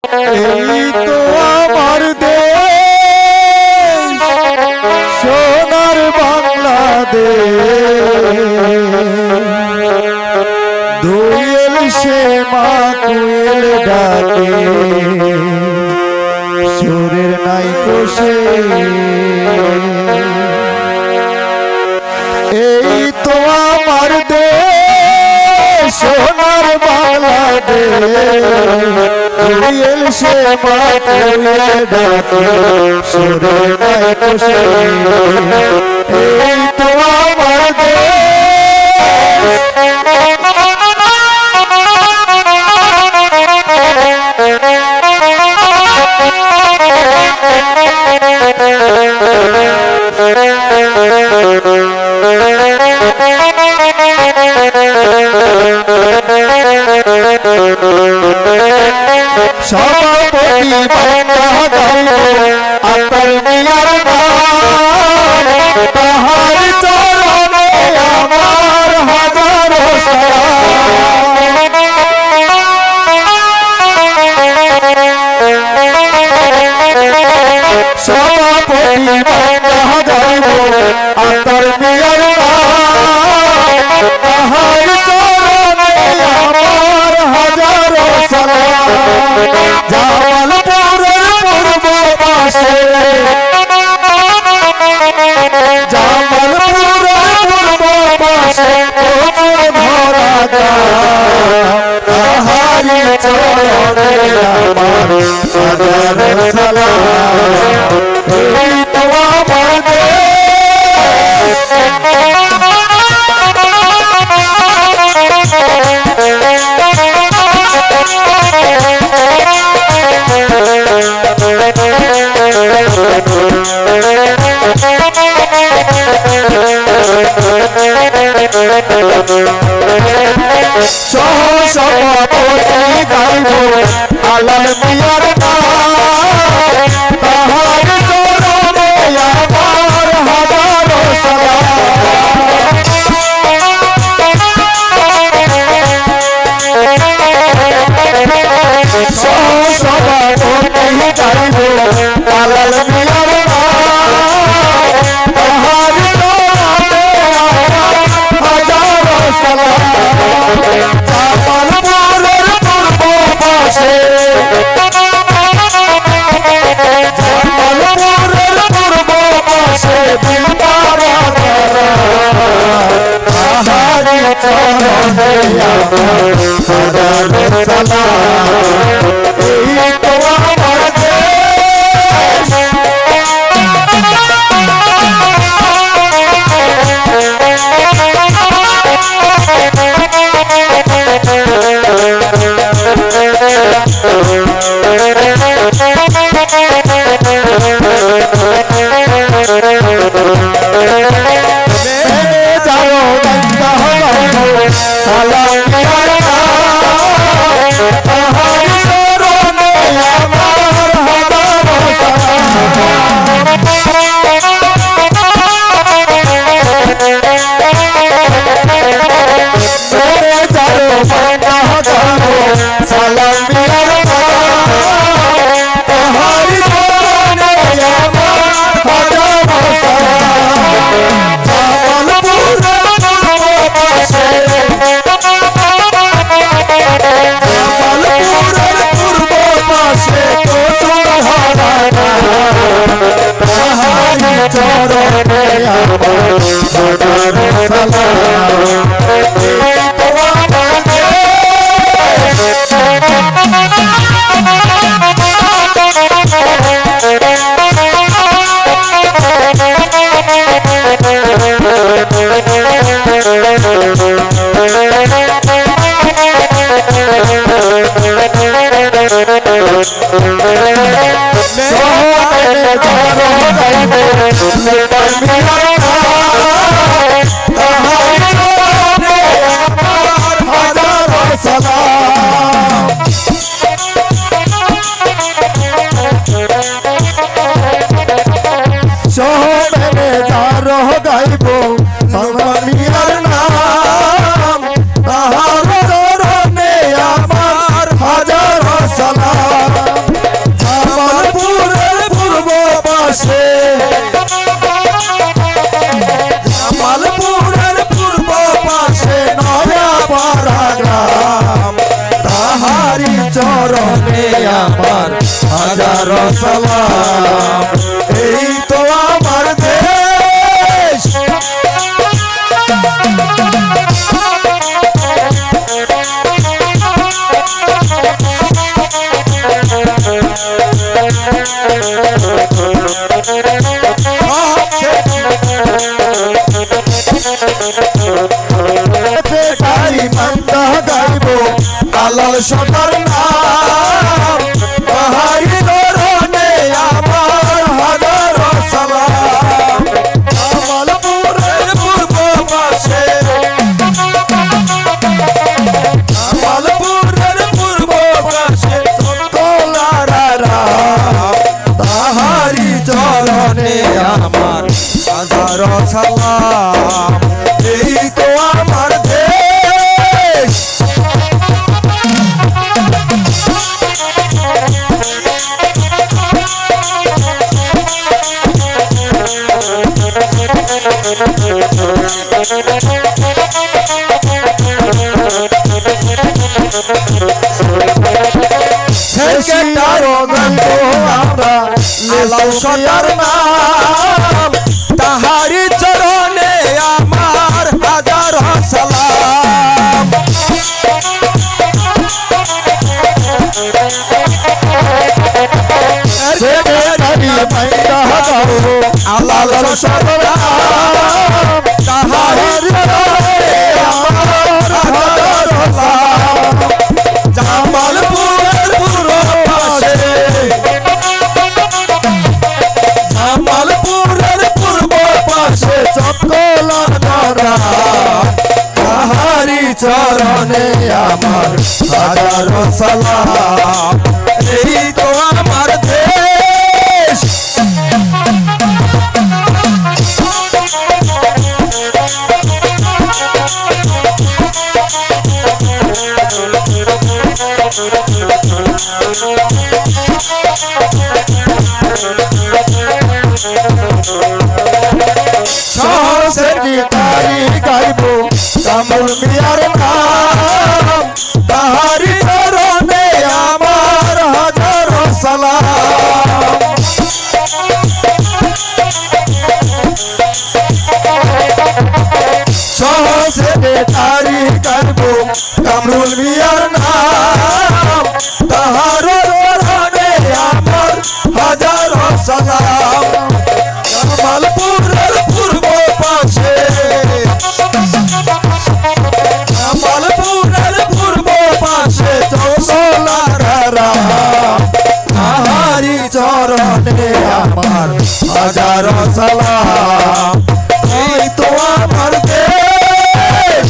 এই তো আমার দেশ সোনার বাংলাদেশ দোয়েল সে মা কোয়েল ডাকে সুরের নাই কোষে এই তো আমার দেশ সোনার বাংলাদেশ দোয়েল সে মা কোয়েল ডাকে সুরের নাই কোষে এই তো আমার দেশ সভাপতি আপনার মিয়ার তাহার চরণে আমার হাজারো সভাপতি আপনার মিয়ার তাহার চরণে আমার হাজারো সালাম জামালপুরের পূর্ব পাশে ধরা তাহারি চরণে আমার হাজারো সালাম এই তো আমার সভাপতি গাইব আলাল মিয়ার তাহার চরণে আমার হাজারো সালাম সভাপতি গাইব আলাল মিয়ার তাহার চরণে আমার হাজারো সালাম জামালপুরের পূর্ব পাশে তাহারি চরণে আমার হাজারো সালাম এই তো আমার দেশ চরণে আমার হাজারো সালাম এই তো আমার সালাম চরণে আমার হাজারো সালাম। এই তো আমার দেশ, আলাল সটার নাম, তাহারি চরণে আমার হাজারো সালাম। জামালপুরের পূর্ব পাশে, জামালপুরের পূর্ব পাশে চন্দলারা, তাহারি চরণে আমার হাজারো সালাম। এই তো আমার দেশ, তাহারি চরণে আমার হাজারো সালাম। আলাল সটার তাহারি চরণে আমার হাজারো সালাম। জামালপুরের পূর্ব পাশে, জামালপুরের পূর্ব পাশে চন্দলারা, তাহারি চরণে আমার হাজারো সালাম। এই তো আমার দেশ, সহসের গীতারি গাইব কামরুল মিয়ার নাম, তাহারি চরণে আমার হাজারো সালাম। সহসের গীতারি গাইব কামরুল মিয়ার নাম, তাহারি চরণে আমার হাজারো সালাম। জামালপুরের পূর্ব পাশে, জামালপুরের পূর্ব পাশে চন্দলারা, তাহারি চরণে আমার হাজারো সালাম। এই তো আমার দেশ,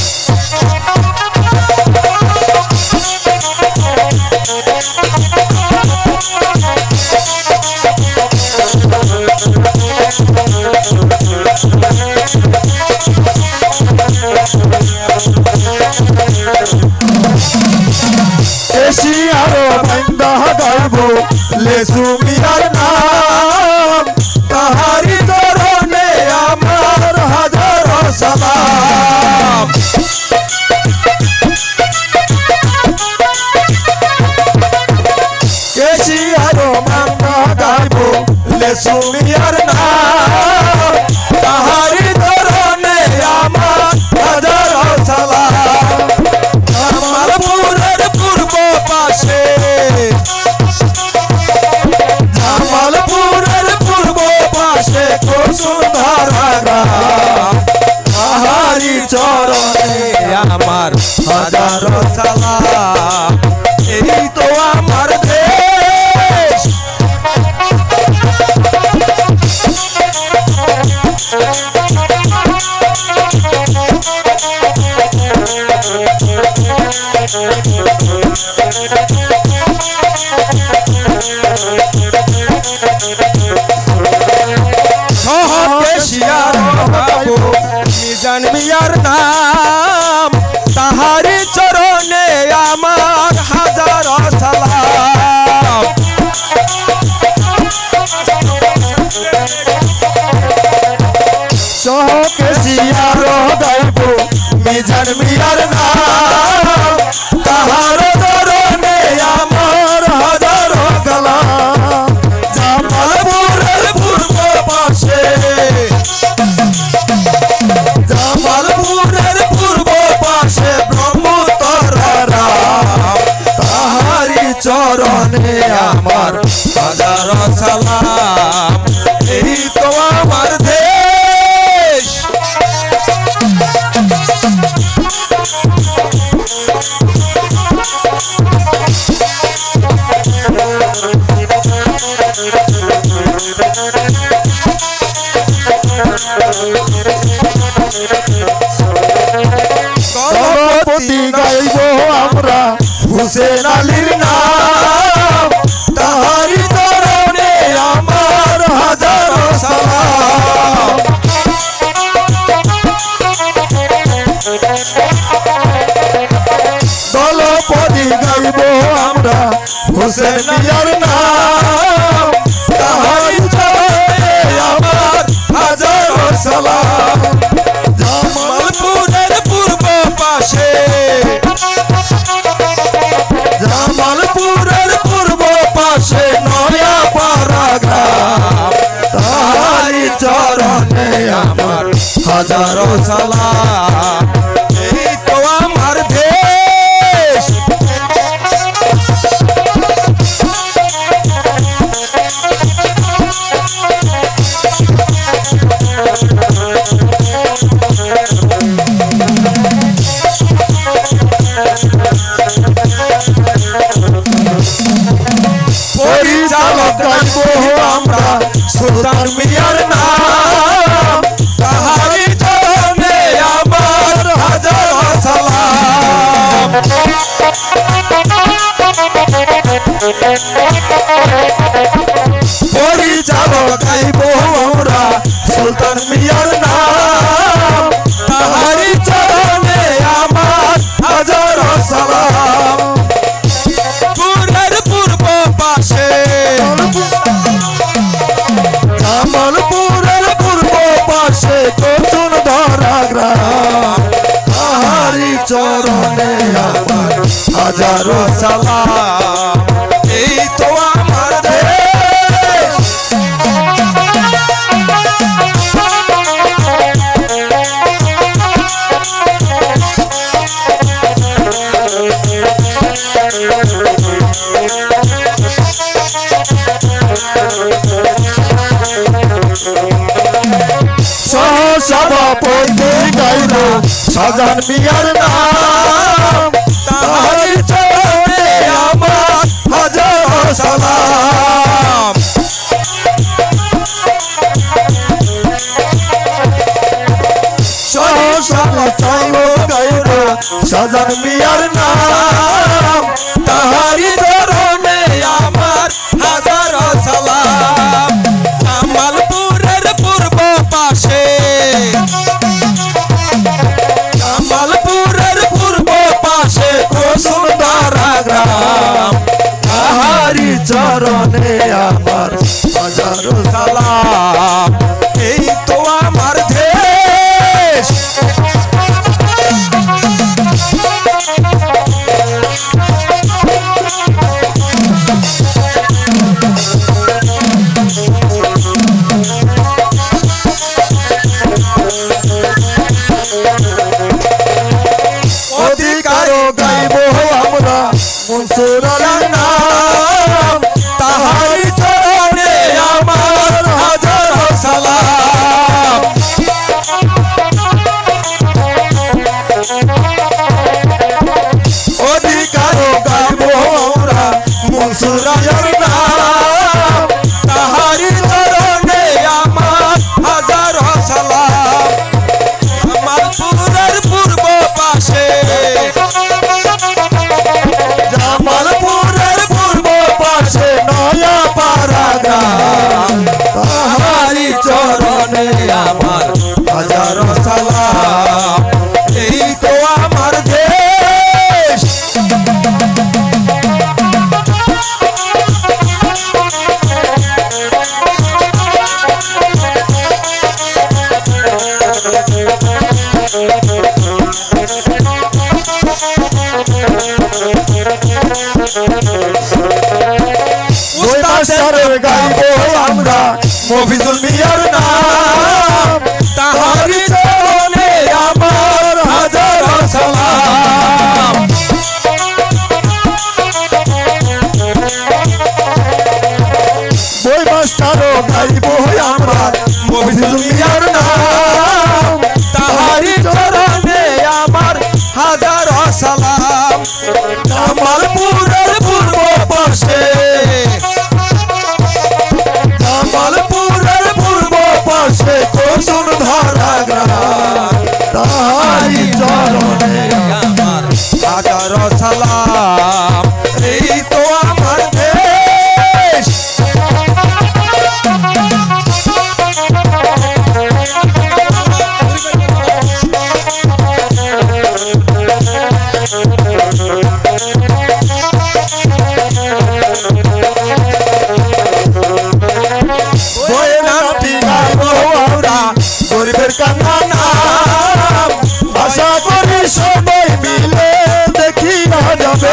এশিয়ারো বান্দা গাইব লেসু মিয়ার নাম, তাহারি চরণে আমার হাজারো সালাম। এশিয়ারো বান্দা গাইব লেসু মিয়ার নাম, তাহারি চরণে আমার হাজারো সালাম। জামালপুরের পূর্ব পাশে, জামালপুরের পূর্ব পাশে বসুন্ধরা, তাহারি চরণে আমার হাজারো সালাম। এই তো আমার দেশ, হাজারো সালাম এই তো আমার দেশ দলপতি গাইব আমরা হুসেন আলীর নাম তাহারি চরণে আমার হাজারো সালাম দলপতি গাইব আমরা হুসেন মিয়ার নাম তাহারি চরণে আমার হাজারো সালাম জামালপুরের পূর্ব পাশে জামালপুরের পূর্ব পাশে নয়াপাড়া গ্রাম তাহারি চরণে আমার হাজারো সালাম এই তো আমার দেশ পরিচালক গাইব আমরা সুলতান মিয়ার নাম তাহারি চরণে আমার হাজারো সালাম পরিচালক গাইব আমরা সুলতান মিয়ার নাম তাহারি চরণে আমার হাজারো সালাম পুরের পূর্ব পাশে জামালপুরের পূর্ব পাশে কচুন ধরা গ্রাম তাহারি চরণে আমার হাজারো সালাম এই তো আমার দেশ সহসভাপতি গাইব শাহজাহান মিয়ার নাম তাহারি চরণে আমার হাজারো সালাম সহসভাপতি গাইব শাহজাহান মিয়ার নাম তাহারি চরণে আমার হাজারো সালাম জামালপুরের পূর্ব পাশে জামালপুরের পূর্ব পাশে বসুন্ধরা গ্রাম তাহারি চরণে আমার হাজারো সালাম এই তো আমার দেশ অধিকার গাইব আমরা মনসুর আলীর নাম তাহারি চরণে আমার হাজারো সালাম অধিকার গাইব আমরা মনসুর আলীর নাম তাহারি চরণে আমার হাজারো সালাম জামালপুরের পূর্ব পাশে জামালপুরের পূর্ব পাশে নয়াপাড়া গ্রাম তাহারি চরণে আমার হাজারো সালাম এই তো আমার দেশ উস্তাদের গাইব আমরা মফিজুল মিয়ার নাম তাহারি চরণে আমার হাজারো সালাম আরো গাইব আমরা পবিত্র দুনিয়ার নাম তাহারি চরণে আমার হাজার সালাম জামালপুরের পূর্ব পাশে জামালপুরের পূর্ব পাশে কুসুম ধরা গ্রাম তাহারি চরণে আমার হাজার সালাম এই তো আমার দেশ বইয়ের নামটি গাইবো আমরা গরিবের কান্না নাম আশা করি সবাই মিলে দেখি না যাবে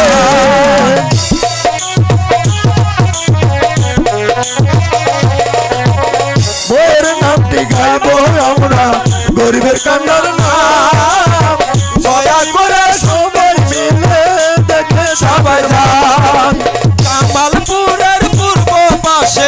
বইয়ের নামটি গাইবো আমরা গরিবের কান্নার নাম দয়া করে সবাই মিলে দেখে সবাই যান জামালপুরের পূর্ব পাশে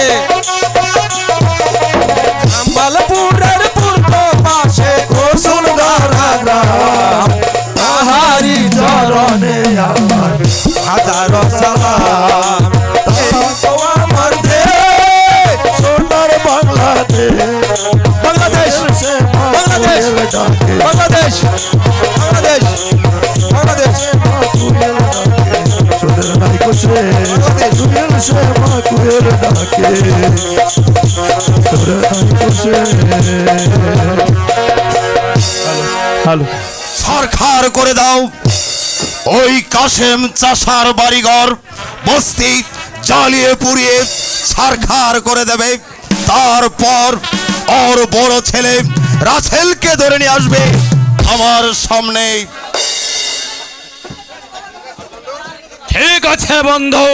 জামালপুরের পূর্ব পাশে কুসুম ধরা গ্রাম তাহারি চরণে আমার হাজার সালাম এই তো আমার দেশ সোনার বাংলাদেশ বাংলাদেশ বাংলাদেশ বাংলাদেশ বাংলাদেশ বাংলাদেশ সোনার নাই কোসে দুনিয়ার সে মাকুয়ের ডাকে সোনার নাই কোসে হ্যালো সরকার করে দাও ওই কাশেম চাষার বাড়িঘর বস্তি জ্বালিয়ে পুড়িয়ে সরকার করে দেবে তারপর ওর বড় ছেলে রাসেলকে ধরে নিয়ে আসবে আমার সামনে ঠিক আছে বন্ধু,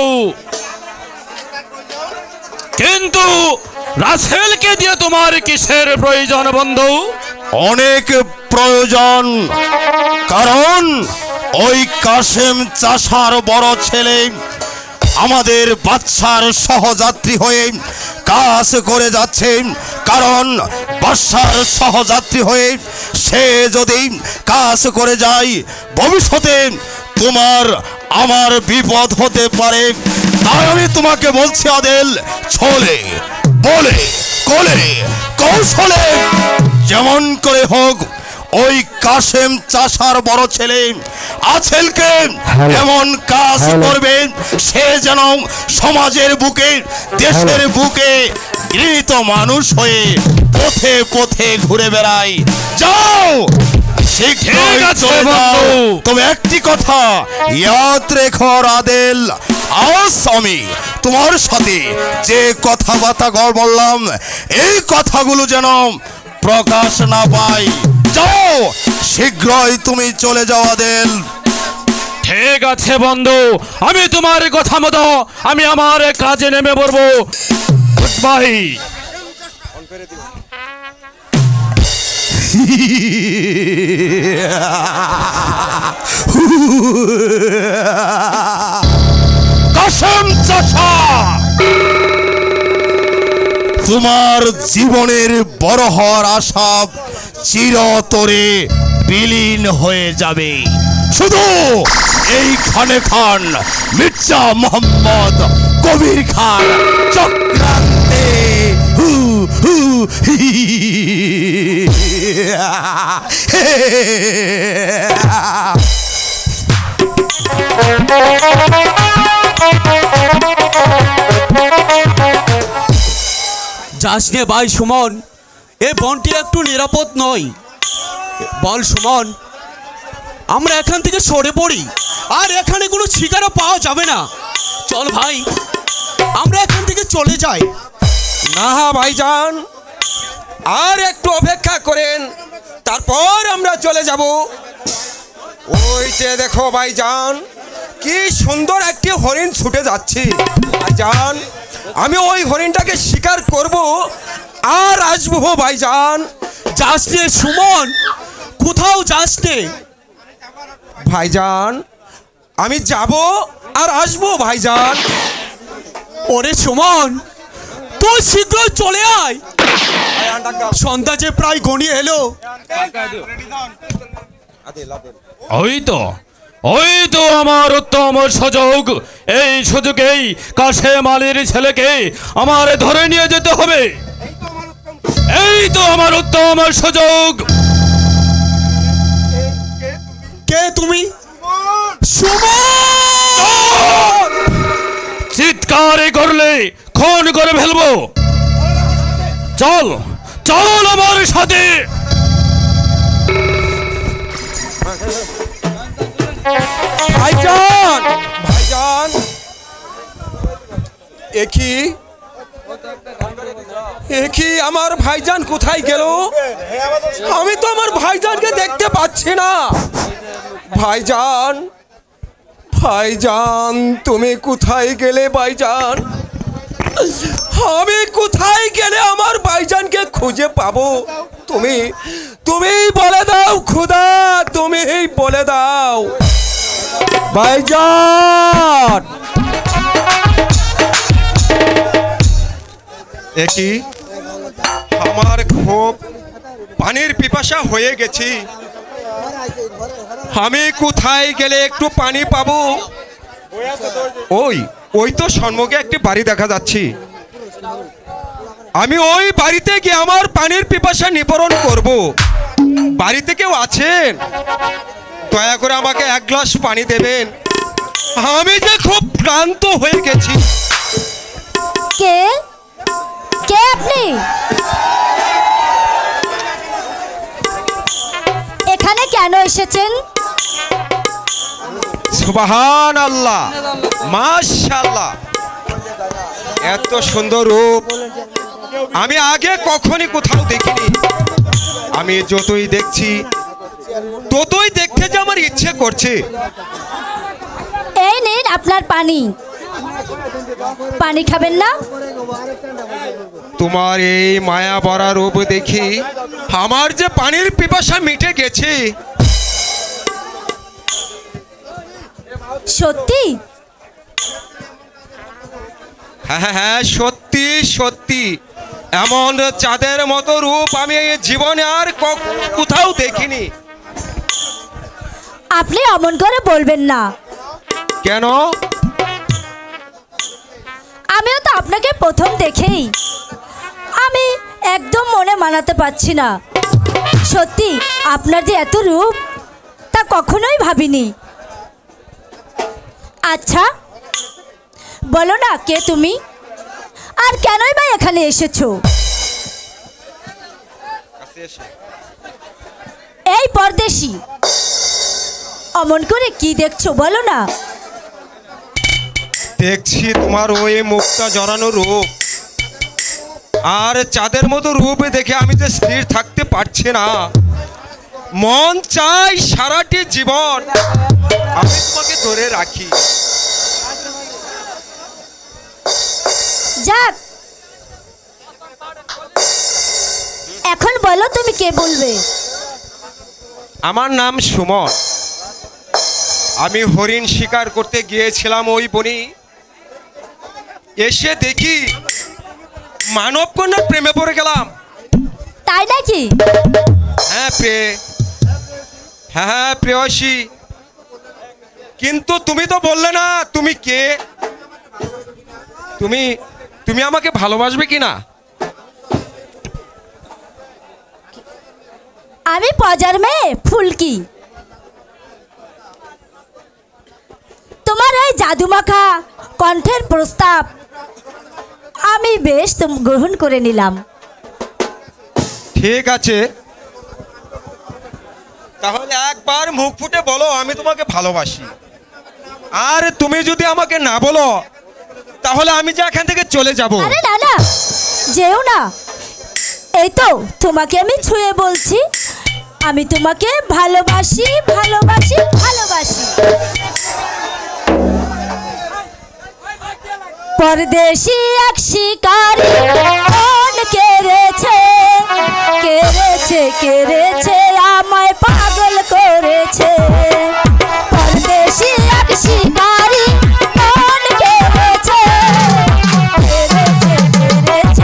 কিন্তু রাসেলকে দিয়ে তোমার কিসের প্রয়োজন বন্ধু? অনেক প্রয়োজন, কারণ ওই কাশেম চাষার বড় ছেলে আমাদের বাদশার সহযাত্রী হয়ে কাজ করে যাচ্ছে। কারণ বাদশার সহযাত্রী হয়ে সে যদি কাজ করে যায় ভবিষ্যতে তোমার আমার বিপদ হতে পারে। তাই আমি তোমাকে বলছি আদেল, ছলে বলে কোলে কৌশলে যেমন করে হোক ওই কাশেম চাষার বড় ছেলে আছেলকে এমন কাজ করবে সে যেন সমাজের বুকে দেশের বুকে ঘৃণিত মানুষ হয়ে পথে পথে ঘুরে বেড়ায়। যাও ঠিক আছে বন্ধু। তবে একটি কথা ইয়াদ রেখো আদেল, আজ আমি তোমার সাথে যে কথাবার্তা বললাম এই কথাগুলো যেন প্রকাশ না পাই। যাও শীঘ্রই তুমি চলে যাও আদেল। ঠিক আছে বন্ধু, আমি তোমার কথা মতো আমি আমার কাজে নেমে পড়বো। Good bye. কাশেম চাচা, তোমার জীবনের বড় হওয়ার আশা চিরতরে বিলীন হয়ে যাবে। শুধু এই খানে খান মির্জা মোহাম্মদ কবির খান চক্রান্তে হু হু হি যাস নে ভাই সুমন, এ বনটি একটু নিরাপদ নয়। বল সুমন, আমরা এখান থেকে সরে পড়ি, আর এখানে কোনো শিকারও পাওয়া যাবে না। চল ভাই, আমরা এখান থেকে চলে যাই। না ভাইজান, আর একটু অপেক্ষা করেন, তারপর আমরা চলে যাব। ওই যে দেখো ভাইজান, কি সুন্দর একটি হরিণ ছুটে যাচ্ছে। ভাইজান, আমি ওই হরিণটাকে শিকার করব আর আসবো ভাইজান। যাস নে সুমন, কোথাও যাস নে। ভাইজান, আমি যাব আর আসবো ভাইজান। ওরে সুমন, তুই শীঘ্রই চলে আয়, সন্ধ্যা যে প্রায় গড়িয়ে এলো। ওই তো আমার উত্তম সুযোগ। এই সুযোগেই কাশেম আলীর ছেলেকে আমার ধরে নিয়ে যেতে হবে। এই তো আমার উত্তম সুযোগ। কে তুমি? সুমন! চিৎকার করলে খুন করে ফেলবো। চল চল আমার সাথে। ভাইজান, ভাইজান, একই আমার ভাইজান কোথায় গেল? আমি তো আমার ভাইজানকে দেখতে পাচ্ছি না। ভাইজান, ভাইজান, তুমি কোথায় গেলে ভাইজান? আমি কোথায় গেলে আমার ভাইজানকে খুঁজে পাবো? তুমি বলে দাও খুদা, তুমি বলে দাও ভাইজান। একই আমার খুব পানির পিপাসা হয়ে গেছি। আমি কোথায় গেলে একটু পানি পাবো? ওই তো সম্মুখে একটি বাড়ি দেখা যাচ্ছে। আমি ওই বাড়িতে গিয়ে আমার পানির পিপাসা নিবারণ করব। বাড়িতে কেউ আছেন? দয়া করে আমাকে এক গ্লাস পানি দেবেন। আমি যে খুব ক্লান্ত হয়ে গেছি। কে কে আপনি? এখানে কেন এসেছেন? সুবহানাল্লাহ, মাশাআল্লাহ, এত সুন্দর রূপ আমি আগে কখনই কোথাও দেখিনি। আমি যতই দেখছি ততই দেখতে যে আমার ইচ্ছে করছে। এই নিন আপনার পানি। পানি খাবেন না? তোমার এই মায়া ভরা রূপ দেখি আমার যে পানির পিপাসা মিটে গেছে। সত্যি? হ্যাঁ হ্যাঁ, সত্যি সত্যি। এমন চাঁদের মতো রূপ আমি এই জীবনে আর কোথাও দেখিনি। আপনি অমন করে বলবেন না। কেন? আমিও তো আপনাকে প্রথম দেখেই আমি একদম মনে মানাতে পারছি না। সত্যি আপনার যে এত রূপ তা কখনোই ভাবিনি। আচ্ছা বলো না, কে তুমি আর কেনই বা এখানে এসেছো? এই পরদেশী, অমন করে কি দেখছো বলো না? দেখছি তোমার ওই মুখটা জড়ানো রূপ আর চাঁদের মতো রূপ দেখে আমি যে স্থির থাকতে পারছি না। মন চাই সারাটি জীবন আমি তোমাকে ধরে রাখি। যাক, এখন বলো তুমি কে বলবে? আমার নাম সুমন। আমি হরিণ শিকার করতে গিয়েছিলাম ওই বনি। এসে দেখি মানব কন্যার প্রেমে পড়ে গেলাম। তাই নাকি? হ্যাঁ হ্যাঁ প্রেয়সী, কিন্তু তুমি তো বললে না তুমি কে। তুমি আমাকে ভালোবাসবে কিনা? আমি পজার মেয়ে ফুলকি। তোমার এই জাদুমাখা কণ্ঠের প্রস্তাব আমি বেশ গ্রহণ করে নিলাম। ঠিক আছে, তাহলে একবার মুখ ফুটে বলো আমি তোমাকে ভালোবাসি। আর তুমি যদি আমাকে না বলো তাহলে আমি যে এখান থেকে চলে যাব। আরে না না, যেও না। এই তো তোমাকে আমি ছুঁয়ে বলছি, আমি তোমাকে ভালোবাসি ভালোবাসি ভালোবাসি। পরদেশি এক শিকারি মন কেড়েছে কেড়েছে কেড়েছে আমায় পাগল করেছে। পরদেশি এক শিকারি মন কেড়েছে কেড়েছে কেড়েছে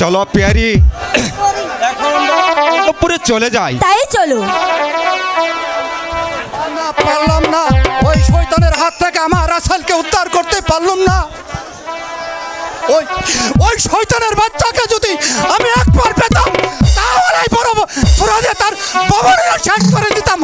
চলো পেয়ারি, এখন আমরা অন্তঃপুরে চলে যাই। তাই চলো। না পারলাম না, ওই শয়তানের হাত থেকে আমার রাসেলকে উদ্ধার করতে পারলাম না। ওই ওই শয়তানের বাচ্চাকে যদি আমি একবার পেতাম তাহলে বড় পুরাদে তার বাবারা শেষ করে দিতাম।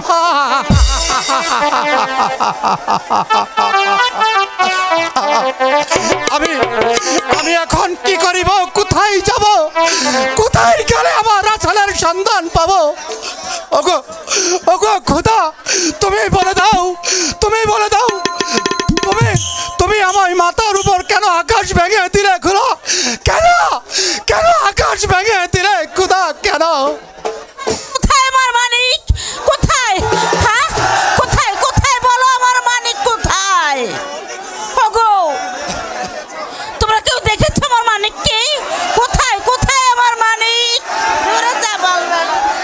আমি আমি এখন কি করিব, কোথায় যাব, কোথায় গেলে আমার রাসেলের সন্ধান পাবো? ওগো ওগো খোদা, তুমি বলে দাও, তুমি বলে দাও, তুমি তুমি আমার মাথার উপর কেন আকাশ ভেঙে দিলে খোদা? কেন কেন আকাশ ভেঙে দিলে খোদা? কেন? কোথায় আমার মানিক? কোথায়? হ্যাঁ, কোথায় কোথায় বলো, আমার মানিক কোথায়? ওগো, তোমরা কেউ দেখেছো আমার মানিককে? কোথায় কোথায় আমার মানিক? ওরা যা বলবে।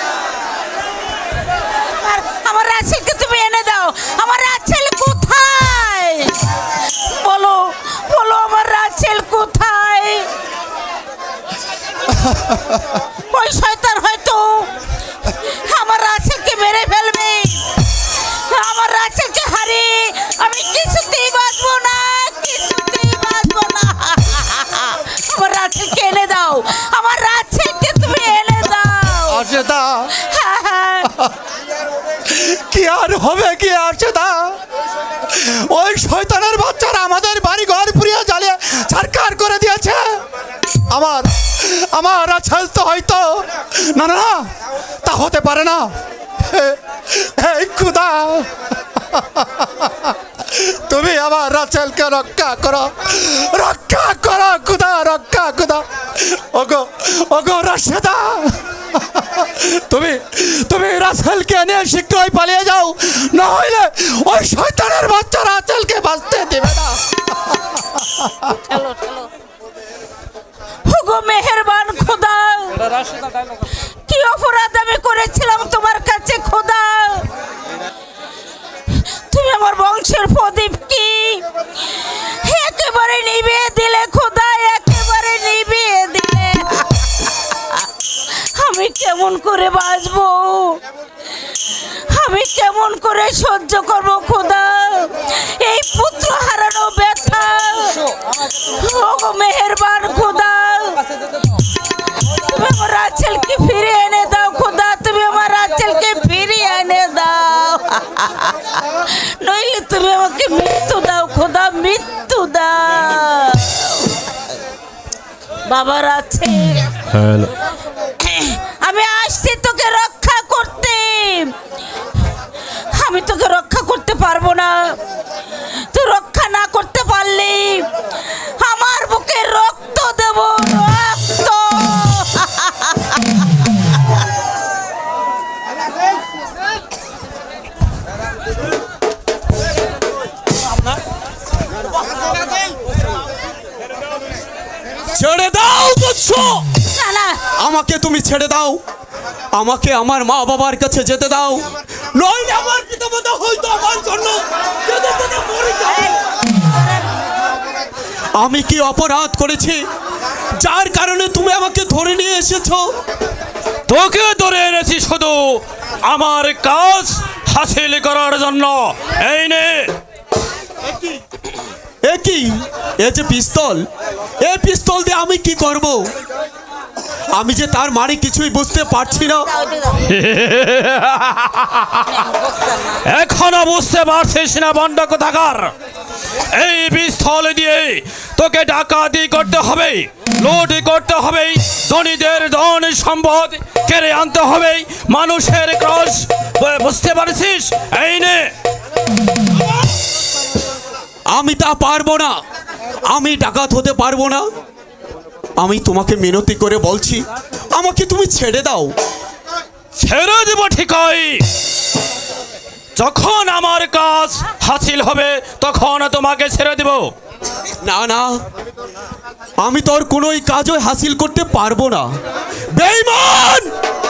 আর আমার রাসেলকে তুমি এনে দাও। আমার রাসেল কোথায়? বলো বলো, আমার রাসেল কোথায়? ওই শয়তান হয়তো আমার রাসেলকে মেরে ফেলবে। আমার রাসেলকে হারিয়ে আমি কিছুতেই বাঁচবো না, কিছুতেই বাঁচবো না। আমার রাসেলকে এনে দাও, আমার রাসেলকে তুমি এনে দাও। আরশেদা, কি আর হবে কি আরশেদা? ওই শয়তানের বাচ্চারা আমাদের বাড়ি ঘর পুড়িয়ে জ্বালিয়ে ছারখার করে দিয়েছে। আমার আমার রাসেল তো হয়তো, না না না, তা হতে পারে না। এই খোদা, তুমি আমার রাসেলকে রক্ষা করো, রক্ষা করো খোদা, রক্ষা খোদা। ওগো ওগো রাশেদা, তুমি তুমি রাসেলকে নিয়ে শীঘ্রই পালিয়ে যাও, না হইলে ওই শয়তানের বাচ্চা রাসেলকে বাঁচতে দেবে না। ওগো মেহেরবান খোদা, কি অপরাধ আমি করেছিলাম তোমার কাছে খোদা? তুমি আমার বংশের প্রদীপ কি একেবারে নিভিয়ে দিলে খোদা, একেবারে নিভিয়ে দিলে। আমি কেমন করে বাঁচবো, আমি কেমন করে সহ্য করবো খোদা এই পুত্র হারানো ব্যথা? ওগো মেহেরবান খোদা, তুমি আমার রাসেলকে ফিরিয়ে এনে দাও খোদা, তুমি আমার রাসেলকে ফিরিয়ে এনে দাও। নইলে তুমি আমাকে মৃত্যু দাও খোদা, মৃত্যু দাও। বাবার আছে, আমি আসছি তোকে রক্ষা করতে। আমি তোকে রক্ষা করতে পারবো না। তুই রক্ষা না করতে পারলি আমার বুকে রক্ত দেব, রক্ত। ছেড়ে দাও বৎস, না না, আমাকে তুমি ছেড়ে দাও, আমাকে আমার মা বাবার কাছে যেতে দাও, নইলে আমার পিতামাতা হয়তো আমার জন্য কেঁদে কেঁদে মরে যাবে। আমি কি অপরাধ করেছি যার কারণে তুমি আমাকে ধরে নিয়ে এসেছো? তোকে ধরে এনেছি শুধু আমার কাজ হাসিল করার জন্য। এই নে। এ কি, এ যে পিস্তল, এই পিস্তল দিয়ে আমি কি করব? আমি যে তার মানে কিছুই বুঝতে পারছি না। এখনো বুঝতে পারছিস না বন্ড কোথাকার? এই পিস্তল দিয়ে তোকে ডাকাতি করতে হবে, লুট করতে হবে, ধনীদের ধন সম্পদ কেড়ে আনতে হবে, মানুষের ক্রস, বুঝতে পারছিস? এই নে। আমি তা পারবো না, আমি ডাকাত হতে পারবো না। আমি তোমাকে মিনতি করে বলছি, আমাকে তুমি ছেড়ে দাও। ছেড়ে দেব ঠিকই, যখন আমার কাজ হাসিল হবে তখন তোমাকে ছেড়ে দেব। না না, আমি তোর কোনোই কাজও হাসিল করতে পারবো না। বেঈমান,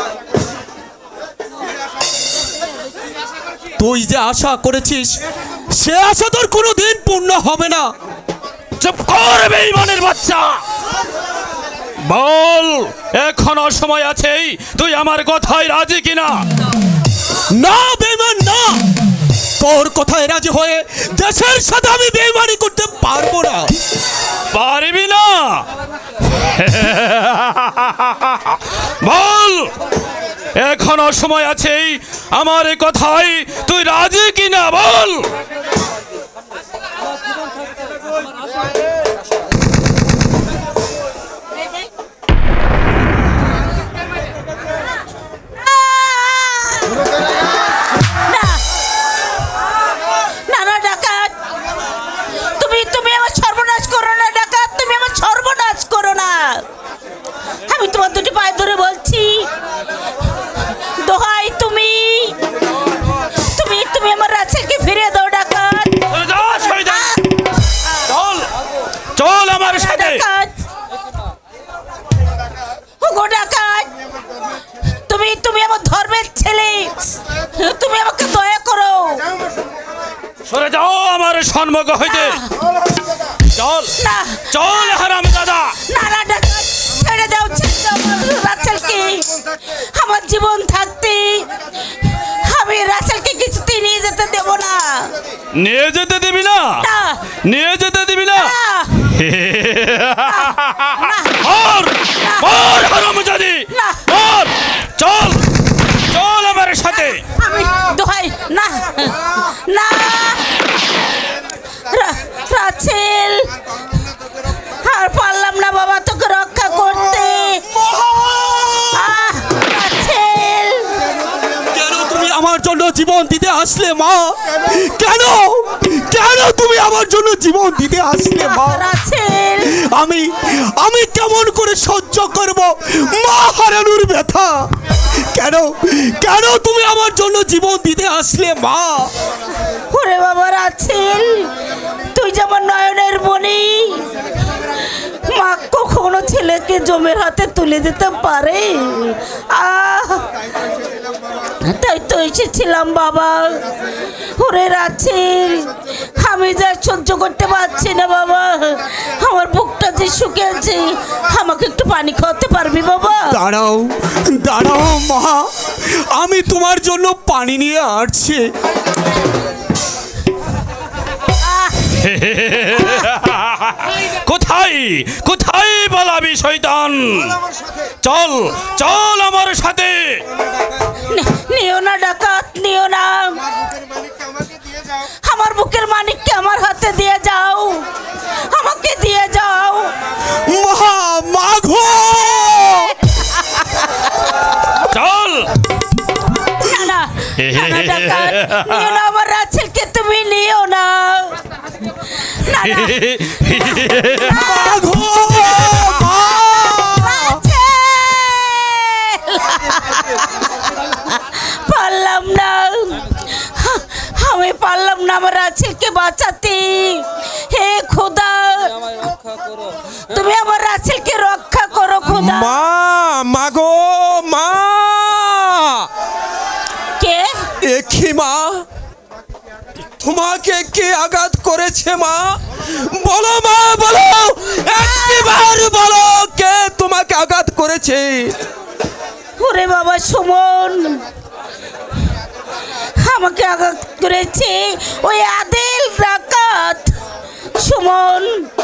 তুই যে আশা করেছিস সে আশা তোর কোনোদিন পূর্ণ হবে না। চুপ কর বেঈমানের বাচ্চা। বল, এখনো সময় আছে, তুই আমার কথায় রাজি কিনা? না বেঈমান না, তোর কথায় রাজি হয়ে দেশের সাথে আমি বেঈমানি করতে পারবো না। পারবি না? বল, এখনো সময় আছে, আমার কথায় তুই রাজি কিনা বল। আমি তোমার দুটি পায়ে ধরে বলছি, দোহাই তুমি তুমি তুমি আমার রাছেলকে ফিরিয়ে দাও ডাকাত। চল চল আমার সাথে। ওগো ডাকাত, তুমি তুমি আমার ধর্মের ছেলে, তুমি আমাকে দয়া করো। সরে যাও আমার সম্মুখ হইতে। চল না চল হারাম দাদা। না না ডাকাত, ছেড়ে দাও, ছেড়ে দাও রাছেলকে। আমার জীবন থাকতে আমি রাছেলকে কিছুতেই নিয়ে যেতে দেব না। নিয়ে যেতে দিবি না? না নিয়ে যেতে দিবি না? না। আর আর হারামজাদি, না। আর চল চল আমার সাথে। আমি দোহাই না না রাছেল, আর পারলাম না বাবা তোকে রক্ষা করতে। রাছেল, কেন তুমি আমার জন্য জীবন দিতে আসলে মা? কেন কেন তুমি আমার জন্য জীবন দিতে আসলে মা? রাছেল, আমি আমি কেমন করে সহ্য করব মা হারানোর ব্যথা? কেন কেন তুমি আমার জন্য জীবন দিতে আসলে মা? ওরে বাবা রাছেল, তুই যেমন নয়নের মণি, মা কখনো ছেলেকে জমের হাতে তুলে দিতে পারে? তাই তো এসেছিলাম বাবা। ওরে রাছেল, আমি যা সহ্য করতে পারছি না বাবা, আমার বুকটা যে শুকিয়েছে, আমাকে একটু পানি খাওয়াতে পারবি বাবা? দাঁড়াও দাঁড়াও মা, আমি তোমার জন্য পানি নিয়ে আসছি। কোথায় কোথায় বলাবি শয়তান? চল চল আমার সাথে। নিও না ডাকাত, নিও না। আমার বুকের মানিককে আমার হাতে দিয়ে যাও, আমাকে দিয়ে যাও। মা মাগো, চল। না না না ডাকাত, নিও না আমার রাছেলকে, তুমি নিও না। না না মাগো মা। পারলাম না, আমি পারলাম না আমার রাছেলকে বাঁচাতে। হে খোদা, তুমি আমার রাছেলকে রক্ষা করো খোদা। মা মাগো মা। কে? একই মা, তোমাকে কে আঘাত করেছে মা? বলো মা, বলো, একবার বলো, কে তোমাকে আঘাত করেছে? ওরে বাবা সুমন, আমাকে আঘাত করেছে ওই আদিল ডাকাত। সুমন,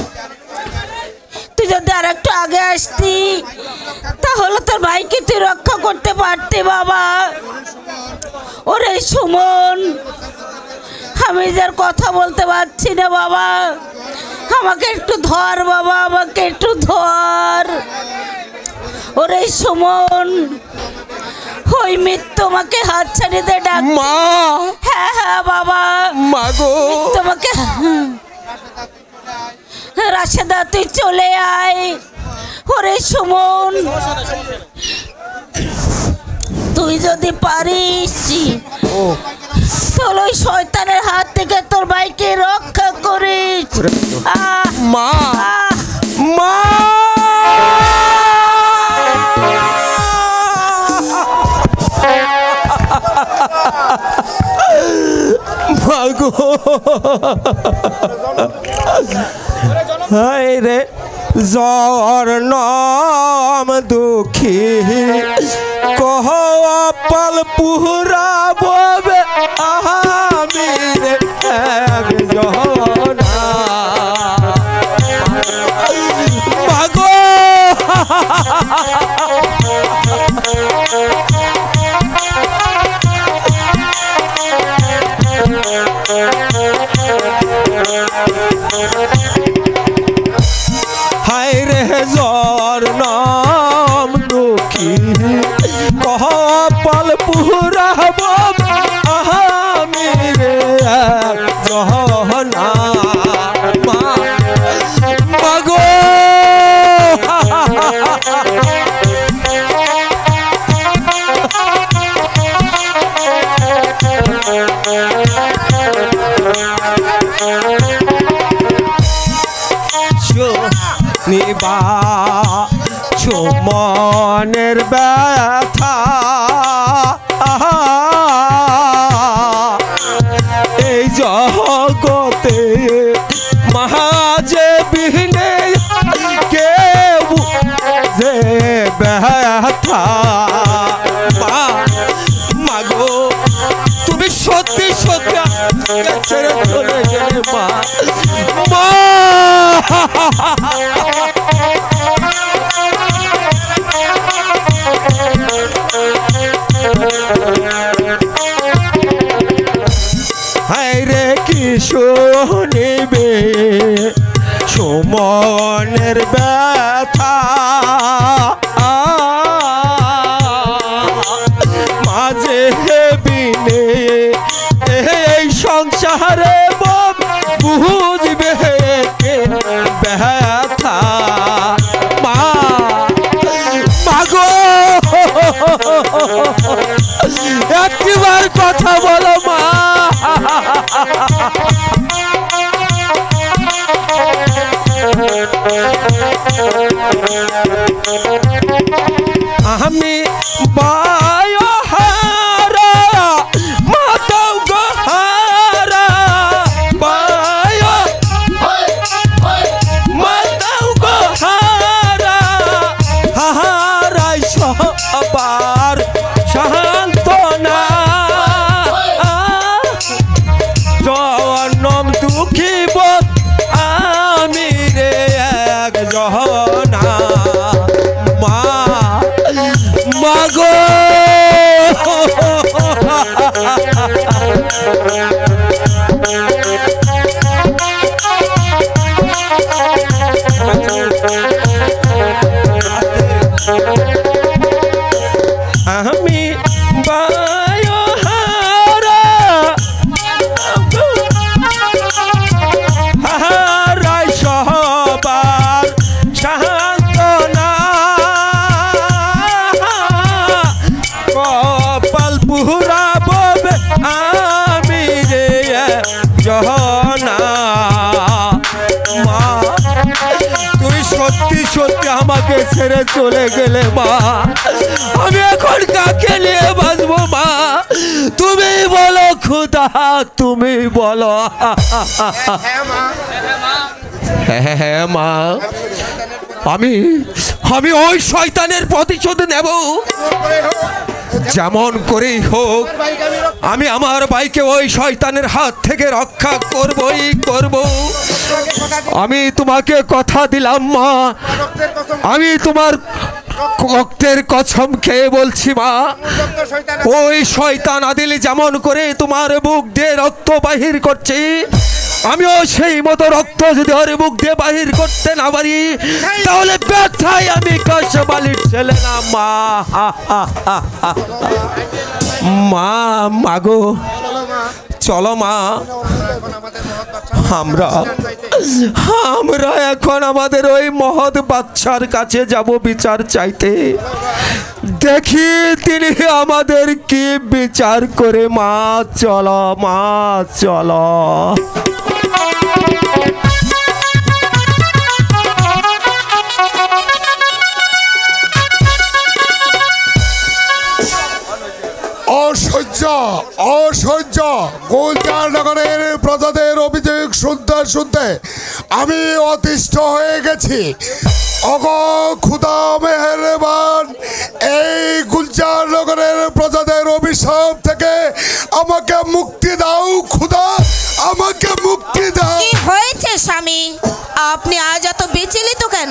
তুই যদি আর একটু আগে আসতি, তাহলে তোর ভাইকে তুই রক্ষা করতে পারতি বাবা। ওরে সুমন, আমি যার কথা বলতে পারছি না বাবা, আমাকে একটু ধর বাবা, আমাকে একটু ধর। ওরে সুমন, ওই মৃত্যু আমাকে হাত ছাড়িয়ে দে ডাক। মা। হ্যাঁ হ্যাঁ বাবা, মাগো তোমাকে। রাশেদা তুই চলে আয়। ওরে সুমন, তুই যদি পারিস তাহলে ওই শয়তানের হাত থেকে তোর ভাইকে রক্ষা করিস। মা আহ, মা। মাগো, হায় রে জ্বর নাম দুঃখী কপাল পুরা ববে আমি রে একজন মাগো হায় রে জ্বর নাম দুঃখী কপাল পুরা আমি রে জহনা মাগো নিবা মনের ব্যথা এই জগতে মাঝে বিহনে কেউ যে ব্যথা মাগো তুমি সত্যি সত্যি ছেড়ে চলে গেলে মা মা হায় রে কি শুনিবে সুমনের ব্যথা মাঝে বিনে এই সংসারে বুঝবে কে ব্যথা মা মাগো একটিবার কথা বলো মা আমি বায়হারা মাতাও গহারা মাতাও গহারা হারাই সবার সান্তনা জনম দুঃখী বোধ আমি রে এক জহনা মা মাগো আমি বায়হারা হারাই সবার সান্তনা কপাল পুরা ববে আমি রে জহনা মা তুই সত্যি সত্যি আমাকে ছেড়ে চলে গেলে মা আমি এখন কাকে নিয়ে বাঁচবো মা তুমি বলো খুদা তুমি বলো হ্যাঁ মা আমি আমি ওই শয়তানের প্রতিশোধ নেব যেমন করেই হোক আমি আমার ভাইকে ওই শয়তানের হাত থেকে রক্ষা করবই করব আমি তোমাকে কথা দিলাম মা আমি তোমার রক্তের কসম খেয়ে বলছি মা ওই শয়তান আদিল যেমন করে তোমার বুক দিয়ে রক্ত বাহির করছে আমিও সেই মতো রক্ত যদি ওর বুক দিয়ে বাহির করতে না পারি তাহলে ব্যথায় আমি কাশবালির ছেলে না মা মা মাগো চলো মা আমরা এখন আমাদের ওই মহৎ বাচ্চার কাছে যাব বিচার চাইতে দেখি তিনি আমাদের কি বিচার করে মা চলো মা চলো অসহ্য সহ্য গুলজার নগরের প্রজাদের অভিযোগ শুনতে শুনতে আমি অতিষ্ঠ হয়ে গেছি। ওগো খুদা মেহেরবান, এই গুলজার নগরের প্রজাদের অভিশাপ থেকে আমাকে মুক্তি দাও খুদা, আমাকে মুক্তি দাও। কি হয়েছে স্বামী, আপনি আজ এত বিচলিত কেন?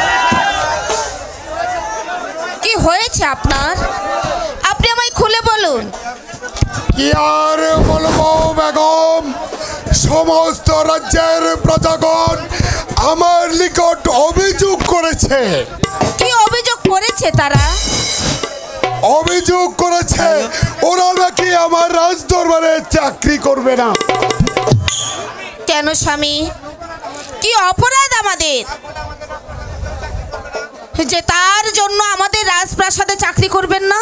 কি হয়েছে আপনার? আপনি আমায় খুলে বলুন। কি আর বলবো বেগম, সমস্ত রাজ্যের প্রজাগণ আমার নিকট অভিযোগ করেছে। কি অভিযোগ করেছে তারা? অভিযোগ করেছে ওরা নাকি আমার রাজদরবারে চাকরি করবে না। কেন স্বামী, কি অপরাধ আমাদের যে তার জন্য আমাদের রাজপ্রাসাদে চাকরি করবেন না?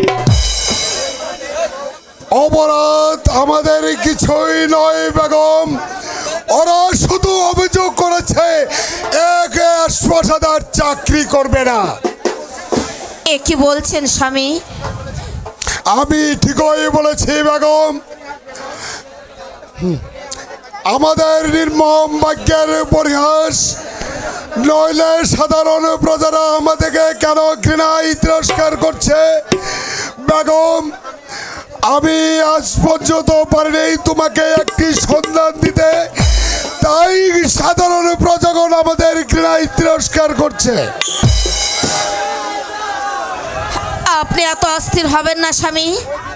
অপরাধ আমাদের কিছুই নয় বেগম, ওরা শুধু অভিযোগ করেছে এক রাজপ্রাসাদের চাকরি করবে না। এ কি বলছেন স্বামী? আমি ঠিকই বলেছি বেগম। আমাদের নির্মম ভাগ্যের পরিহাস, নইলে সাধারণ প্রজারা আমাদেরকে কেন ঘৃণায় তিরস্কার করছে বেগম। আমি আজ পর্যন্ত পারিনি তোমাকে একটি সন্ধান দিতে, তাই সাধারণ প্রজাগণ আমাদের ঘৃণায় তিরস্কার করছে। আপনি এত অস্থির হবেন না স্বামী।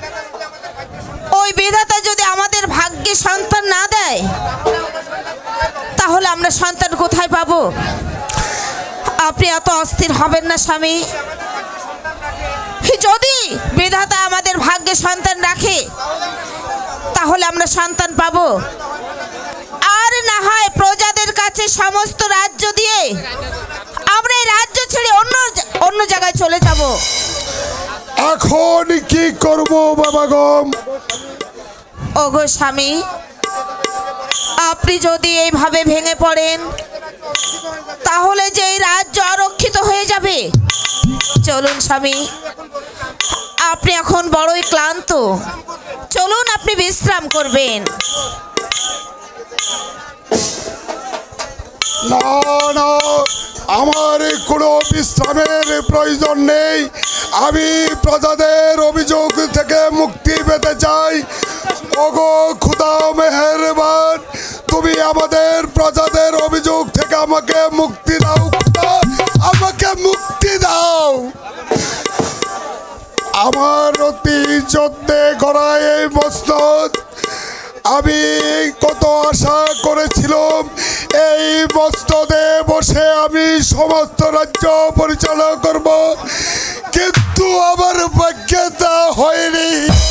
ওই বিধাতা যদি আমাদের ভাগ্যে সন্তান না দেয়, তাহলে আমরা সন্তান কোথায় পাবো? আপনি এত অস্থির হবেন না স্বামী। যদি বিধাতা আমাদের ভাগ্যে সন্তান রাখে, তাহলে আমরা সন্তান পাবো। আর না হয় প্রজাদের কাছে সমস্ত রাজ্য দিয়ে আমরা এই রাজ্য ছেড়ে অন্য জায়গায় চলে যাব। এখন কি করব বাবাগম? ওগো স্বামী, আপনি যদি এইভাবে ভেঙে পড়েন, তাহলে যে এই রাজ্য অরক্ষিত হয়ে যাবে। চলুন স্বামী, আপনি এখন বড়ই ক্লান্ত, চলুন আপনি বিশ্রাম করবেন। না না, আমার কোনো বিশ্রামের প্রয়োজন নেই। আমি প্রজাদের অভিযোগ থেকে মুক্তি পেতে চাই। ওগো খুদা মেহেরবান, তুমি আমাদের প্রজাদের অভিযোগ থেকে আমাকে মুক্তি দাও খুদা, আমাকে মুক্তি দাও। আমার অতি যত্নে গড়া এই মসনদ, আমি কত আশা করেছিলাম এই মসনদে বসে আমি সমস্ত রাজ্য পরিচালনা করব, কিন্তু আমার ভাগ্যে তা হয়নি।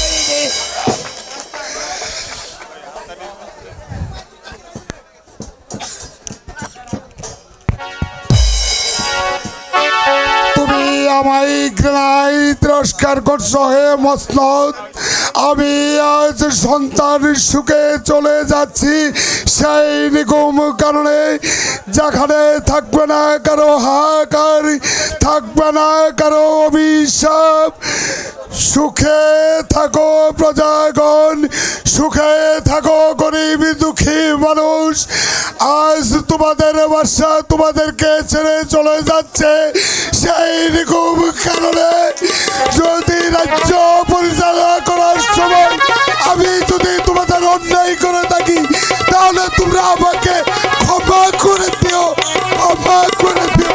তুমি আমায় ঘৃণায় তিরস্কার করছো হে মসনদ। আমি আজ সন্তান সুখে চলে যাচ্ছি সেই নিগম কারণে, যেখানে থাকবে না কারো হাহাকার, থাকবে না কারো অভিশাপ। সুখে থাকো প্রজাগণ, সুখে থাকো গরিব দুঃখী মানুষ। আজ তোমাদের বাসা তোমাদেরকে ছেড়ে চলে যাচ্ছে সেই নিগম কারণে। যদি রাজ্য পরিচালনা করার সময় আমি যদি তোমাদের অন্যায় করে থাকি, তাহলে তোমরা আমাকে ক্ষমা করে দিও, ক্ষমা করে দিও।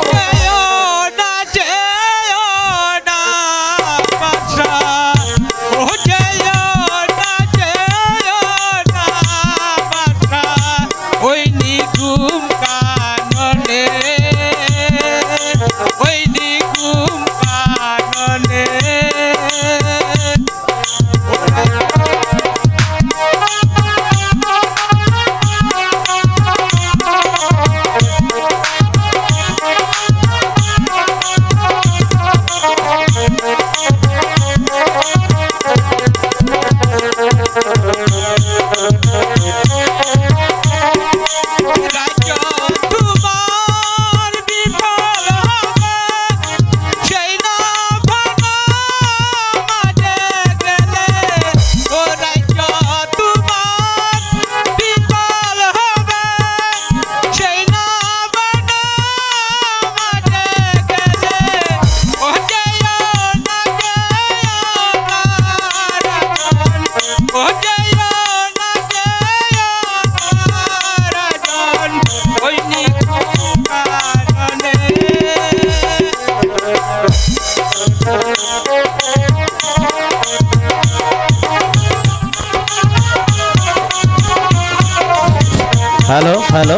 হ্যালো হ্যালো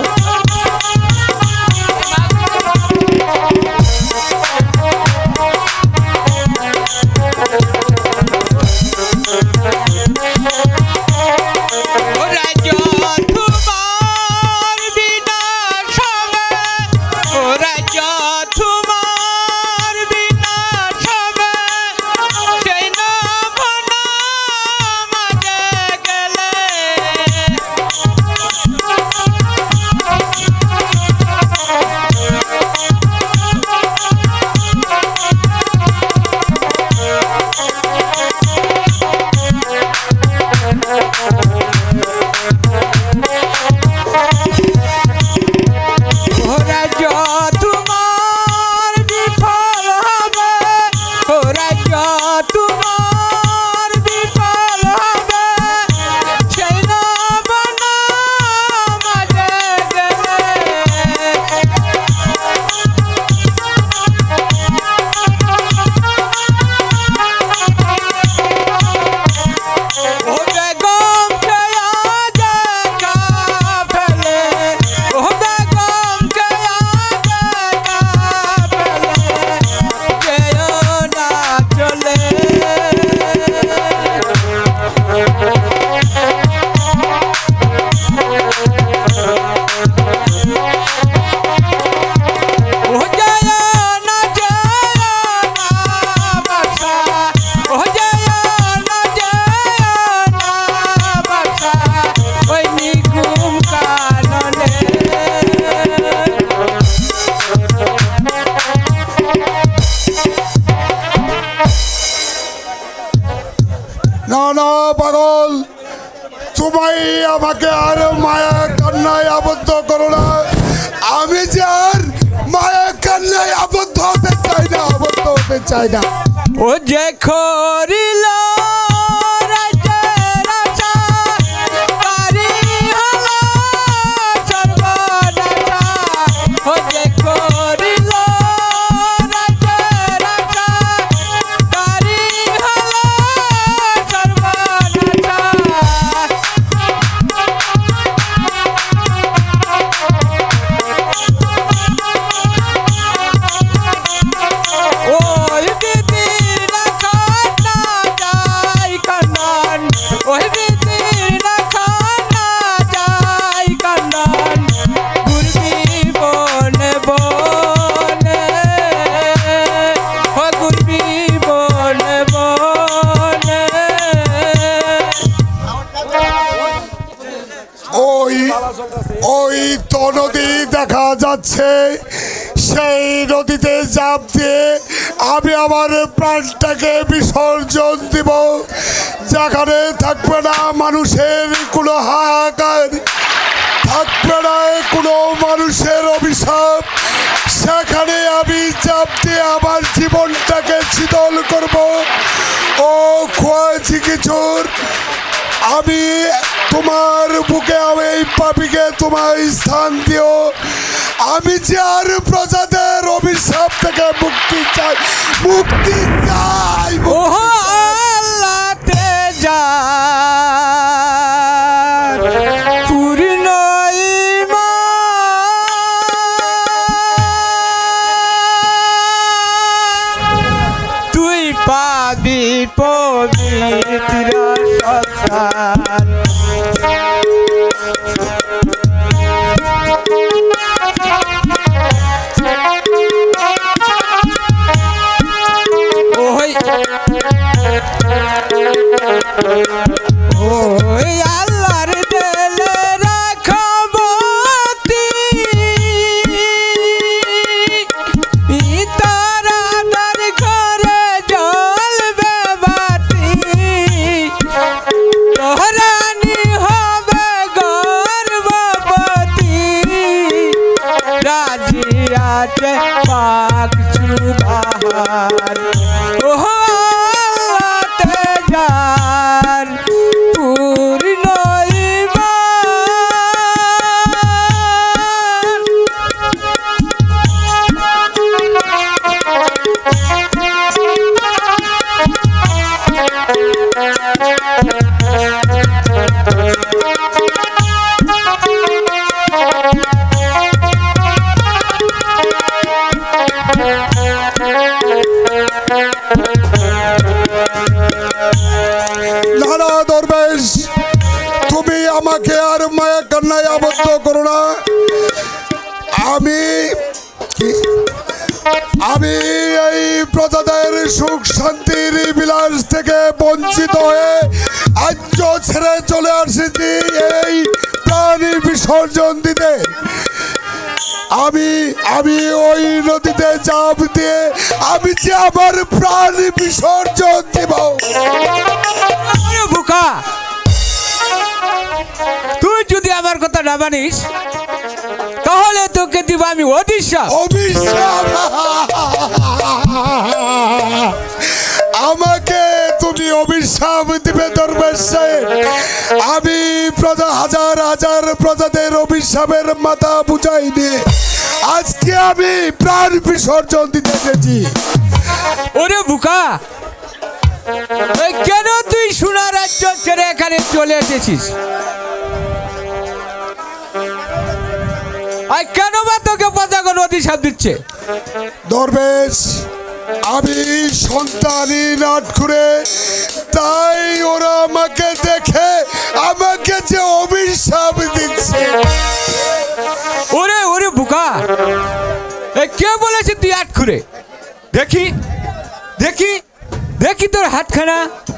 না না পাগল, তুমি আমাকে আর মায়া কান্নায় আবদ্ধ করো না। আমি যে আর মায়া কান্নায় আবদ্ধ হতে চাই না, আবদ্ধ হতে চাই না। ও যে খরিল ওই তো নদী দেখা যাচ্ছে, সেই নদীতে ঝাঁপ দিয়ে আমি আমার প্রাণটাকে বিসর্জন দিব। যেখানে থাকবে না মানুষের কোনো হাহাকার, থাকবে না কোনো মানুষের অভিশাপ, সেখানে আমি ঝাঁপ দিয়ে আমার জীবনটাকে শীতল করব। ও খোয়াছি কিছুর, আমি তোমার বুকে আমি এই পাপিকে তোমার স্থান দিও। আমি যে আর প্রজাদের অভিশাপ থেকে মুক্তি চাই, মুক্তি চাই। আল্লাহতে যা পূর্ণ তুই পাবি পবিত্র সন্তান। ওই আল্লাহর দেলে রাখবতি তারাদার ঘরে জ্বলবে বাতি, তোরানি হবে আমাকে আর মায়া কান্নায় আবদ্ধ করো না। আমি এই প্রজাদের সুখ শান্তির বিলাস থেকে বঞ্চিত হয়ে রাজ্য ছেড়ে চলে আসছি এই প্রাণী বিসর্জন দিতে। আমি ওই নদীতে ঝাঁপ দিয়ে আমি যে আমার প্রাণ বিসর্জন দেব। বোকা, তুই যদি আমার কথা না মানিস তাহলে তোকে দিব আমি অভিশাপ। অভিশাপ? আমাকে তুমি অভিশাপ দিবে দরবার সাহেব? আমি হাজার হাজার প্রজাদের অভিশাপের মাথা বুঝাই দিয়ে আজকে আমি প্রাণ বিসর্জন দিতে এসেছি। ওরে বোকা, কেন তুই সোনা রাজ্য ছেড়ে এখানে চলে এসেছিস? আর কেন বা তোকে প্রজাগণ অভিশাপ দিচ্ছে? দরবেশ, আমি সন্তানহীন আটখুরে, তাই ওরা আমাকে দেখে আমাকে যে অভিশাপ দিচ্ছে। ওরে ওরে বোকা, কে বলেছে তুই আটখুরে? দেখি দেখি দেখি তোর হাতখানা।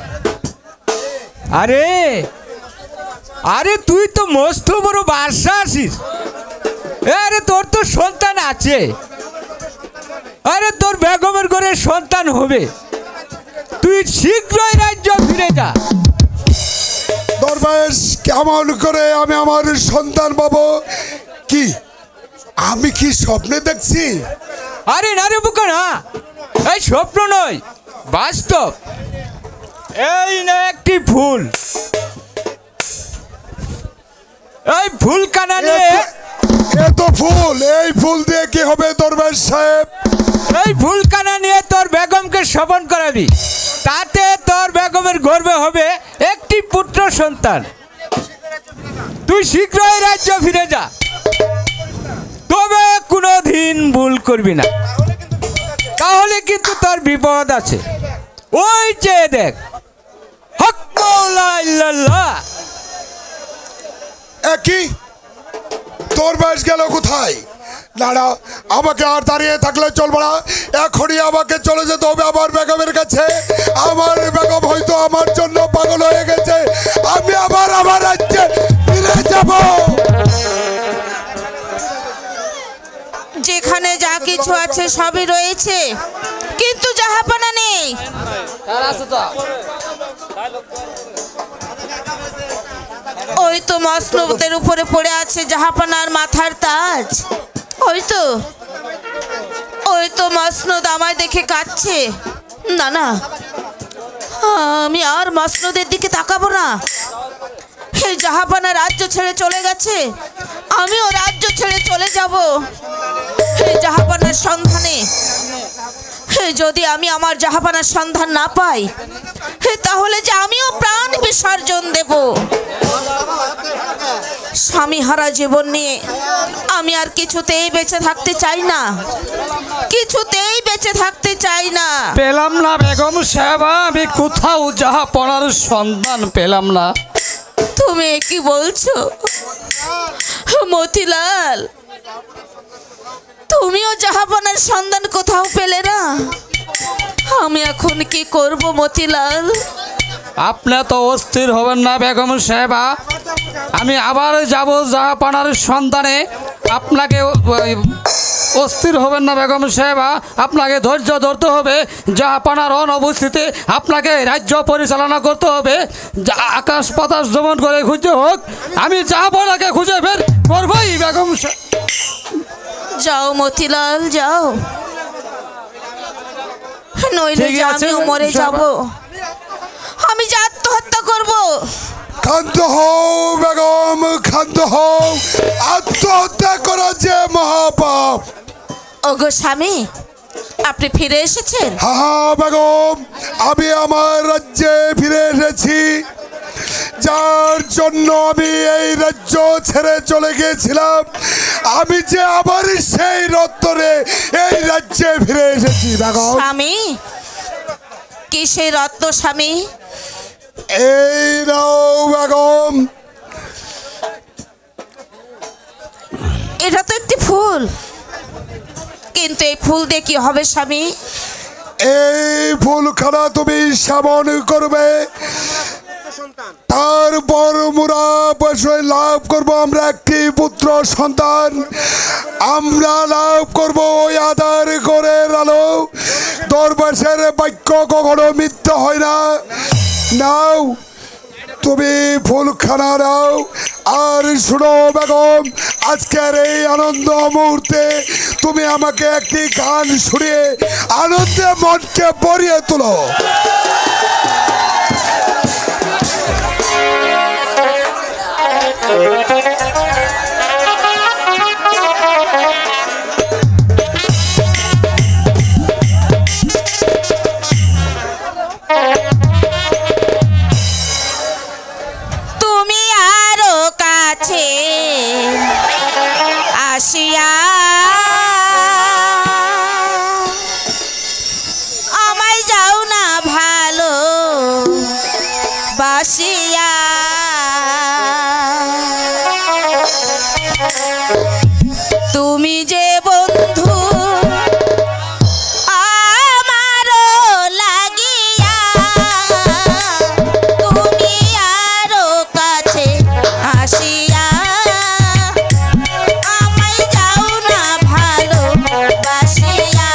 আরে আরে তুই তো মস্ত বড় বাদশা আছিস। আরে তোর তো সন্তান আছে, আরে তোর বেগমের ঘরে সন্তান হবে, তুই শীঘ্রই রাজ্য ফিরে যা। দরবেশ, কেমন করে আমি আমার সন্তান পাবো? কি আমি কি স্বপ্নে দেখছি? আরে না রে বোকা, না, এই স্বপ্ন নয়, বাস্তব। এই না একটি ফুল, এই ফুল কানা নিয়ে। এত ফুল, এই ফুল দিয়ে কি হবে দরবেশ সাহেব? এই ফুল কানা নিয়ে তোর বেগমকে শপন করাবি, তাতে তোর বেগমের গর্বে হবে একটি পুত্র সন্তান। তুই শীঘ্রই রাজ্য ফিরে যা, তবে কোনোদিন ভুল করবি না, তাহলে কিন্তু তোর বিপদ আছে। ওই চেয়ে দেখ, হক মাওলা ইল্লাল্লাহ। কি তোর বয়স গেল কোথায়? না না, আমাকে আর দাঁড়িয়ে থাকলে চলবে না, এখনই আমাকে চলে যেতে হবে আমার বেগমের কাছে। আমার বেগম হয়তো আমার জন্য পাগল হয়ে গেছে, আমি আবার আমার রাজ্যে ফিরে যাব। যেখানে যা কিছু আছে সবই রয়েছে, কিন্তু জাহাপানা নেই। ওই তো মসনদের উপরে পড়ে আছে জাহাপানার মাথার তাজ। ওই তো মসনদ আমায় দেখে কাঁদছে। না না, আমি আর মসনদের দিকে তাকাবো না। এই জাহাপানা রাজ্য ছেড়ে চলে গেছে, আমিও রাজ্য ছেড়ে চলে যাব এই জাহাপানার সন্ধানে। যদি আমি আমার জাহাপানার সন্ধান না পাই, তাহলে যে আমিও প্রাণ বিসর্জন দেব। স্বামী হারা জীবন নিয়ে আমি আর কিছুতেই বেঁচে থাকতে চাই না, কিছুতেই বেঁচে থাকতে চাই না। পেলাম না বেগম সাহেবা, আমি কোথাও জাহাপনার সন্ধান পেলাম না। তুমি কি বলছো মতিলাল? তুমিও জাহাপনার সন্ধান কোথাও পেলে না? আমি এখন কি করব মতিলাল? আপনি তো অস্থির হবেন না বেগম সাহেবা, আমি আবার যাব জাহাপনার সন্ধানে। আপনাকে অস্থির হবেন না বেগম সাহেবা, আপনাকে ধৈর্য ধরতে হবে। জাহাপনার অনুপস্থিতি আপনাকে রাজ্য পরিচালনা করতে হবে। আকাশ বাতাস যেমন করে খুঁজে হোক, আমি জাহাপনাকে খুঁজে বের করবই বেগম। যাও মতিলাল, যাও, নইলে যে আমিও মরে যাব। আমি যে আত্মহত্যা করব। ক্ষান্ত হও বেগম, ক্ষান্ত হও, আত্মহত্যা করা যে মহাপাপ। ওগো স্বামী, আপনি ফিরে এসেছেন? হ্যাঁ বেগম, আমি আমার রাজ্যে ফিরে এসেছি। যার জন্য আমি এই রাজ্য ছেড়ে চলে গিয়েছিলাম, আমি যে আবার সেই রত্তরে এই রাজ্যে ফিরে এসেছি বেগম। স্বামী, কি সেই রত্ন স্বামী? এই নাও বেগম, ফুল, কিন্তু এই ফুল দিয়ে কি হবে স্বামী? এই ফুলখানা তুমি সেবন করবে, তারপর মোরা বসে লাভ করব আমরা একটি পুত্র সন্তান। আমরা লাভ করব ওই আধার করে আলো। দরবাসের বাক্য কখনো মিথ্যা হয় না। নাও তুমি ফুলখানা নাও। আর শুনো বেগম, আজকের এই আনন্দ মুহূর্তে তুমি আমাকে একটি গান শুনিয়ে আনন্দে মনকে ভরিয়ে তোলো। তুমি আরো কাছে আসিয়া আমায় যাও না ভালো বাসিয়া। তুমি যে বন্ধু আমারও লাগিয়া, তুমি আরো কাছে আসিয়া আমায় যাও না ভালো বাসিয়া।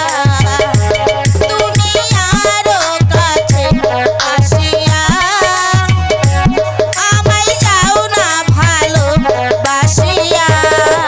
তুমি আরো কাছে আসিয়া আমায় যাও না ভালো বাসিয়া।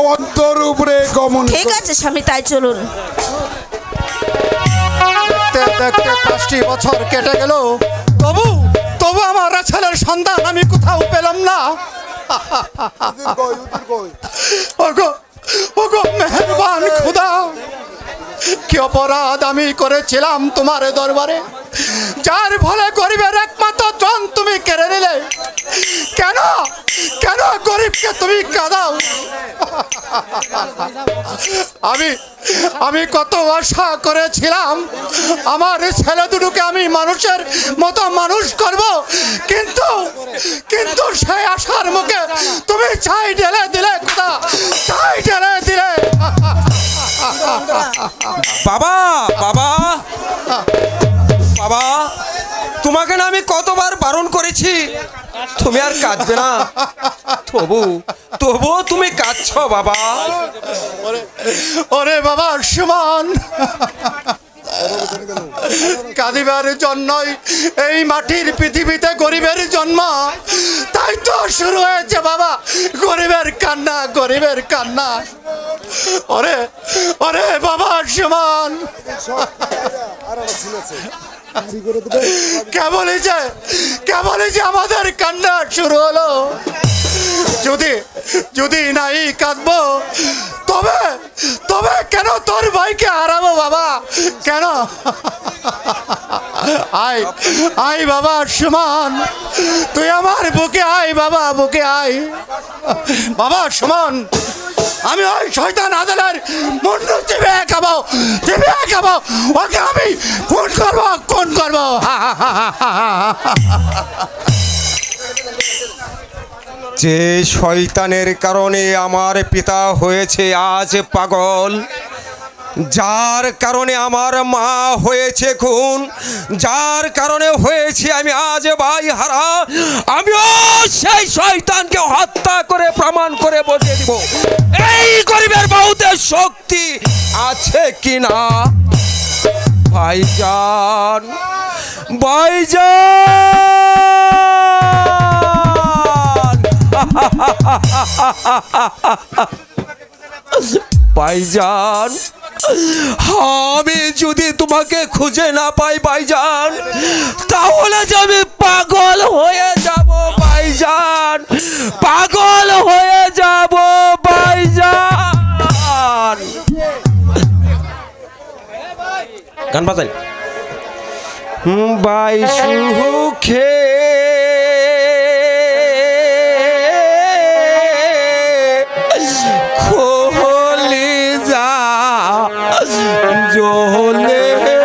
অন্তর উপরে গমন ঠিক আছে স্বামী, তাই চলুন। দেখতে দেখতে 5টি বছর কেটে গেল, তবু তবু আমার ছেলের সন্ধান আমি কোথাও পেলাম না। ওগো ওগো মেহেরবান খোদা, কি অপরাধ আমি করেছিলাম তোমার দরবারে, যার ফলে গরিবের একমাত্র জন তুমি কেড়ে নিলে? কেন কেন গরিবকে তুমি কাঁদাও? আমি কত আশা করেছিলাম আমার ছেলে দুটোকে আমি মানুষের মতো মানুষ করব, কিন্তু কিন্তু সেই আশার মুখে তুমি ছাই ঢেলে দিলে খোদা, ছাই ঢেলে দিলে। বাবা বাবা বাবা, তোমাকে না আমি কতবার বারণ করেছি তুমি আর কাঁদবে না, তবু তুমি কাঁদছ বাবা। ওরে বাবা সুমন, কাঁদিবার জন্যই এই মাটির পৃথিবীতে গরিবের জন্ম, তাই তো শুরু হয়েছে বাবা গরিবের কান্না, গরিবের কান্না। ওরে ওরে বাবা সুমন, কেবলই যে আমাদের কান্না শুরু হলো। যদি নাই কাঁদবো তবে তবে কেন তোর ভাইকে হারাবো বাবা, কেন? আয় আয় বাবা সুমন, তুই আমার বুকে আয় বাবা, বুকে আয় বাবা সুমন। আমি ওই শয়তান আদালের মুন্ডু চিবিয়ে খাবো, ওকে আমি খুন করবো। যে শয়তানের কারণে আমার পিতা হয়েছে আজ পাগল, যার কারণে আমার মা হয়েছে খুন, যার কারণে হয়েছে আমি আজ ভাই হারা, আমিও সেই শয়তানকে হত্যা করে প্রমাণ করে বসে দিব এই গরিবের বহুতের শক্তি আছে কিনা। ভাইজান ভাইজান, আমি যদি তোমাকে খুঁজে না পাই ভাইজান, তাহলে যে আমি পাগল হয়ে যাব ভাইজান, পাগল হয়ে যাব ভাইজান। গান বাজাই বাই সুখে জলে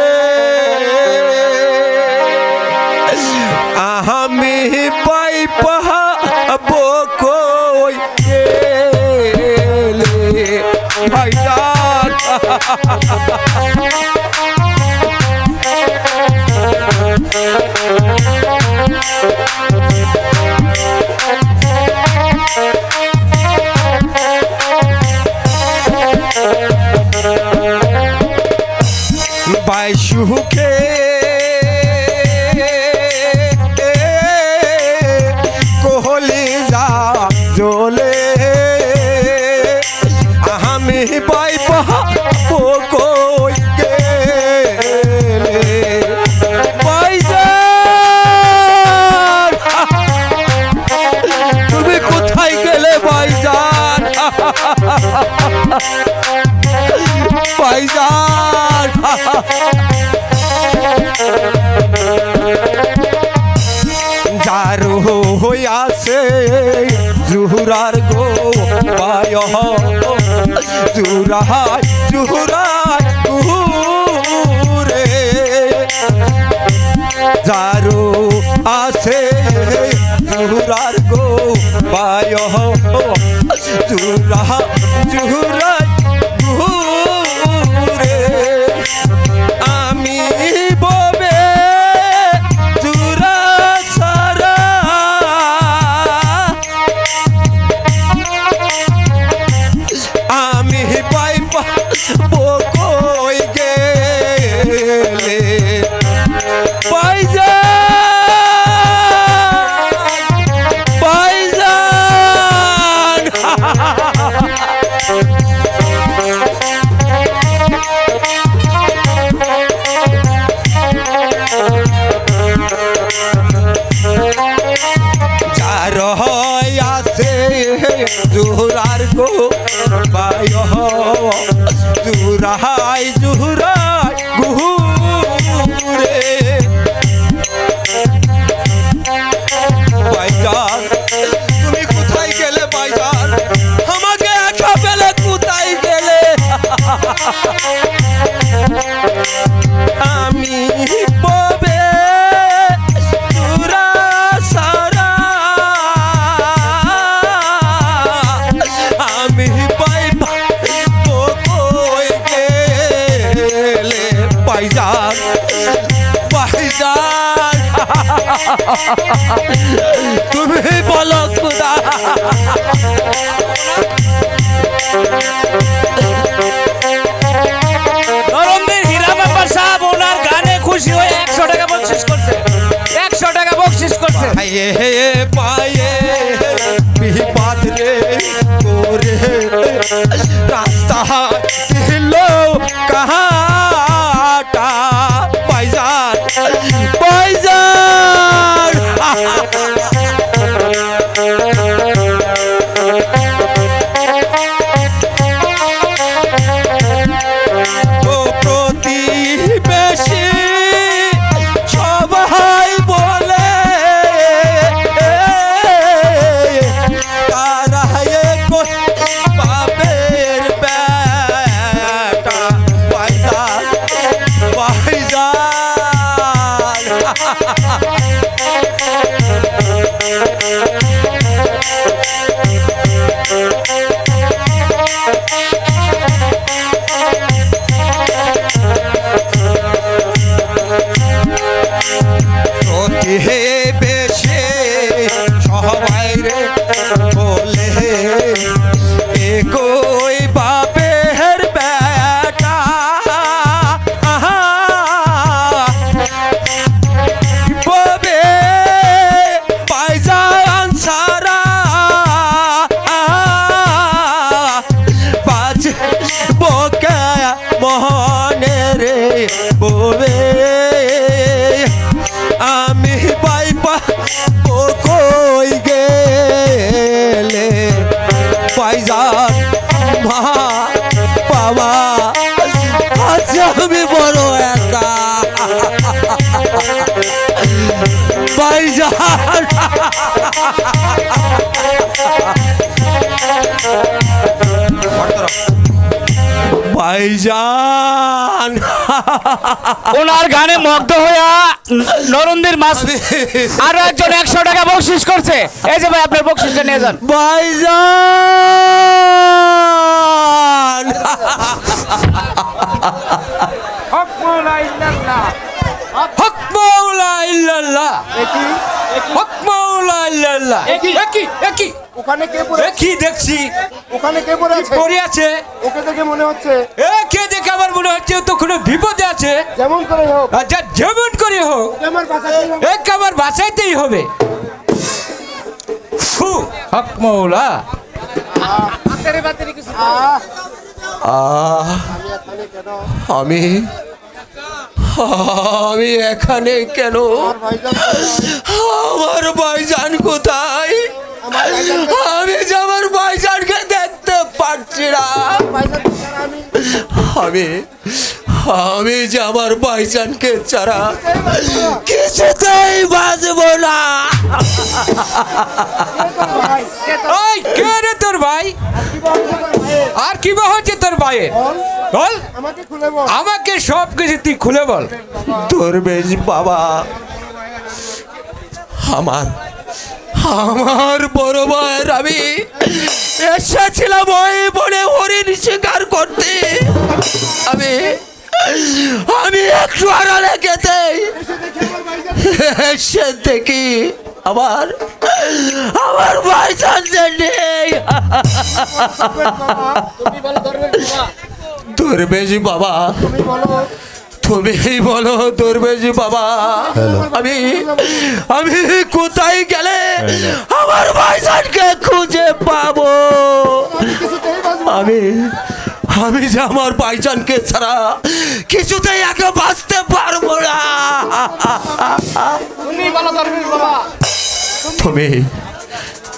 আমি পাই পাবো কই গেলে ভাইজান। বাই সুখে কোহলি যা জলে আমি পাই পাবো কই গেলে ভাইজান, তুমি কোথায় গেলে ভাইজান? ভাইজান যারো হইয়াছে জুহুরার গো পায়, জুহুরায় জুহুরায় রে, যারো আছে জুহুরার গো পায়, জুহুরা জুহুরায় রে, আমি ববে জুরা সারা আমি পাই পাবো কই গেলে ভাইজান, ভাইজান। জুহুরার গো বায় জুহুরাই জুহুরাই গুহুরে ভাইজান তুমি কোথায় গেলে ভাইজান আমাকে একা পেলে কোথায় গেলে আমি ববে সুরা সারা আমি পাইবা কই গেলে ভাইজান ভাইজান তুমি বলো খুদা নরমদের হীরা বাবা সাহেব ওনার গানে খুশি হয়ে 100 টাকা বকশিশ করছে 100 টাকা বকশিশ করছে পায়ে পায়ে বিবাদ রে করে রাস্তা দিল কাহাটা ভাইজান ভাইজান ও প্রতিবেশী সবাই বলে তারা বাপের বেটা ভাইজান বেশে সবাই রে বলে কই বাপের বেটা ববে পাইজান সারা বাজ বকে মহনে রে ববে আমি পাইবা কই গেলে ভাইজান মা বাবা আজ আমি বড় একা ভাইজান ভাইজান ওনার গানে মুগ্ধ হইয়া নরমদের মাছ আরো একজন 100 টাকা বকশিশ করছে এই যে ভাই আপনার বকশিশটা নিয়ে যান ভাইজান হক মাওলা ইল্লাল্লাহ হক মাওলা ইল্লাল্লাহ হক মাওলা ইল্লাল্লাহ একই ওখানে কে পড়ে কি দেখছি ওখানে কে পড়ে আছে পড়ে আছে ওকে দেখে মনে হচ্ছে কে দেখে আমার মনে হচ্ছে তো কোনো বিপদে আছে যেমন করে হোক আচ্ছা যেমন করে হোক আমার বাঁচাতেই হবে। আমার বাঁচাইতেই হবে হক মাওলা আমি আমি এখানে কেন আমার ভাইজান কোথায় আমি যে আমার ভাইজানকে দেখতে পাচ্ছি না আমি যে আমার ভাইজানকে ছাড়া কিছুতেই বাঁচবো না ওই কে রে তোর ভাই আর কি বা হচ্ছে তোর ভাইয়ের বল আমাকে সব কিছু তুই খুলে বল তোর বেশ বাবা আমার বড় ভাইয়ের আমি এসেছিলাম ওই বনে হরিণ শিকার করতে আমি একটু আড়ালে গেতে এসে দেখি আমার ভাইজান নেই দরবেশ বাবা তুমি বলো দরবেশ বাবা আমি কোথায় গেলে আমার ভাইজানকে খুঁজে পাবো আমি যে আমার ভাইজানকে ছাড়া কিছুতেই একে বাঁচতে পারবো না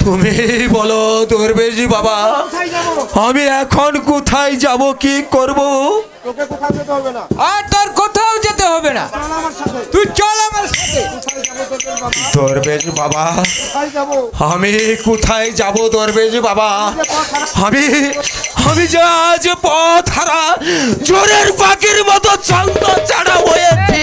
তুমি বলো দরবেশ বাবা, আমি এখন কোথায় যাব, কি করব? আর তোর কোথাও যেতে হবে না, তুই চল আমার সাথে। দরবেশ বাবা, আমি কোথায় যাব দরবেশ বাবা? আমি যে আজ পথ হারা জোরের পাখির মতো ছন্দ ছাড়া হয়েছি।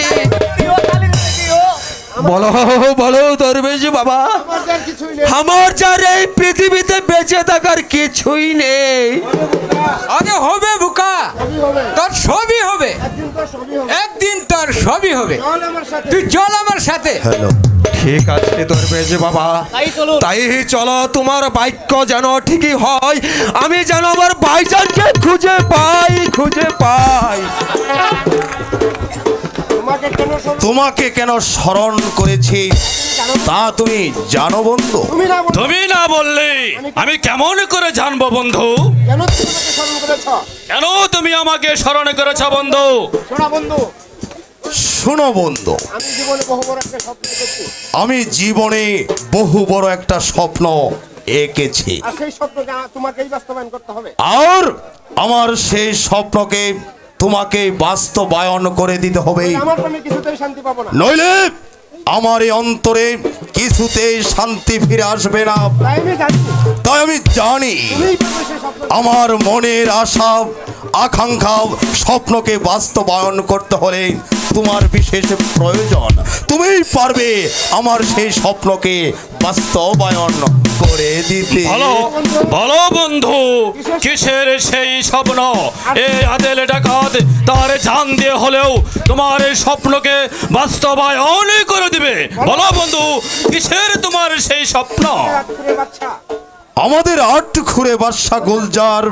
বলো বলো দরবেশ বাবা, আমার যার এই পৃথিবীতে বেঁচে থাকার কিছুই নেই। আরে হবে বুকা, তোর সবই হবে, একদিন তোর সবই হবে, তুই চল আমার সাথে। ঠিক আছে দরবেশ বাবা, তাই চলো। তোমার বাক্য যেন ঠিকই হয়, আমি যেন আমার ভাইজানকে খুঁজে পাই। তোমাকে কেন স্মরণ করেছি তা তুমি জানো বন্ধু? তুমি না বললে আমি কেমন করে জানবো বন্ধু? কেন তুমি আমাকে স্মরণ করেছ বন্ধু? শোনো বন্ধু, আমি জীবনে বহু বড় একটা স্বপ্ন এঁকেছি, আর আমার সেই স্বপ্নকে তোমাকে বাস্তবায়ন করে দিতে হবে, নইলে আমার এই অন্তরে কিছুতেই শান্তি ফিরে আসবে না। তাই আমি জানি আমার মনের আশা আকাঙ্ক্ষা স্বপ্নকে বাস্তবায়ন করতে হলে তোমার বিশেষ প্রয়োজন। তুমিই পারবে আমার সেই স্বপ্নকে বাস্তবায়ন করে দিতে। বলো বন্ধু, কিসের সেই স্বপ্ন? এই আদেল ডাকাত তার জান দিয়ে হলেও তোমার এই স্বপ্নকে বাস্তবায়ন করে দিবে। বলো বন্ধু, কিসের তোমার সেই স্বপ্ন? আমাদের ৮ খুরে বাদশা গুলজার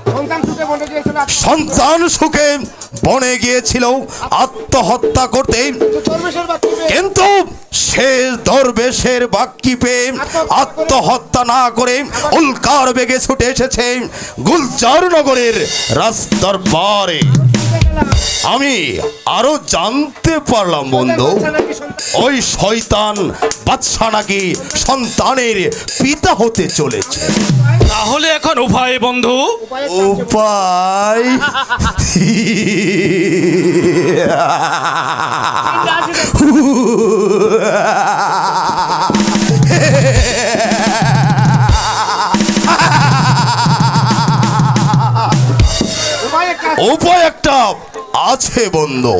সন্তান সুখে বনে গিয়েছিল আত্মহত্যা করতে, কিন্তু সে দরবেশের বাক্যি পেয়ে আত্মহত্যা না করে উল্কার বেগে ছুটে এসেছে গুলজার নগরের রাজদরবারে। আমি আরো জানতে পারলাম বন্ধু, ওই শয়তান বাদশা নাকি সন্তানের পিতা হতে চলেছে। তাহলে এখন উপায় বন্ধু? উপায় উপায় একটা আছে বন্ধু।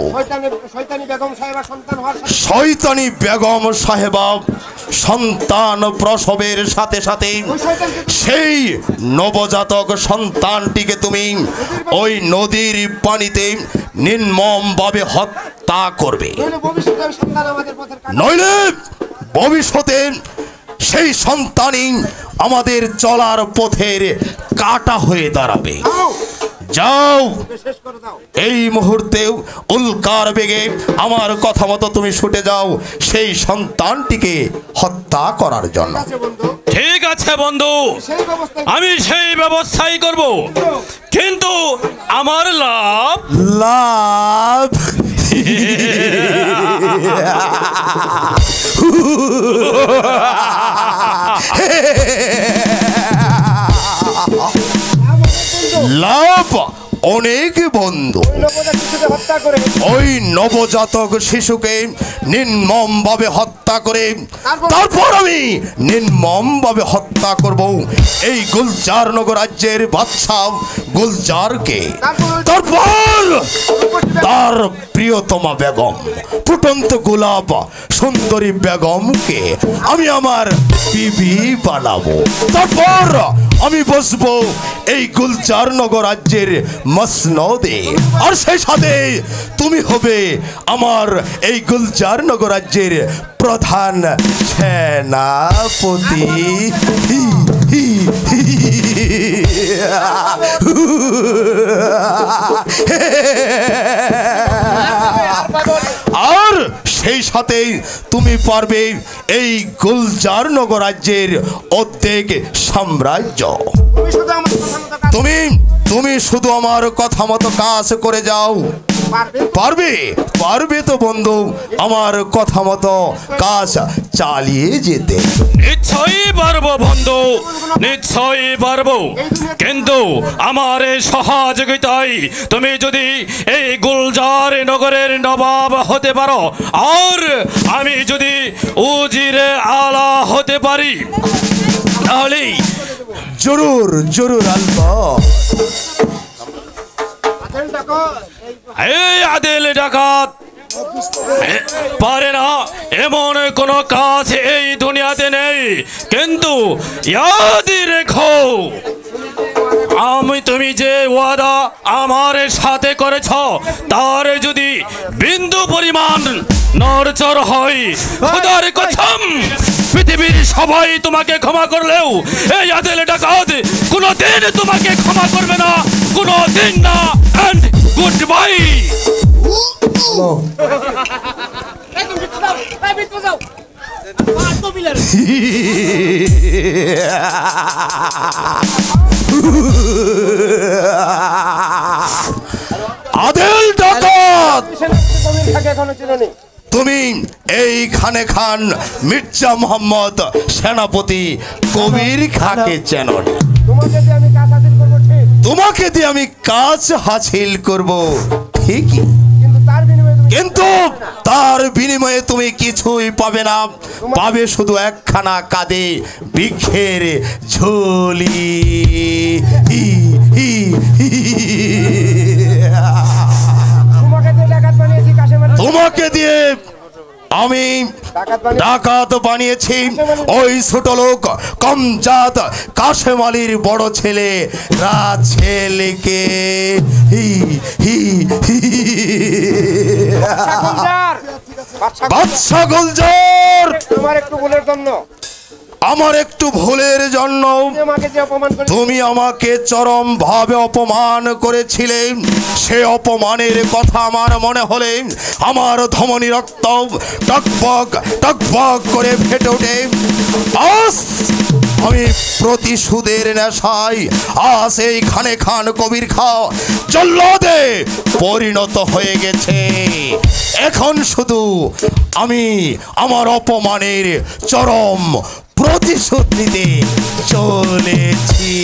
শয়তানি বেগম সাহেবা সন্তান প্রসবের সাথে সাথে সেই নবজাতক সন্তানটিকে তুমি ওই নদীর পানিতে নির্মমভাবে হত্যা করবে, নইলে ভবিষ্যতে সেই সন্তানই আমাদের চলার পথের কাঁটা হয়ে দাঁড়াবে। যাও, এই মুহূর্তে উল্কার বেগে আমার কথা মতো তুমি ছুটে যাও সেই সন্তানটিকে হত্যা করার জন্য। ঠিক আছে বন্ধু, আমি সেই ব্যবস্থাই করব, কিন্তু আমার লাভ লাভ লাভ অনেক বন্ধু। ওই নবজাতক শিশুকে নির্মমভাবে হত্যা করে তারপর আমি নির্মমভাবে হত্যা করব এই গুলজার নগর রাজ্যের বাদশা গুলজারকে। তারপর তার প্রিয়তমা বেগম ফুটন্ত গোলাপ সুন্দরী বেগমকে আমি আমার বিবি বানাবো। তারপর আমি বসবো এই গুলজার নগর রাজ্যের মসনদে, আর সেই সাথে তুমি হবে আমার এই গুলজার নগর রাজ্যের প্রধান সেনাপতি। আর সেই সাথে তুমি পারবে এই গুলজার নগর রাজ্যের অর্ধেক সাম্রাজ্য। তুমি শুধু আমার কথা মতো কাজ করে যাও। পারবে তো বন্ধু আমার কথা মতো কাজ চালিয়ে যেতে? নিশ্চয়ই পারবো বন্ধু নিশ্চয়ই পারবো, কিন্তু আমার এই সহযোগিতায় তুমি যদি এই গুলজার নগরের নবাব হতে পারো আর আমি যদি উজিরে আলা হতে পারি তাহলে জরুর জরুর আলবা। এই আদিল ডাকাত পারে না এমন কোন কাজ এই দুনিয়াতে নেই, কিন্তু ইয়াদ রেখো তুমি যে ওয়াদা আমার সাথে করেছ তার যদি বিন্দু পরিমাণ নড়চড় হয় খোদার কসম পৃথিবীর সবাই তোমাকে ক্ষমা করলেও এই আদিল ডাকাত কোনোদিন তোমাকে ক্ষমা করবে না, কোনোদিন না। And good bye. আদিল ডাকাত, তুমি এই খানে খান মির্জা মোহাম্মদ সেনাপতি কবির খাকে চেনো? তোমাকে দিয়ে আমি কাজ হাসিল করব ঠিকই, কিন্তু তার বিনিময়ে তুমি কিছুই পাবে না, পাবে শুধু একখানা কাঁধে বৃক্ষের ঝুলি। তোমাকে দিয়ে আমি ডাকাত বানিয়েছি ওই ছোট লোক কমজাত কাশেম আলীর বড় ছেলে রাছেলকে। বাদশা গুলজার, আমার একটু ভুলের জন্য তুমি আমাকে চরম ভাবে অপমান করেছিলে। সে অপমানের কথা আমার মনে হলে আমার ধমনী রক্ত টকবক টকবক করে ফেটে ওঠে। আজ আমি প্রতিশোধের নেশায় আজ এই খানে খান কবির খা জল্লাদে পরিণত হয়ে গেছে। এখন শুধু আমি আমার অপমানের চরম প্রতিশোধ নিতে চলেছি।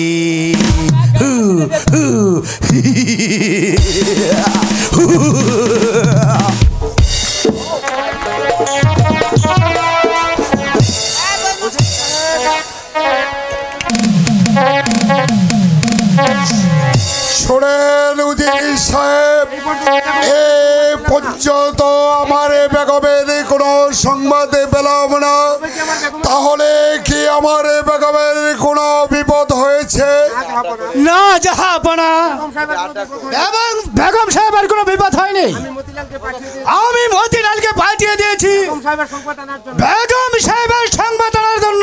শোনেন উজির সাহেব, এ পর্যন্ত আমার বেগমের কোনো সংবাদ পেলাম না, তাহলে কি আমার বেগমের কোনো বিপদ হয়েছে? না জাহাপনা, বেগম সাহেবের কোনো বিপদ হয়নি। আমি মতিলালকে পাঠিয়ে দিয়েছি বেগম সাহেবের সংবাদ আনার জন্য।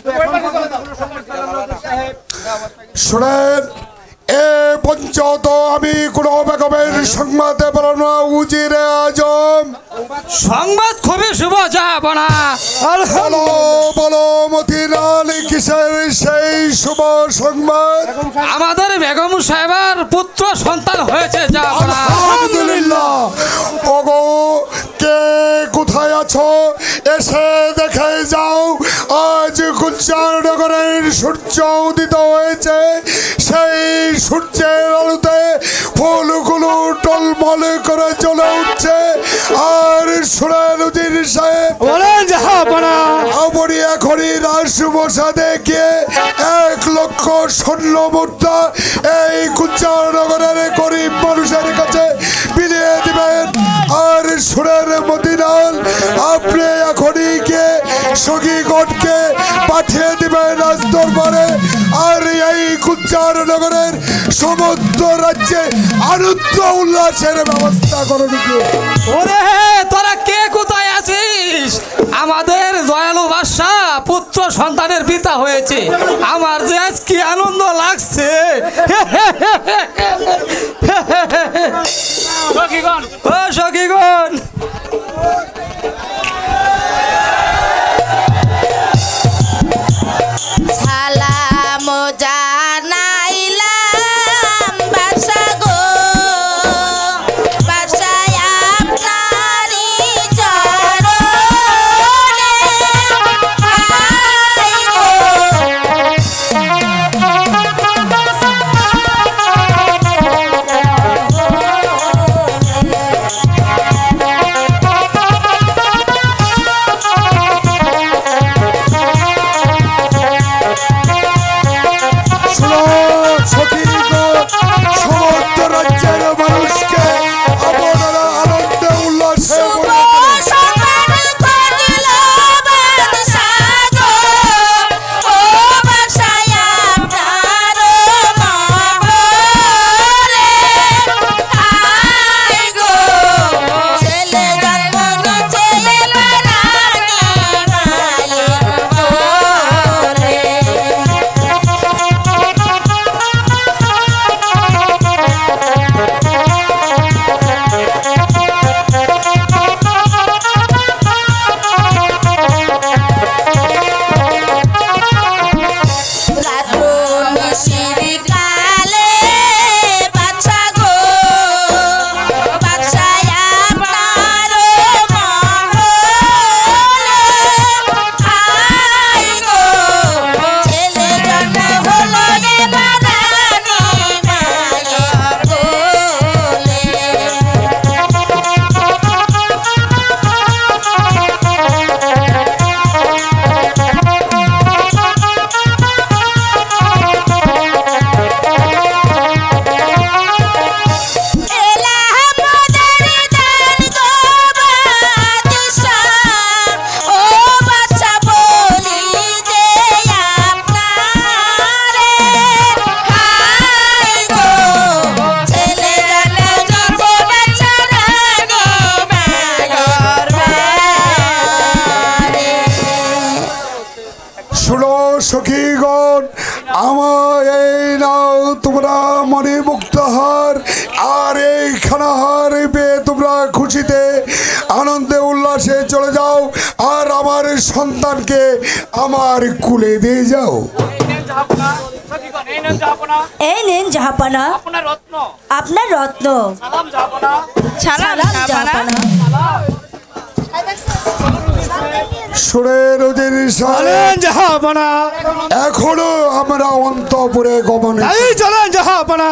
শোনেন, এ পর্যন্ত আমি কোনো বেগমের সংবাদ পেলাম না। উজিরে আজম, সংবাদ খুবই শুভ জাহাপনা। বলো বলো মতিলাল, কিসের সেই শুভ সংবাদ? আমাদের বেগম সাহেবের পুত্র সন্তান হয়েছে জাহাপনা। আলহামদুলিল্লাহ। ওগো, কে কোথায় আছো এসে দেখে যাও। আজ গুলজার নগরের সূর্য উদিত হয়েছে। সেই সূর্যের আলোতে ফুলগুলো টলমল করে জ্বলে উঠছে। আর সুরেন উজির সাহেব বলেন জাহাপনা, আপনি এখনই রাজমশাদে গিয়ে 1 লক্ষ স্বর্ণ মুদ্রা এই গুলজার নগরের গরিব মানুষের কাছে বিলিয়ে দিবেন। আর সুরের মতিলাল, আপনি এখনই গিয়ে সখীগণকে পাঠিয়ে দিবেন রাজ দরবারে। আর এই গুলজার নগরের সমুদ্র রাজ্যে আনন্দ উল্লাসের ব্যবস্থা করে দিবে। ওরে তোরা কে কোথায় আছিস? আমাদের দয়ালু বাদশাহ পুত্র সন্তানের পিতা হয়েছে। আমার যে আজ কি আনন্দ লাগছে। সখীগণ, ও সখীগণ, সালাম জানাইলাম বাদশা গো, বাদশাহ আপনারই চরণে আই গো শুনো সখীগণ, আমার এই নাও তোমরা মনে মুক্তহার, আর এই খানাহার পেয়ে তোমরা খুশিতে আনন্দে উল্লাসে চলে যাও, আর আমার সন্তানকে আমার কুলে দিয়ে যাও। এই নেন জাহাপানা, আপনার রত্ন। সালাম জাহাপানা। সুরের ওদের জাহাপানা, এখনো আমরা অন্তপুরে গমনে এই চলেন জাহাপানা।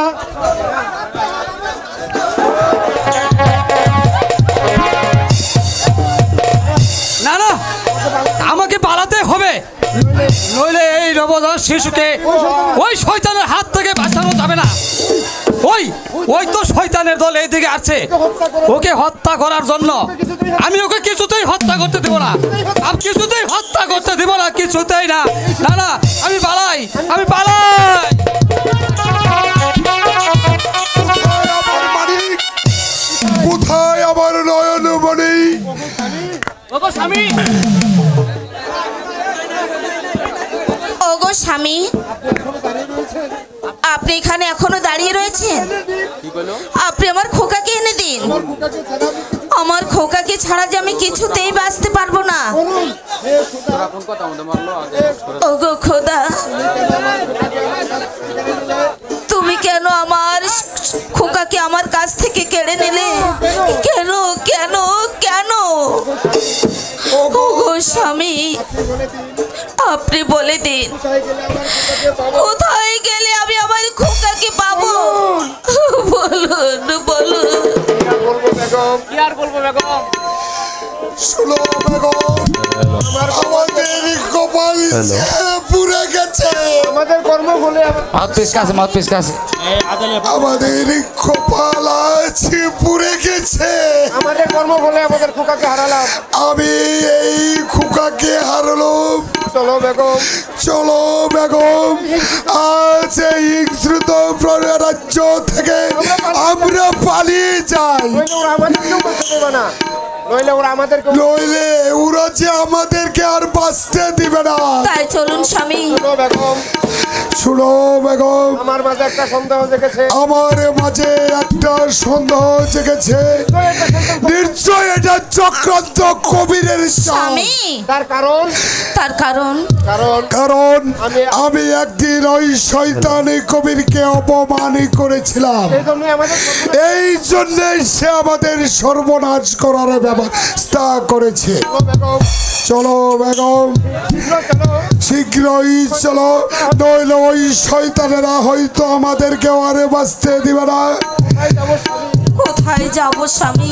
না না, আমাকে পালাতে হবে, নইলে এই নবজাত শিশুকে ওই শয়তানের হাত থেকে বাঁচানো যাবে না। ওই ওই তো শয়তানের দল এইদিকে আছে, ওকে হত্যা করার জন্য। আমি ওকে কিছুতেই হত্যা করতে দেব না, আমি কিছুতেই হত্যা করতে দেব না, কিছুতেই না। না না, আমি পালাই, আমি পালাই। কোথায় আমার নয়নমণি? ওগো স্বামী, আপনি এখানে এখনো দাঁড়িয়ে রয়েছেন? আপনি আমার খোকাকে এনে দিন। আমার খোকাকে ছাড়া যে আমি কিছুতেই বাঁচতে পারবো না। ওগো খোদা, তুমি কেন আমার খোকাকে আমার কাছ থেকে কেড়ে নিলে? কেন কেন কেন? ওগো স্বামী, আপনি বলে দিন, কোথায় গেলে আমি আমার খোকাকে পাবো? বলুন বলুন। কি আর বলবো বেগম? শুনো বেগম, আমাদের কপাল পুড়ে গেছে। আমাদের কর্ম বলে আমাদের কপাল আছে পুড়ে গেছে। আমাদের কর্ম বলে আমাদের খোকাকে হারালাম। আমি এই খোকাকে হারালাম। চলো বেগম, চলো বেগম, আজ এই হিংস্রত রাজ্য থেকে আমরা পালিয়ে যাই, নইলে ওরা যে আমাদেরকে আর বাঁচতে দিবে না। তাই চলুন স্বামী। শুনো বেগম, আমার মাঝে একটা সন্দেহ জেগেছে। আমার মাঝে একটা সন্দেহ জেগেছে। নিশ্চয় এটা চক্রান্ত কবিরের স্বামী। তার কারণ? তার কারণ কারণ আমি একদিন ওই শয়তানি কবিরকে অপমান করেছিলাম, এই জন্য সে আমাদের সর্বনাশ করার ব্যবস্থা করেছে। চলো বেগম, শীঘ্রই চলো, নইলে ওই শয়তানেরা হয়তো আমাদেরকে আর বাঁচতে দিবে না। কোথায় যাব স্বামী?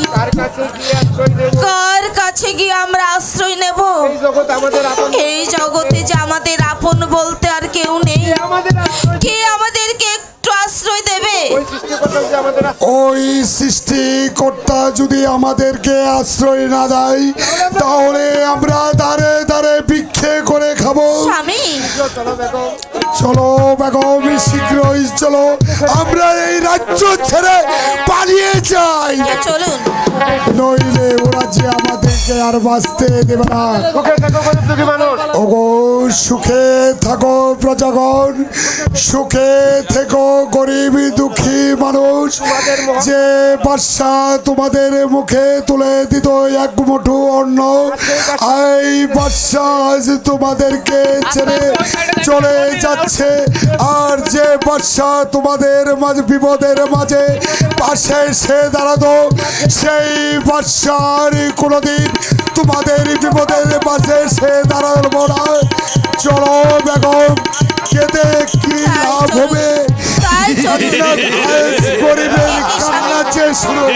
কার কাছে গিয়ে আমরা আশ্রয় নেব? এই জগতে যে আমাদের আপন বলতে আর কেউ নেই। কে আমাদেরকে একটু আশ্রয় দেবে? ওই সৃষ্টিকর্তা যদি আমাদেরকে আশ্রয় না দেয়, তাহলে আমরা দাঁড়ে দাঁড়ে ভিক্ষে করে খাবো। স্বামী চলো বেগম, শীঘ্রই চলো, আমরা এই রাজ্য ছেড়ে পালিয়ে যাই। চলুন, নইলে ওরা যে আমাদেরকে আর বাঁচতে দেবে না। ওগো সুখে থাকো প্রজাগণ, সুখে থেকো গরিব দুঃখী মানুষ। যে বাদশা তোমাদের মুখে তুলে দিত এক মুঠো অন্ন, এই বাদশা আজ তোমাদেরকে ছেড়ে চলে যাচ্ছে। আর যে বাদশা তোমাদের মাঝে বিপদের মাঝে পাশে এসে দাঁড়াতো, সেই বাদশার কোনোদিন তোমাদের বিপদের পাশে এসে দাঁড়াবো না। চলো বেগম, কেঁদে কি লাভ হবে? গরিবের কান্না চেয়ে শুনো।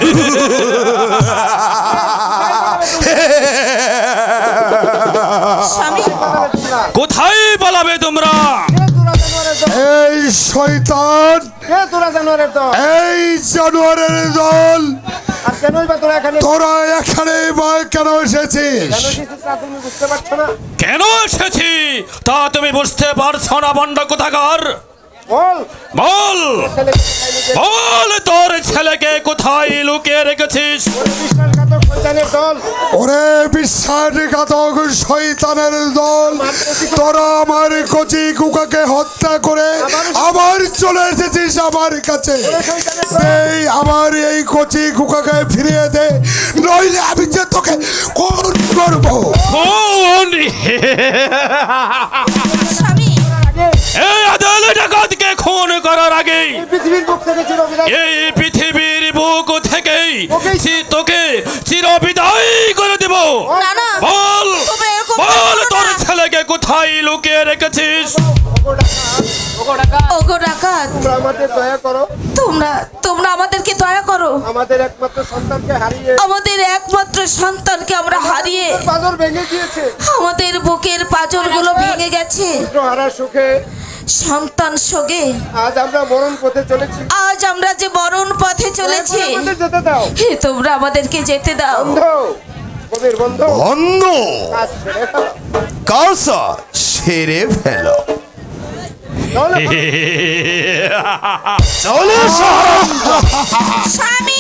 কোথায় পালাবে তোমরা? এই শয়তান, এই জানোয়ারের দল, তোরা এখানে কেন এসেছিস? কেন এসেছি তা তুমি বুঝতে পারছো না? বন্ড কোথাকার, বল বল তোর ছেলেকে কোথায় লুকিয়ে রেখেছিস? ওরে বিশ্বাসঘাতক শয়তানের দল, তোরা আমার কচি কুকাকে হত্যা করে আবার চলে এসেছিস আমার কাছে। এই আমার এই কচি কুকাকে ফিরিয়ে দে, নইলে আমি যে তোকে খুন করবো। এই আদাল ডাকাতকে খুন করার আগে এই পৃথিবীর বুক থেকেই তোকে চিরবিদায় করে দেব। বল বল তোর ছেলেকে কোথায় লুকিয়ে রেখেছিস? ওগো ডাকাত, তোমরা আমাদেরকে দয়া করো। আমাদের একমাত্র সন্তানকে আমরা হারিয়ে আমাদের বুকের পাঁজরগুলো ভেঙে গেছে। সন্তান শোকে আজ আমরা যে মরণ পথে চলেছি। তোমরা আমাদেরকে যেতে দাও। অন্ধ কালসা সেরে ফেলো। চলো স্বামী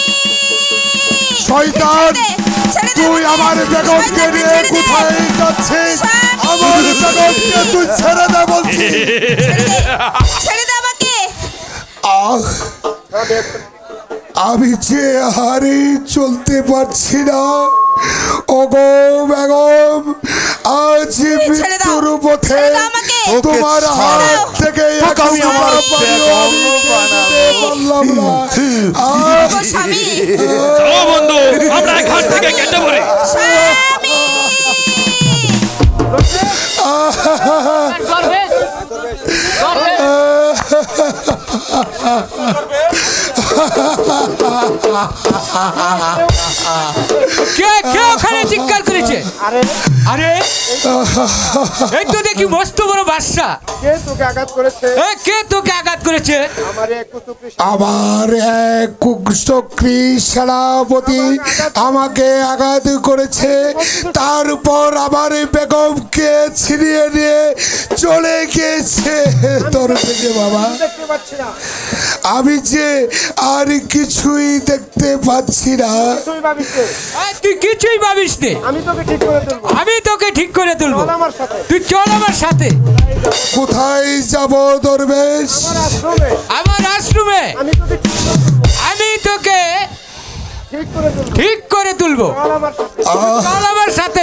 শয়তান, তুই আমার বেগমকে নিয়ে কোথায় যাচ্ছিস? আমার বেগমকে তুই ছেড়ে দে বলছি। ছেড়ে দে আমাকে। আমি যে হারে চলতে পারছি না। ওগো বেগম, আজ মৃত্যুর পথে তোমার হাত থেকে বন্ধু আমরা ঘাট থেকে কেটে পড়ি। কে ওখানে চিৎকার করেছে? আরে এই তো দেখি মস্ত বড় বাদশা। কে তোকে আঘাত করেছে? আমার এক কুচক্রী সেনাপতি আমাকে আঘাত করেছে। তারপর আমার বেগমকে ছিনিয়ে নিয়ে চলে গেছে। তোর থেকে বাবা আমি যে আর কিছুই দেখতে পাচ্ছি না। তুই কিছুই ভাবিস নে, আমি তোকে ঠিক করে তুলবো। তুই চল আমার সাথে। কোথায় যাব দরবেশ? আমার আশ্রমে। আমি তোকে ঠিক করে তুলবো। চল আমার সাথে।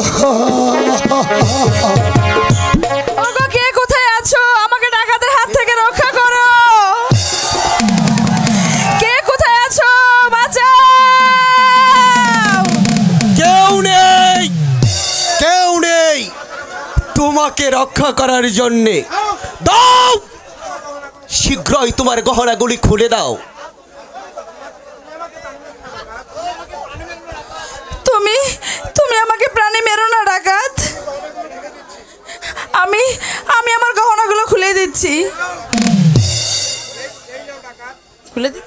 ওগো কে কোথায় আছো? আমাকে ডাকাতের হাত থেকে রক্ষা করো। কে কোথায় আছো? বাঁচাও। কেউ নেই তোমাকে রক্ষা করার জন্যে। দাও শীঘ্রই তোমার গহনাগুলি খুলে দাও। তুমি আমাকে প্রাণে মেরো না ডাকাত। আমি আমার গহনাগুলো খুলে দিচ্ছি। খুলে দি।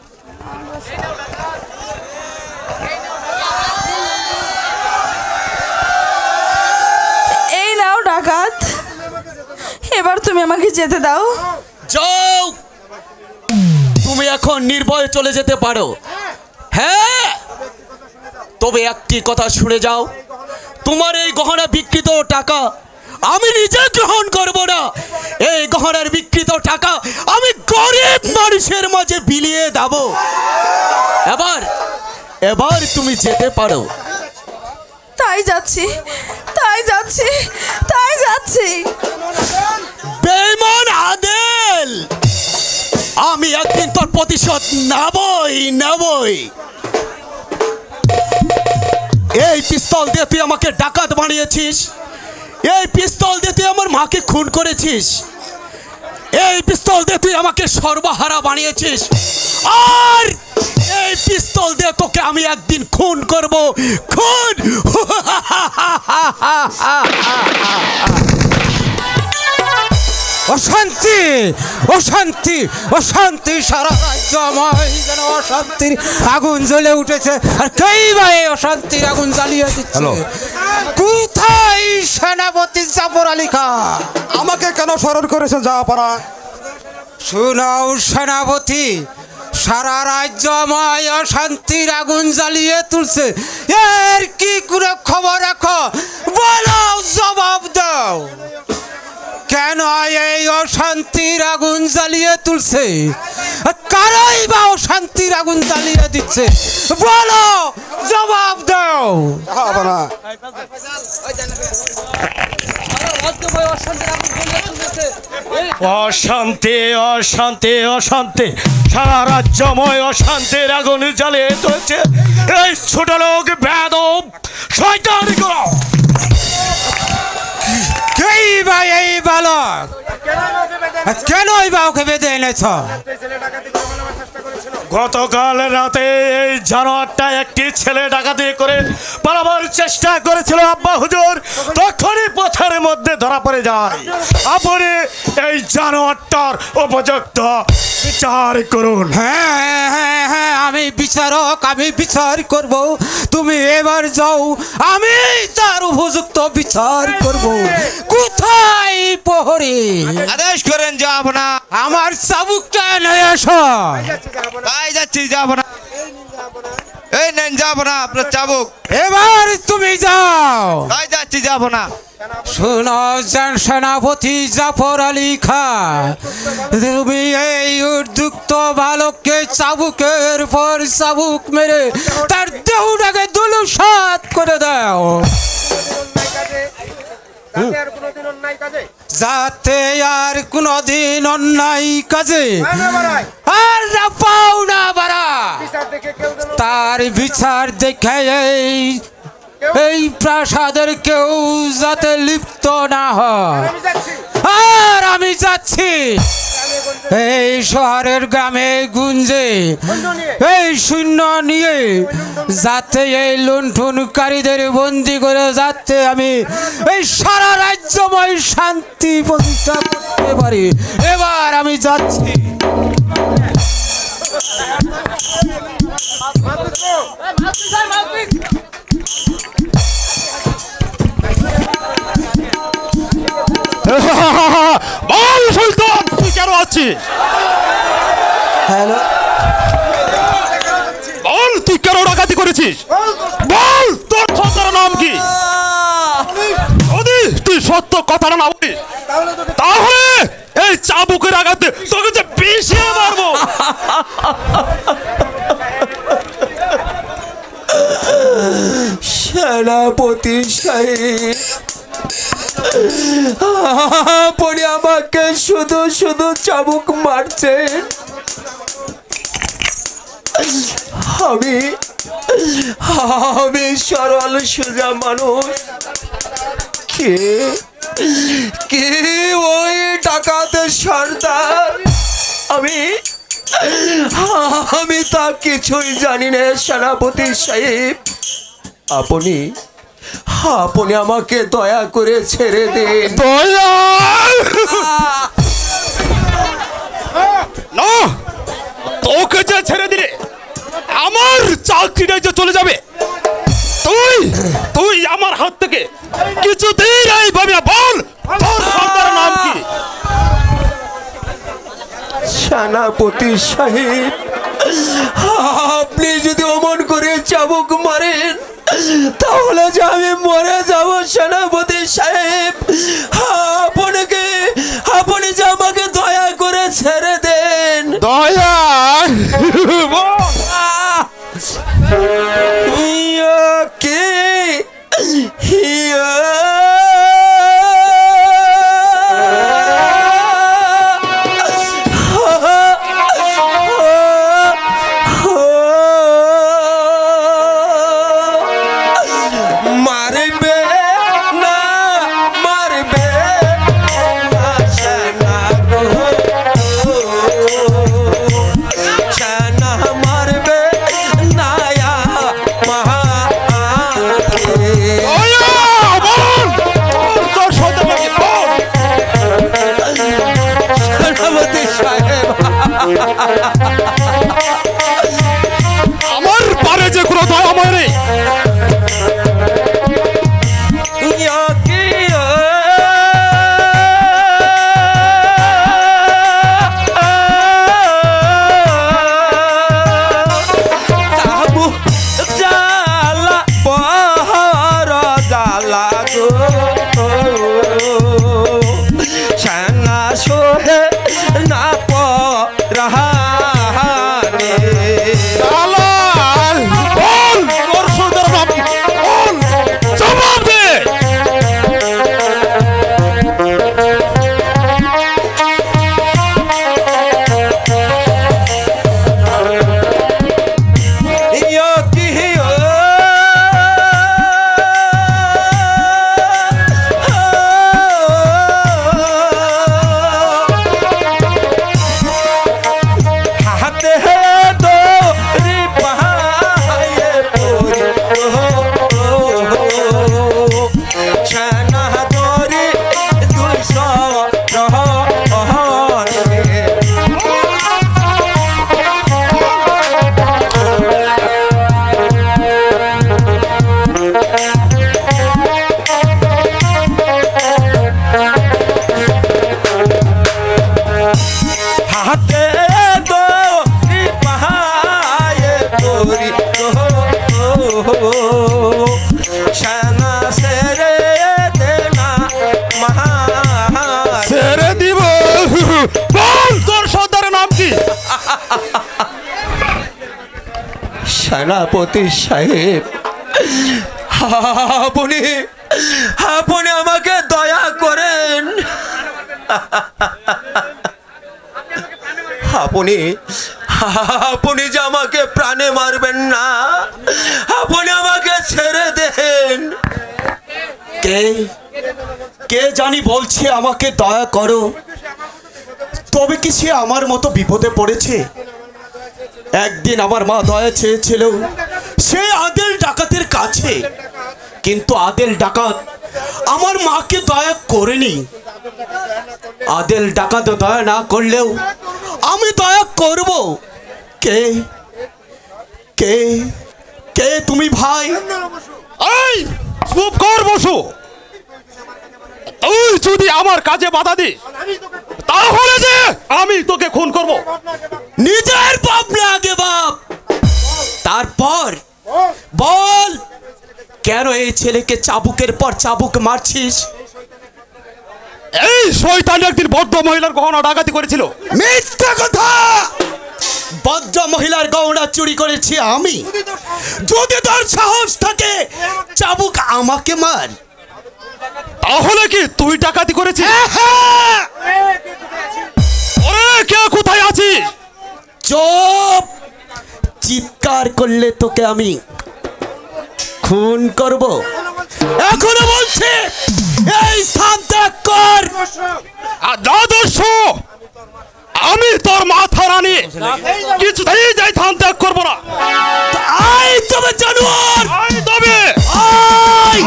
এই নাও ডাকাত, এবার তুমি আমাকে যেতে দাও। যাও, তুমি এখন নির্ভয়ে চলে যেতে পারো। হ্যাঁ, তবে একটি কথা শুনে যাও, তোমার এই গহনা বিকৃত টাকা আমি নিজে গ্রহণ করব না। এই গহনার বিকৃত টাকা আমি গরিব মানুষের মাঝে বিলিয়ে দেব। এবার তুমি যেতে পারো। তাই যাচ্ছি। বেঈমান আদেল, আমি একদিন তোর প্রতিশোধ নেবই। এই পিস্তল দিয়ে তুই আমাকে ডাকাত বানিয়েছিস। এই পিস্তল দিয়ে তুই আমার মাকে খুন করেছিস। এই পিস্তল দিয়ে তুই আমাকে সর্বহারা বানিয়েছিস। আর এই পিস্তল দিয়ে তোকে আমি একদিন খুন করব। খুন। অশান্তি অশান্তি অশান্তি, সারা রাজ্য আমার যেন অশান্তির আগুন জ্বলে উঠেছে। আর কেই বা এই অশান্তির আগুন জ্বালিয়ে দিচ্ছে? কোথায় সেনাপতি জাফর আলী খান? আমাকে কেন স্মরণ করেছেন জাহাপাড়া? শুনাও সেনাপতি, সারা রাজ্যময় অশান্তির আগুন জ্বালিয়ে তুলছে, এর কি করে খবর রাখো? বলো, জবাব দাও। কেন এই অশান্তির আগুন জ্বালিয়ে তুলছে? কারাই বা অশান্তির আগুন জ্বালিয়ে দিচ্ছে? বলো, জবাব দাও। অশান্তি অশান্তি অশান্তি, সারা রাজ্যময় অশান্তির আগুন জ্বালিয়ে তুলছে এই ছোট লোক বেয়াদব শয়তানি করো। কেই বা এই বালক, কেনই বা ওকে বেঁধে এনেছ? গতকাল রাতে এই জানোয়ারটা একটি ছেলে ডাকাতি করে পালাবার চেষ্টা করেছিল আব্বা হুজুর, তখনই পথের মধ্যে ধরা পড়ে যায়। আপনি এই জানোয়ারটার উপযুক্ত বিচার করুন। হ্যাঁ হ্যাঁ হ্যাঁ, আমি বিচারক, আমি বিচার করব। তুমি এবার যাও, আমি তার উপযুক্ত বিচার করব। কোথায় প্রহরী? আদেশ করেন, যাব না। আমার চাবুকটা নিয়ে এসো। তাই যাচ্ছি, যাব না। এই নেন, যাব না আপনার চাবুক। এবার তুমি যাও। তাই যাচ্ছি, যাব না। শোনো সেনাপতি জাফর আলী খাঁ, তুমি এই উদ্যুক্ত বালককে চাবুকের পর চাবুক মেরে তার দেহটাকে ধূলিসাৎ করে দাও, যাতে আর কোনদিন অন্যায় কাজে আর না পাও না বাড়া। তার বিচার দেখে এই প্রাসাদের কেউ যাতে লিপ্ত না হয়। আর আমি যাচ্ছি এই শহরের গ্রামে গুঞ্জে এই শূন্য নিয়ে, যাতে এই লুণ্ঠনকারীদের বন্দি করে যাতে আমি এই সারা রাজ্যময় শান্তি প্রতিষ্ঠা করতে পারি। এবার আমি যাচ্ছি। বল সুলতান, তুই কেন আছিস? হ্যালো, বল তুই কেন ডাকাতি করেছিস? বল তোর সন্তানের নাম কি? যদি তুই সত্য কথাটা না বলিস, তাহলে এই চাবুকের আঘাতে তোকে যে পিষিয়ে মারবো। সেনাপতি সাহেব, আপনি আমাকে শুধু শুধু চাবুক মারছেন। আমি সরল সোজা মানুষ। কে ওই ডাকাতের সর্দার? আমি তা কিছুই জানি না সেনাপতি সাহেব। আপনি আমাকে দয়া করে ছেড়ে দিন। দয়া না, তোকে যে ছেড়ে দিলে আমার চাকরিটা যে চলে যাবে। তুই আমার হাত থেকে কিছুতেই পাবি না। বল তোর সন্তানের নাম কি? সেনাপতি সাহেব, আপনি যদি অমন করে চাবুক মারেন তাহলে যে আমি মরে যাব। সেনাপতি সাহেব, আপনি যে আমাকে দয়া করে ছেড়ে দেন। দয়া কে আমার পারে যে কোনো দয়া মরে। হাতে দড়ি পাহায়ে তোরি শানা সেরে দেনা মহা ছেড়ে দিব। বল তোর সর্দারের নাম কি? সেনাপতি সাহেব, আপনি আপনি আমাকে দয়া করেন। আপনি আপনি যে আমাকে প্রাণে মারবেন না, আপনি আমাকে ছেড়ে দেন। কে কে জানি বলছে আমাকে দয়া করো, তবে কি সে আমার মতো বিপদে পড়েছে? একদিন আমার মা দয়া চেয়েছিল সে আদেল ডাকাতের কাছে, কিন্তু আদেল ডাকাত আমার মাকে দয়া করেনি। আদেল ডাকাত দয়া না করলেও আমি দয়া করব। কে কে কে তুমি ভাই? এই চুপ কর, বসো। তুই যদি আমার কাজে বাধা দিস তাহলে যে আমি তোকে খুন করব। নিজের বাপ না আগে বাপ, তারপর বল কেন এই ছেলেকে চাবুকের পর চাবুক মারছিস? এই শয়তান একদিন বদ্ধ মহিলার গহনা ডাকাতি করেছিল। মিথ্যা কথা! বদ্ধ মহিলার গহনা চুরি করেছি আমি। যদি তোর সাহস থাকে চাবুক আমাকে মার। তাহলে কি তুই ডাকাতি করেছিস? ওরে কে কোথায় আছিস? চুপ! চিৎকার করলে তোকে আমি খুন করব। এখনো বলছি এই স্থান ত্যাগ কর। আদর্শ আমি তোর মাথা রানি কিছুতেই যাই স্থান ত্যাগ করবো না। আই তবে জানোয়ার, আই তবে আই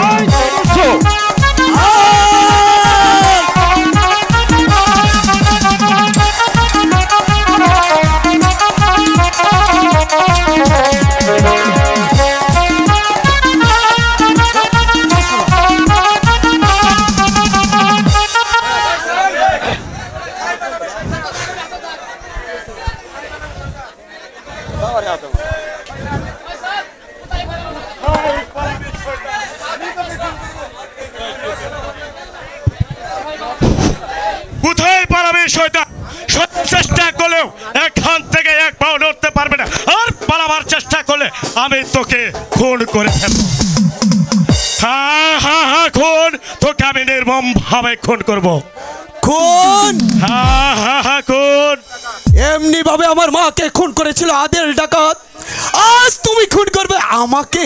কোথায় পালাবে শয়তান? চেষ্টা করলেও এখান থেকে এক পাও নড়তে পারবে না, আর পালাবার চেষ্টা করলে আমি তোকে খুন করে ফেলবো। হ্যাঁ হ্যাঁ হ্যাঁ খুন, তোকে আমি নির্মম ভাবে খুন করবো। খুন? হ্যাঁ হ্যাঁ হ্যাঁ খুন। এমনি ভাবে আমার মাকে খুন করেছিল আদেল ডাকাত, আজ তুমি খুন করবে আমাকে?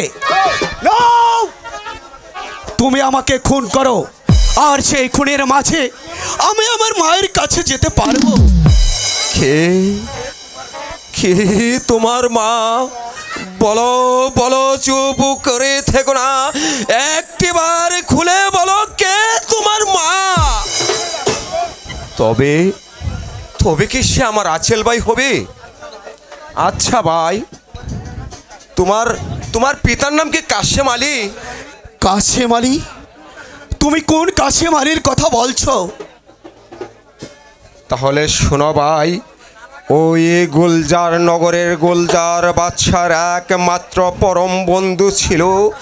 তুমি আমাকে খুন করো, আর সেই খুনের মাঝে আমি আমার মায়ের কাছে যেতে পারবো। কে কে তোমার মা? বলো বলো, চুপ করে থেকো না, একটিবার খুলে বলো কে তোমার মা। তবে তবে কি সে আমার আচেল ভাই হবে? আচ্ছা ভাই, তোমার তোমার পিতার নাম কি কাশেম আলী? কাশেম আলী? তুমি কোন কাশেম আলীর কথা বলছো? তাহলে শোনো ভাই, ওই গুলজার নগরের গুলজার বাদশার একমাত্র পরম বন্ধু ছিল,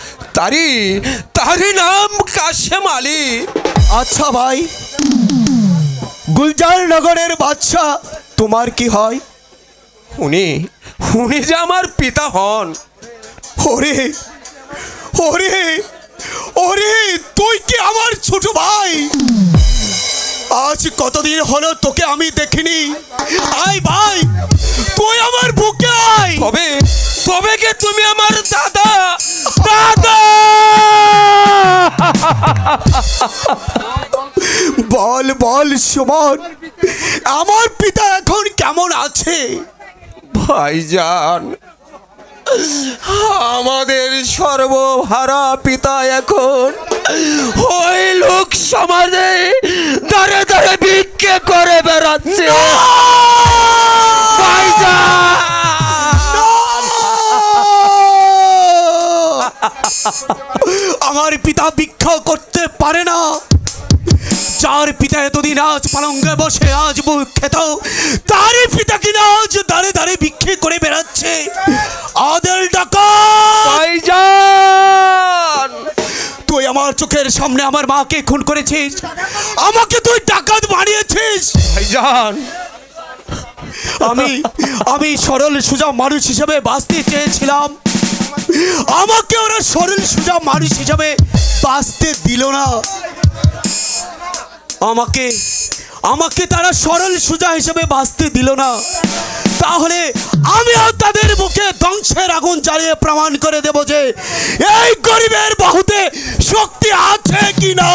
তারই নাম কাশেম আলী। আচ্ছা ভাই, গুলজার নগরের বাদশা তোমার কি হয়? উনি যে আমার পিতা হন। ওরে ওরে ওরে, তুই কি আমার ছোট ভাই? আজ কতদিন হলো তোকে আমি দেখিনি। আয় ভাই, তুই আমার বুকে আয়। তবে তবে কি তুমি আমার দাদা? দাদা বল বল সুমন, আমার পিতা এখন কেমন আছে? ভাইজান, আমাদের সর্বহারা পিতা এখন ওই লোক সমাজে দাঁড়ে দাঁড়ে ভিক্ষে করে বেড়াচ্ছে। আমার পিতা ভিক্ষা করতে পারে না। যার পিতা এতদিন আজ পালঙ্গে বসে আজ বুক খেত, তারই পিতা কিনা আজ দাঁড়ে দাঁড়ে ভিক্ষে করে বেড়াচ্ছে। আদেল ডাকাত ভাইজান, তুই আমার চোখের সামনে আমার মাকে খুন করেছিস, আমাকে তুই ডাকাত বানিয়েছিস। ভাইজান, আমি সরল সোজা মানুষ হিসেবে বাঁচতে চেয়েছিলাম, আমাকে ওরা সরল সোজা মানুষ হিসেবে বাঁচতে দিল না। আমাকে তারা সরল সোজা হিসেবে বাঁচতে দিল না। তাহলে আমিও তাদের মুখে ধ্বংসের আগুন জ্বালিয়ে প্রমাণ করে দেব যে এই গরিবের বাহুতে শক্তি আছে কিনা।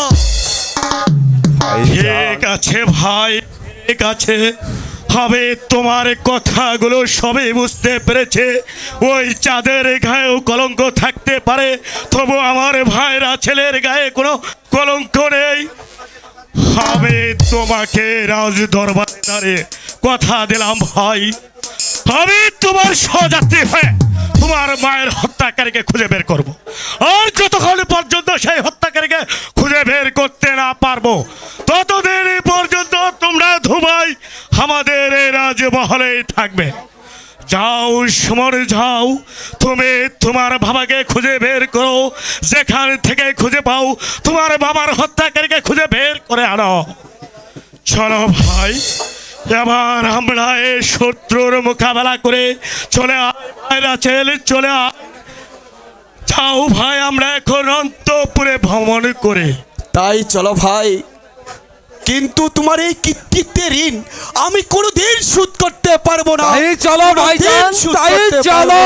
ঠিক আছে ভাই, ঠিক আছে, হবে তোমার কথাগুলো সবই বুঝতে পেরেছে। ওই চাঁদের গায়েও কলঙ্ক থাকতে পারে, তবু আমার ভাইরা ছেলের গায়ে কোনো কলঙ্ক নেই। আমি তোমাকে রাজ দরবারে দাঁড়িয়ে কথা দিলাম ভাই, আমি তোমার সহযাত্রী হয়ে তোমার মায়ের হত্যাকারীকে খুঁজে বের করব। আর যতক্ষণ পর্যন্ত সেই হত্যাকারীকে খুঁজে বের করতে না পারবো, ততদিন পর্যন্ত তোমরা ধুমাই আমাদের এই রাজমহলেই থাকবে। যাও সুমন, যাও, তুমি তোমার বাবাকে খুঁজে বের করো, যেখান থেকে খুঁজে পাও তোমার বাবার হত্যাকারীকে খুঁজে বের করে আনো। চলো ভাই, এবার আমরা এই শত্রুর মোকাবেলা করে চলে চলে যাও ভাই, আমরা এখন অন্তপুরে ভ্রমণ করে। তাই চলো ভাই, কিন্তু তোমার এই কৃতিত্বের ঋণ আমি কোনোদিন শোধ করতে পারবো না। তাই চলো ভাইজান, তাই চলো।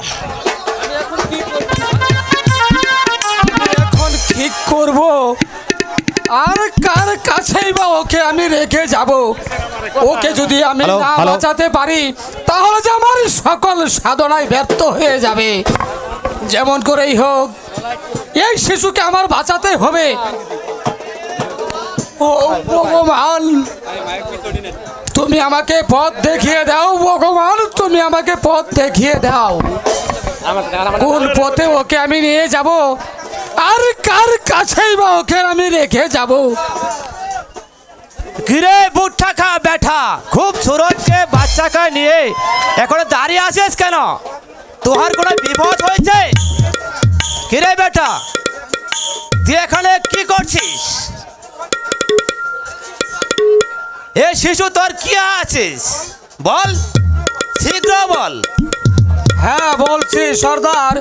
এখন ঠিক করব আর কার কাছেই বা ওকে আমি রেখে যাব। ওকে যদি আমি না বাঁচাতে পারি তাহলে যে আমার সকল সাধনায় ব্যর্থ হয়ে যাবে। যেমন করেই হোক এই শিশুকে আমার বাঁচাতে হবে। ও ভগবান, তুমি আমাকে পথ দেখিয়ে দাও। ভগবান, তুমি আমাকে পথ দেখিয়ে দাও, কোন পথে ওকে আমি নিয়ে যাব আর কার কাছেই বা ওকে আমি রেখে যাব। কিরে বুট্টা খা বেটা, খুব সুরজকে বাচ্চাকে নিয়ে এখন দাঁড়িয়ে আছিস কেন? তোহার কোনো বিপদ হয়েছে? কিরে বেটা, তুই এখানে কি করছিস? এ শিশু তোর কি আছিস বল, শীঘ্র বল। হ্যাঁ বলছি সর্দার,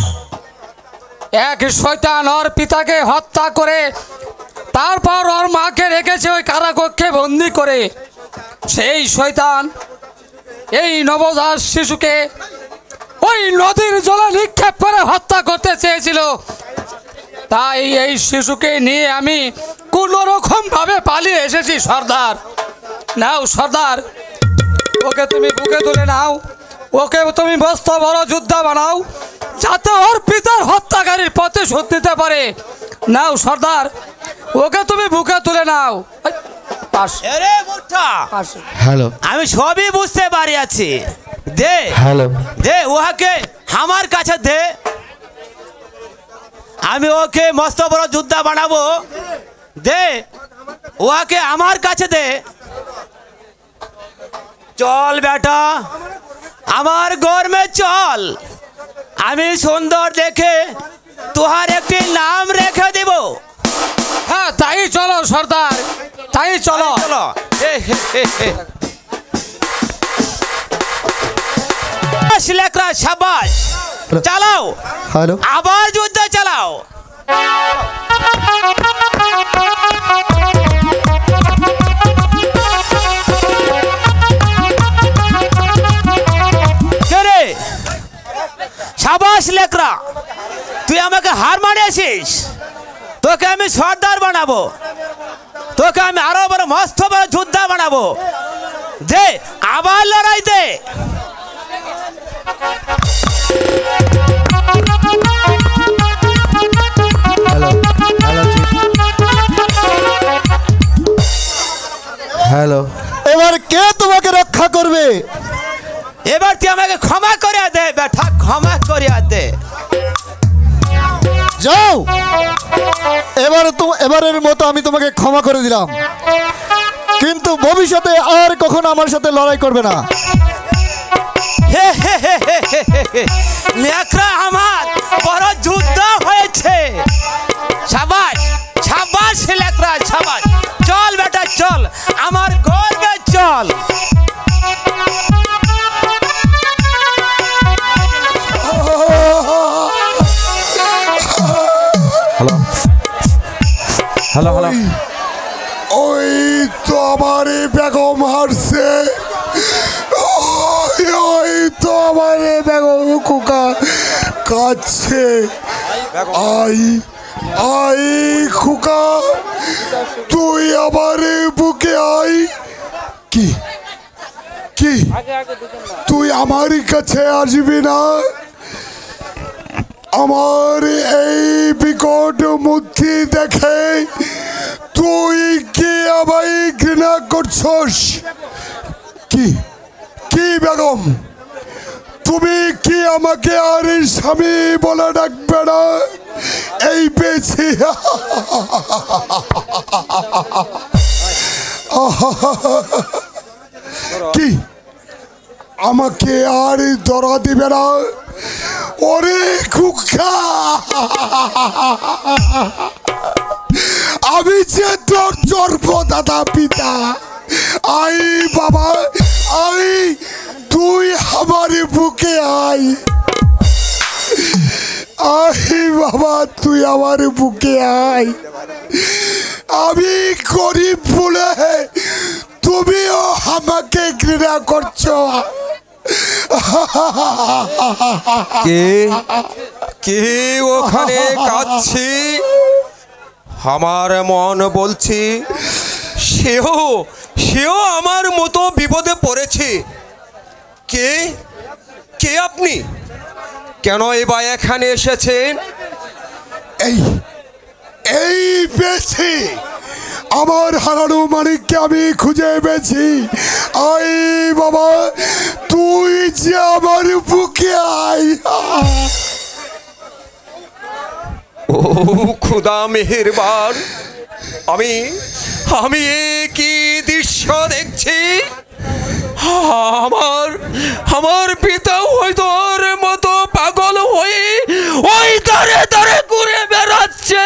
এক শয়তান ওর পিতাকে হত্যা করে তারপর ওর মাকে রেখেছে ওই কারাকক্ষে বন্দি করে। সেই শয়তান এই নবজাত শিশুকে ওই নদীর জলে নিক্ষেপ করে হত্যা করতে চেয়েছিল। তাই এই শিশুকে নিয়ে আমি কোনো রকম ভাবে পালিয়ে এসেছি সর্দার। নাও সর্দার, ওকে তুমি বুকে তুলে নাও, ওকে তুমি মস্ত বড় যোদ্ধা বানাও, যাতে ওর পিতার হত্যাকারীর পথে শোধ নিতে পারে। নাও সর্দার, ওকে তুমি বুকে তুলে নাও। আরে বুট্টা, হ্যালো, আমি সবই বুঝতে পারি আছি। দে হ্যালো, দে ওহাকে আমার কাছে দে, আমি ওকে মস্ত বড় যোদ্ধা বানাবো। দে ওহাকে আমার কাছে দে। চল বেটা, আমার গর্মে চল, আমি সুন্দর দেখে তোহার একটি নাম রেখে দিব। হ্যাঁ তাই চলো সর্দার, তাই চলো। চলো, লেকরা শাবাশ, চালাও, হ্যালো, আবার যুদ্ধ চালাও। শাবাশ লেকরা, তুই আমাকে হার মানিয়েছিস, তোকে আমি সর্দার বানাবো, তোকে আমি আরো বড় মস্ত বড় যোদ্ধা বানাবো। দে আবার লড়াই দে। হ্যালো, এবার কে তোমাকে রক্ষা করবে? এবার তুই আমাকে ক্ষমা করিয়া দে বেটা, ক্ষমা করিয়া দে। যাও। এবারের মতো আমি তোমাকে ক্ষমা করে দিলাম, কিন্তু ভবিষ্যতে আর কখনো আমার সাথে লড়াই করবে না। নেকড়া আমার বড় যুদ্ধ হয়েছে। সাবাস সাবাস নেকড়া সাবাস। চল বেটা চল, আমার গর্বে চল। হ্যালো হ্যালো, ওই তো আমার বেগম হারছে। ওই তো আমার বেগম কুকা কাঁদছে। আই আই খুকা, তুই আমার বুকে আই। কি কি তুই আমার কাছে আসবি না? আমার এই বিকট মূর্তি দেখে তুই কি আমায় ঘৃণা করছস? কি কি বেগম, তুমি কি আমাকে আর স্বামী বলে ডাকবে না? এই পেয়েছি। কি আমাকে আর ধরা দিবে না? ওরে খুকা, আমি যে তোর জন্মদাতা পিতা। আই বাবা আই, তুই আমার বুকে আই। আই বাবা, তুই আমার বুকে আই। আমি গরিব বলে তুমিও আমাকে ঘৃণা করছো। কে কে ওখানে কাঁদছি? আমার মন বলছি সেও আমার মতো বিপদে পড়েছে। কে কে আপনি? কেন এবার এখানে এসেছেন? এই এই পেয়েছি, আমার হারানো মানিককে আমি খুঁজে পেয়েছি। আই বাবা, তুই যে আমার বুকে আই। ও খুদা মেহেরবান, আমি আমি কি দৃশ্য দেখছি? আমার পিতাও হয়তো ওর মতো পাগল হয়ে ওই দরে দরে ঘুরে বেড়াচ্ছে।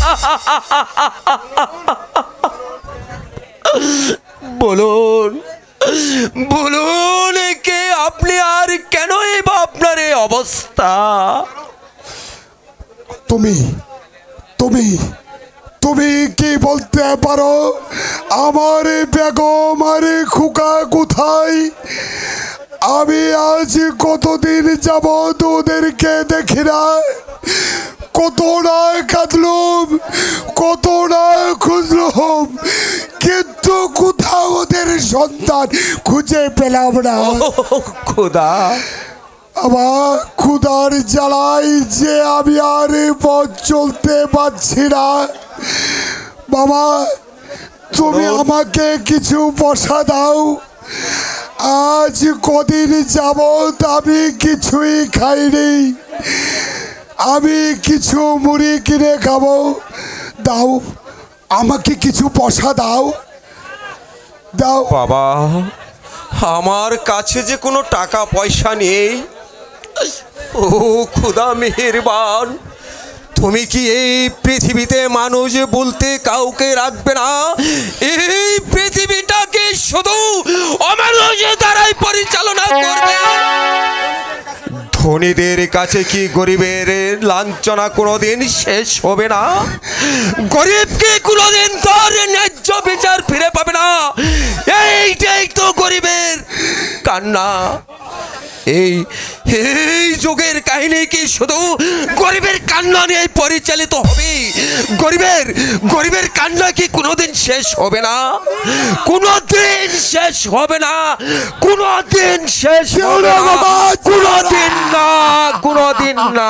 বলুন বলুন, কে আপনি আর কেন বা আপনার এই অবস্থা? তুমি তুমি তুমি কি বলতে পারো আমার বেগম আর খুকা কোথায়? আমি আজ কতদিন যাবত ওদেরকে দেখি না। কত না কাঁদলুম, কত না খুঁজলুম, কিন্তু কোথাও ওদের সন্তান খুঁজে পেলাম না। খোদা, আমার ক্ষুধার জ্বালায় যে আমি আর পথ চলতে পারছি না। বাবা, তুমি আমাকে কিছু পয়সা দাও। আজ কদিন যাবত আমি কিছুই খাইনি। আমি কিছু মুড়ি কিনে খাবো। দাও, আমাকে কিছু পয়সা দাও। দাও বাবা, আমার কাছে যে কোনো টাকা পয়সা নেই। ও খুদা মেহেরবান, তুমি কি এই পৃথিবীতে মানুষ বলতে কাউকে রাখবে না? এই পৃথিবীটাকে শুধু অমানুষ দ্বারাই পরিচালনা করবে। ধনীদের কাছে কি গরিবের লাঞ্ছনা কোনোদিন শেষ হবে না? গরিবকে কোনোদিন তার ন্যায্য বিচার ফিরে পাবে না। এইটাই তো গরিবের কান্না। এই যুগের কাহিনী কি শুধু গরিবের কান্না নিয়ে পরিচালিত হবে? গরিবের কান্না কি কোনোদিন শেষ হবে না? কোনোদিন শেষ হবে না, কোনোদিন শেষ হবে না, কোনোদিন না, কোনোদিন না।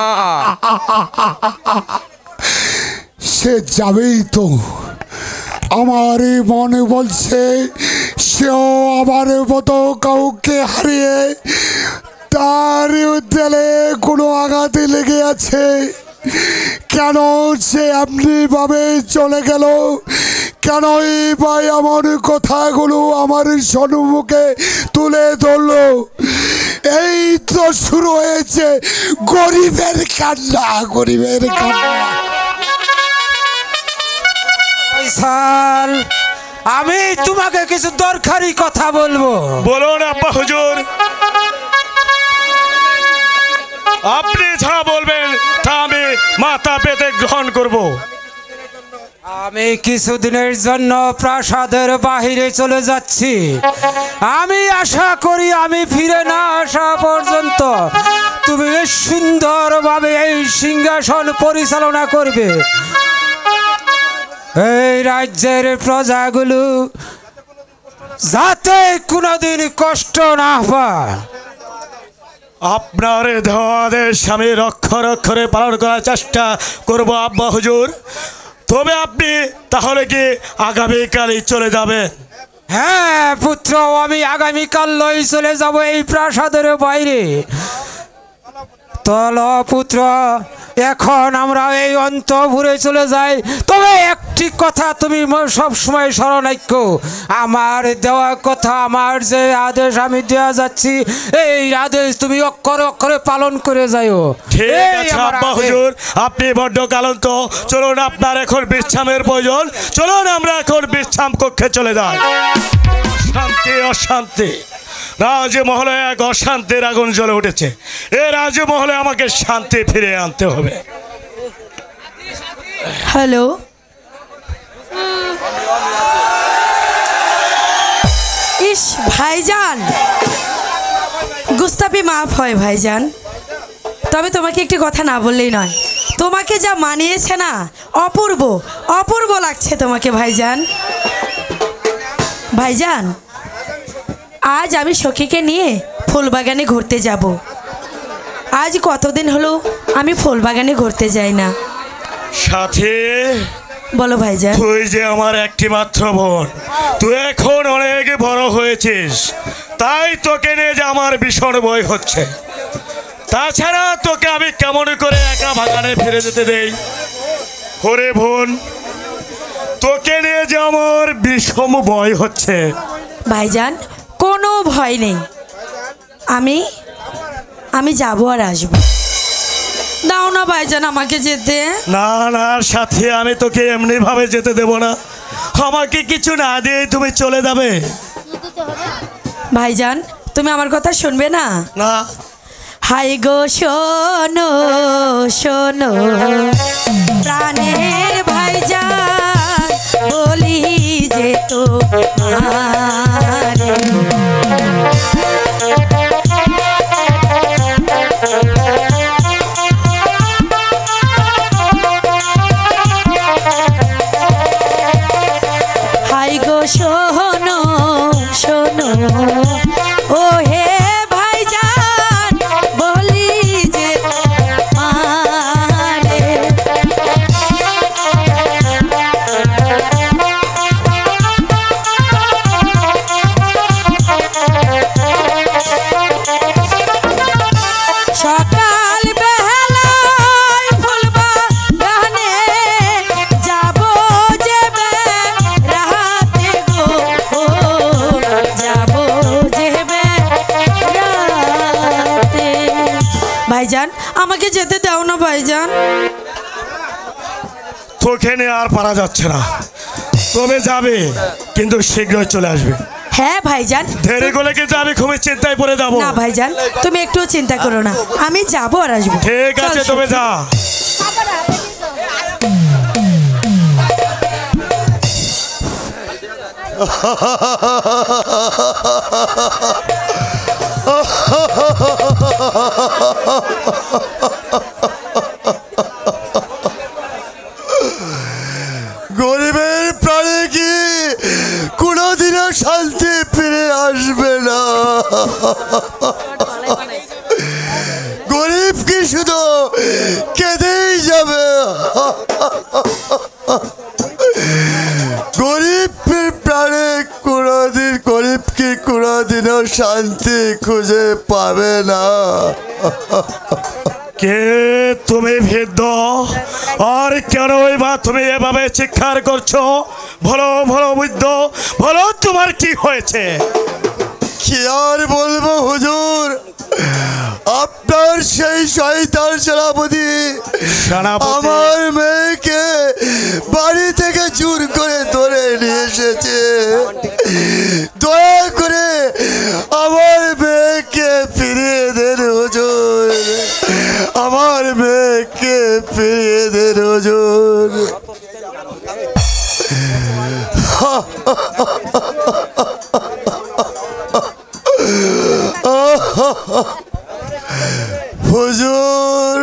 সে যাবেই তো। আমার মনে বলছে সেও আমার মতো কাউকে হারিয়ে তার দেলে কোনো আঘাতে লেগে আছে। কেন সে এমনিভাবে চলে গেল? কেনই ভাই আমার কথাগুলো আমার সম্মুখে তুলে ধরলো? এই তো শুরু হয়েছে গরিবের কান্না, গরিবের কান্না। ফয়সাল, আমি তোমাকে কিছু দরকারি কথা বলবো। বলুন আব্বা হুজুর, আপনি যা বলবেন তা আমি মাথা পেতে গ্রহণ করব। আমি কিছুদিনের জন্য প্রাসাদের বাহিরে চলে যাচ্ছি। আমি আশা করি আমি ফিরে না আসা পর্যন্ত তুমি সুন্দরভাবে এই সিংহাসন পরিচালনা করবে। এই রাজ্যের প্রজাগুলো যাতে কোনোদিন কষ্ট না পায়। আপনার দেওয়া আদেশ আমি অক্ষর অক্ষরে পালন করার চেষ্টা করব আব্বা হুজুর। তবে আপনি তাহলে কি আগামীকালই চলে যাবেন? হ্যাঁ পুত্র, আমি আগামীকালই চলে যাব এই প্রাসাদের বাইরে। তল পুত্র, এখন আমরা এই অন্তঃপুরে চলে যাই। তবে একটি কথা তুমি সব সময় স্মরণ রাখো, আমার দেওয়া কথা, আমার যে আদেশ আমি দেওয়া যাচ্ছি, এই আদেশ তুমি অক্ষরে অক্ষরে পালন করে যাইও। ঠিক আছে আব্বা হুজুর, আপনি বড্ড ক্লান্ত, চলুন আপনার এখন বিশ্রামের প্রয়োজন। চলুন আমরা এখন বিশ্রাম কক্ষে চলে যাই। অশান্তি অশান্তি, রাজমহলে এক অশান্তির আগুন জ্বলে উঠেছে। এই রাজমহলে আমাকে শান্তি ফিরে আনতে হবে। হ্যালো, ইস ভাইজান, গুস্তাপি মাফ হয় ভাইজান। তবে তোমাকে একটি কথা না বললেই নয়, তোমাকে যা মানিয়েছে না, অপূর্ব অপূর্ব লাগছে তোমাকে ভাইজান। ভাইজান, আজ আমি সখীকে নিয়ে ফুলবাগানে ঘুরতে যাব। আজ কতদিন হলো আমি ফুলবাগানে ঘুরতে যাই না। সাথী, বলো ভাইজান। তুই যে আমার একটি মাত্র বোন, তুই এখন অনেক বড় হয়েছিস, তাই তোকে নিয়ে যে আমার ভীষণ ভয় হচ্ছে। তাছাড়া তোকে আমি কেমন করে একা বাগানে ফিরে যেতে দেই? ওরে বোন, তোকে নিয়ে যে আমার বিষম ভয় হচ্ছে। ভাইজান, কোনো ভয় নেই, আমি যাবো আর আসবো। দাও না ভাইজান আমাকে যেতে। না না সাথী, আমি তোকে এমনি ভাবে যেতে দেব না। আমাকে কিছু না দিয়ে তুমি চলে যাবে? ভাইজান, তুমি আমার কথা শুনবে না? না। হাই গো শোনো শোনো প্রাণের ভাইজান, বলি যে তো হাই গো শোনো শোনো ও হে ভাইজান, বলি যে মারে। সকাল বেলায় ফুলবাগানে যাব যে রাতে গো, যাব যে রাতে। ভাইজান, আমাকে যেতে দাও না ভাইজান। তোকে নিয়ে আর পারা যাচ্ছে না। তবে যাবে, কিন্তু শীঘ্রই চলে আসবে। হ্যাঁ ভাইজান, দেরি করলে কিন্তু আমি খুবই চিন্তায় পড়ে যাবো। না ভাইজান, তুমি একটুও চিন্তা করো না, আমি যাবো আর আসবো। ঠিক আছে, চল, তবে যা। গরিবের প্রাণে কি কোনোদিনও শান্তি ফিরে আসবে না? গরিব কি শুধু কেঁদেই যাবে? গরিবের প্রাণে গরিব কি কোনোদিনও শান্তি খুঁজে পাবে না? কে তুমি বৃদ্ধ? আর কেন বা তুমি এভাবে চিৎকার করছো? বলো বলো বৃদ্ধ, বলো তোমার কি হয়েছে? কি আর বলবো হুজুর, আপনার সেই শয়তান সেনাপতি আমার মেয়েকে বাড়ি থেকে চুর করে ধরে নিয়ে এসেছে। দয়া করে আমার মেয়েকে ফিরিয়ে দেন হুজুর, আমার মেয়েকে ফিরিয়ে দেন হুজুর। হুজুর,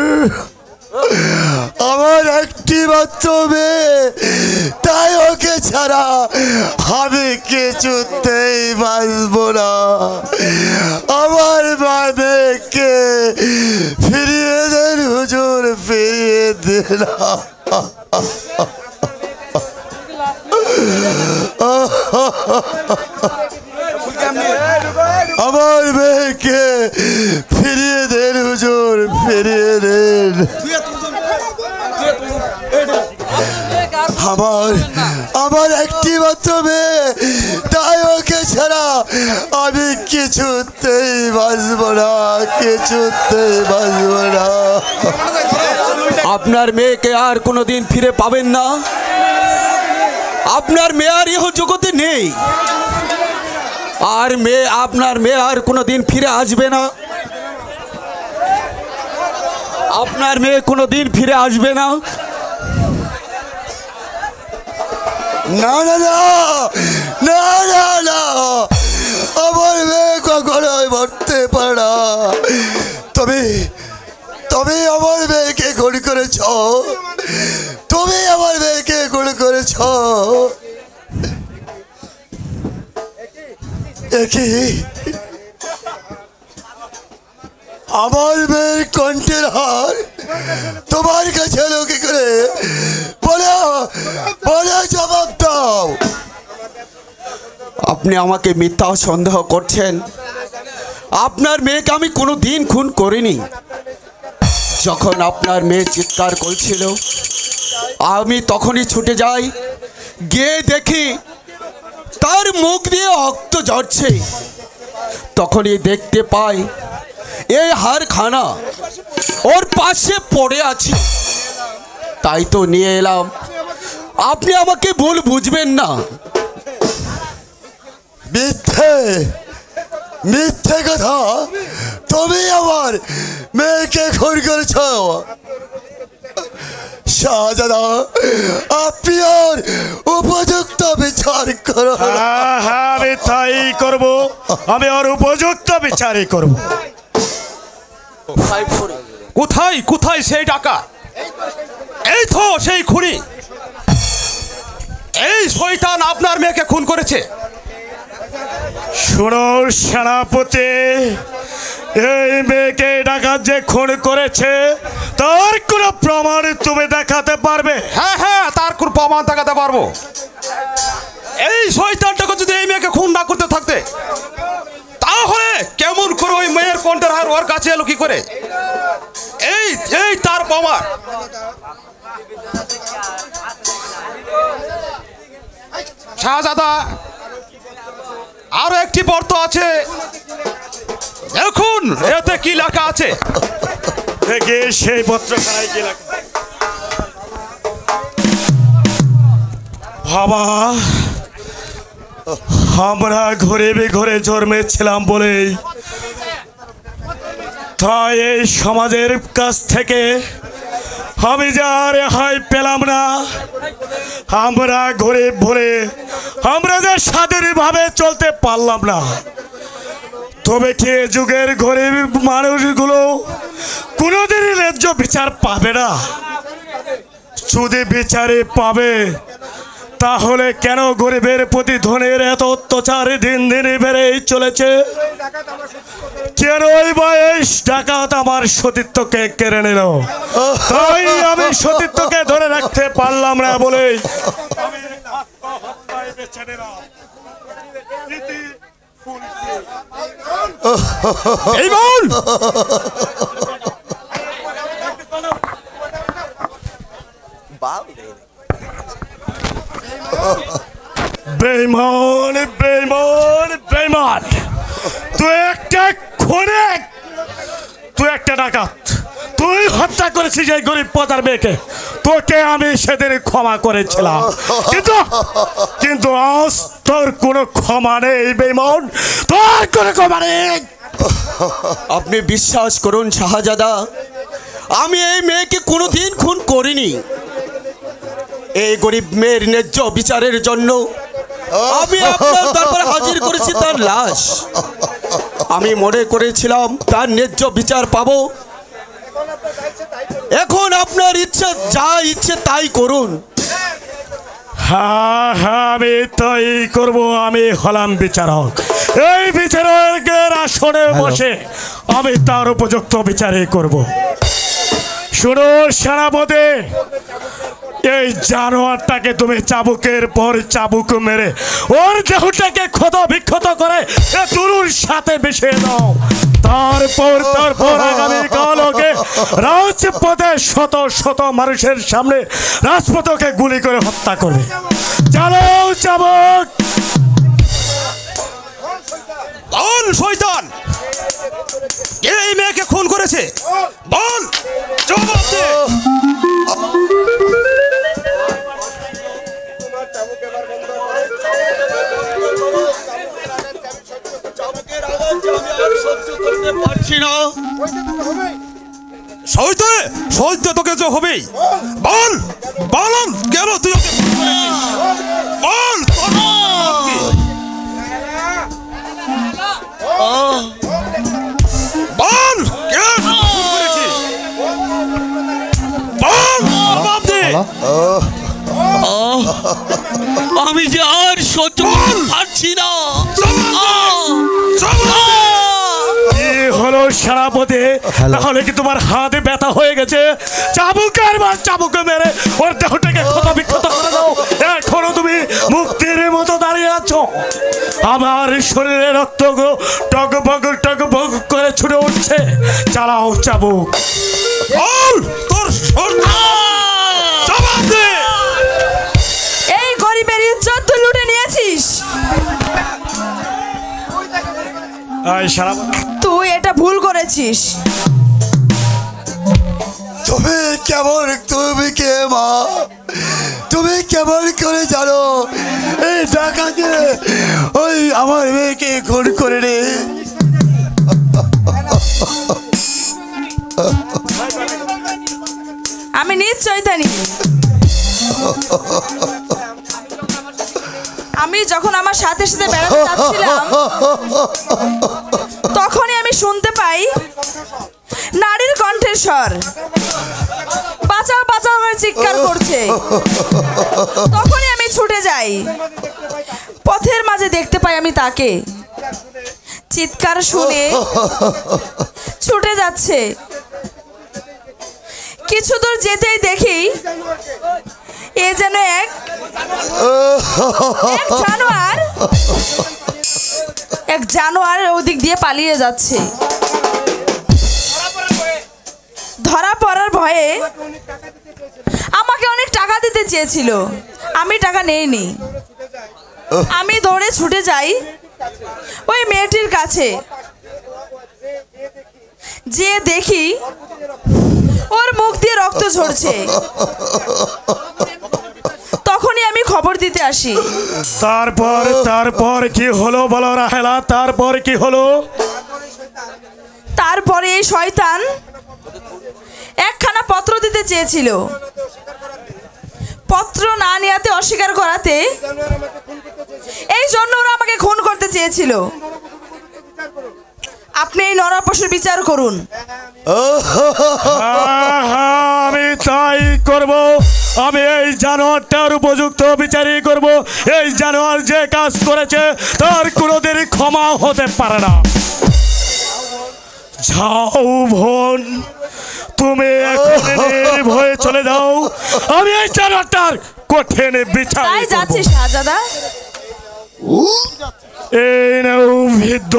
আমার একটি মাত্র মেয়ে, তাই ওকে ছাড়া আমি কিছুতেই বাঁচব না। আমার মেয়েকে ফিরিয়ে দেন হুজুর, ফিরিয়ে দেন। আমার মেয়েকে ফিরিয়ে দেন হুজুর, ফিরিয়ে দেন। আমার একটি মাত্র মেয়ে, তাই ওকে ছাড়া আমি কিছুতেই বাঁচব না, কিছুতেই বাঁচব না। আপনার মেয়েকে আর কোনোদিন ফিরে পাবেন না। আপনার মেয়ে আর ইহ জগতে নেই, আর আপনার মেয়ে আর কোনোদিন ফিরে আসবে না। আপনার মেয়ে কোনোদিন ফিরে আসবে না। না না না না না না, আমার মেয়ে কখনোই মরতে পারে না। তুমি আমার মেয়েকে খুন করেছ, তুমি আমার মেয়েকে খুন করেছ। একই আমার মেয়ের কণ্ঠের হার তোমার কাছে এলো কি করে? বলো বলো, জবাব দাও। আপনি আমাকে মিথ্যা সন্দেহ করছেন। আপনার মেয়েকে আমি কোনো দিন খুন করিনি। যখন আপনার মেয়ে চিৎকার করছিল, আমি তখনই ছুটে যাই, গিয়ে দেখি তার মুখ দিয়ে রক্ত ঝরছে। তখনই দেখতে পাই এই হারখানা ওর পাশে পড়ে আছে, তাই তো নিয়ে এলাম। আপনি আমাকে ভুল বুঝবেন না। মিথ্যে মিথ্যে কথা, তুমি আমার মেয়েকে খুন করেছ। শাহজাদা, আপনি আর উপযুক্ত বিচার করো। হ্যাঁ, আমি তাই করব, আমি আর উপযুক্ত বিচারই করব। কোথায় কোথায় সেই ডাকাত? এই তো সেই খুনি। এই শয়তান আপনার মেয়েকে খুন করেছে। শোনো সেনাপতি, এই মেয়েকে ডাকাত যে খুন করেছে তার কোনো প্রমাণ তুমি দেখাতে পারবে? হ্যাঁ হ্যাঁ, তার কোন প্রমাণ দেখাতে পারবো। এই শয়তানটাকে যদি এই মেয়েকে খুন না করতে থাকতে, তাহলে কেমন করে ওই মেয়ের কণ্ঠের হার ওর কাছে এলো কি করে? এই এই তার প্রমাণ। শাহজাদা, আরো একটি বর্ত আছে, দেখুন এতে কি লেখা আছে। দেখে সেই পত্রখানায় কি লেখা। বাবা, আমরা ঘুরে ঘুরে জন্মেছিলাম বলেই তাই এই সমাজের কাছ থেকে আমি যা রেহাই পেলাম না। আমরা গরিব বলে আমরা যে স্বাধীনভাবে চলতে পারলাম না। তবে কি যুগের গরিব মানুষগুলো কোনোদিনই ন্যায্য বিচার পাবে না? যদি বিচারে পাবে, তাহলে কেন গরিবের প্রতি ধনের এত অত্যাচার দিন দিন বেড়েই চলেছে? কেন ওই বয়স ডাকাত আমার সতীত্বকে কেড়ে নিল? তাই আমি সতীত্বকে ধরে রাখতে পারলাম না বলেই তুই একটা খুনে, তুই একটা ডাকাত, তুই হত্যা করেছিস এই গরিব পদার মেয়েকে। তোকে আমি সেদিন ক্ষমা করেছিলাম, কিন্তু আজ তোর কোনো ক্ষমা নেই বেঈমান, তোর কোনো ক্ষমা নেই। আপনি বিশ্বাস করুন শাহজাদা, আমি এই মেয়েকে কোনোদিন খুন করিনি। এই গরিব মেয়ের ন্যায্য বিচারের জন্য আমি আপনার দরবারে হাজির করেছি তার লাশ। আমি মনে করেছিলাম তার ন্যায্য বিচার পাবো। এখন আপনার ইচ্ছা, যা ইচ্ছে তাই করুন। হ্যাঁ হ্যাঁ, আমি তাই করব। আমি হলাম বিচারক। এই বিচারকের আসনে বসে আমি তার উপযুক্ত বিচারই করব। শুনো সেনাপতি, এই জানোয়ারটাকে তুমি চাবুকের পর চাবুক মেরে ওর দেহটাকে ক্ষত বিক্ষত করে তুলুর সাথে মিশিয়ে দাও। তারপর আগামীকাল ওকে রাজপথে শত শত মানুষের সামনে রাজপথকে গুলি করে হত্যা করবে। চলো চাবুক। বল শয়তান, কে এই মেয়েকে খুন করেছে? বল, জবাব দে। সইতে তোকে যে হবেই। বল বল, কেন তুই ওকে বল। বল আমি যে আর সহ্য করতে পারছি না। হলো সেনাপতি, তাহলে কি তোমার হাতে ব্যথা হয়ে গেছে? চাবুকের বার চাবুক মেরে ওর দেহটাকে ক্ষত বিক্ষত করে দাও। এখনো তুমি মুক্তির মতো দাঁড়িয়ে আছো। আমার শরীরে রক্ত টগবগ টগবগ করে ছুটে উঠছে। চালাও চাবুক। বল তোর জবাব দে। এই গরিবের ইজ্জত তুই লুটে নিয়েছিস। তুই এটা ভুল করেছিস। তুমি কে মা? তুমি কেমন করে জানো এই ডাকাতে ওই আমার মেয়েকে খুন করে রে? আমি নিশ্চয় জানি। আমি যখন আমার সাথে সাথে বেড়াতে যাচ্ছিলাম তখনই আমি শুনতে পাই নারীর কণ্ঠের স্বর, বাঁচাও বাঁচাও আমার চিৎকার করছে। তখনই আমি ছুটে যাই। পথের মাঝে দেখতে পাই আমি তাকে, চিৎকার শুনে ছুটে যাচ্ছে। কিছু দূর যেতেই দেখি এ যেন এক জানোয়ার ওদিক দিয়ে পালিয়ে যাচ্ছে। ধরা পড়ার ভয়ে আমাকে অনেক টাকা দিতে চেয়েছিল, আমি টাকা নেইনি। আমি দৌড়ে ছুটে যাই ওই মেয়েটির কাছে। যে দেখি ওর মুখ দিয়ে রক্ত ঝরছে। তখনই আমি খবর দিতে আসি। তারপর কি হলো বলো রাহেলা? তারপর কি হলো? তারপরে এই শয়তান একখানা পত্র দিতে চেয়েছিল। পত্র না নেওয়াতে অস্বীকার করাতে এই জন্য ওরা আমাকে খুন করতে চেয়েছিল। আপনি এই নরপশুর বিচার করুন। আমি তাই করব। আমি এই জানোয়ারটার উপযুক্ত বিচারই করব। এই জানোয়ার যে কাজ করেছে তার কোনোদিন ক্ষমা হতে পারে না। যাও বোন, তুমি ভয়ে চলে যাও। আমি এই জানোয়ারটার কঠিন বিচার যাচ্ছি শাহজাদা। এই নাও ভিদ্য,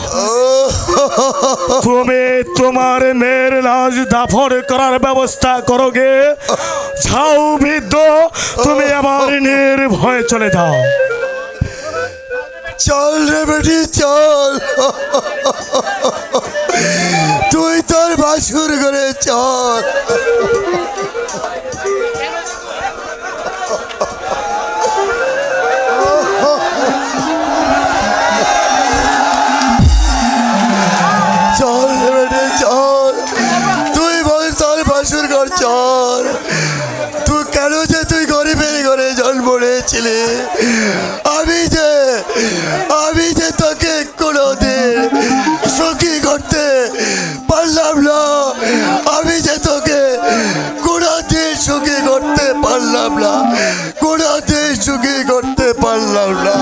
তুমি তোমার মেয়ের লাশ দাফন করার ব্যবস্থা করো গে। যাও ভিদ্য, তুমি আমার নির্ভয়ে চলে যাও। চল রে বেটি চল, তুই তোর বাসুর ঘরে চল। চল রে বেটি চল, তুই বল তোর বাসুর ঘর চল। তুই কেন যে তুই গরিবের ঘরে জন্ম নিয়েছিলি, আমি যে তোকে কোনোদিন সুখী করতে পারলাম না, আমি যে তোকে কোনোদিন সুখী করতে পারলাম না, কোনোদিন সুখী করতে পারলাম না।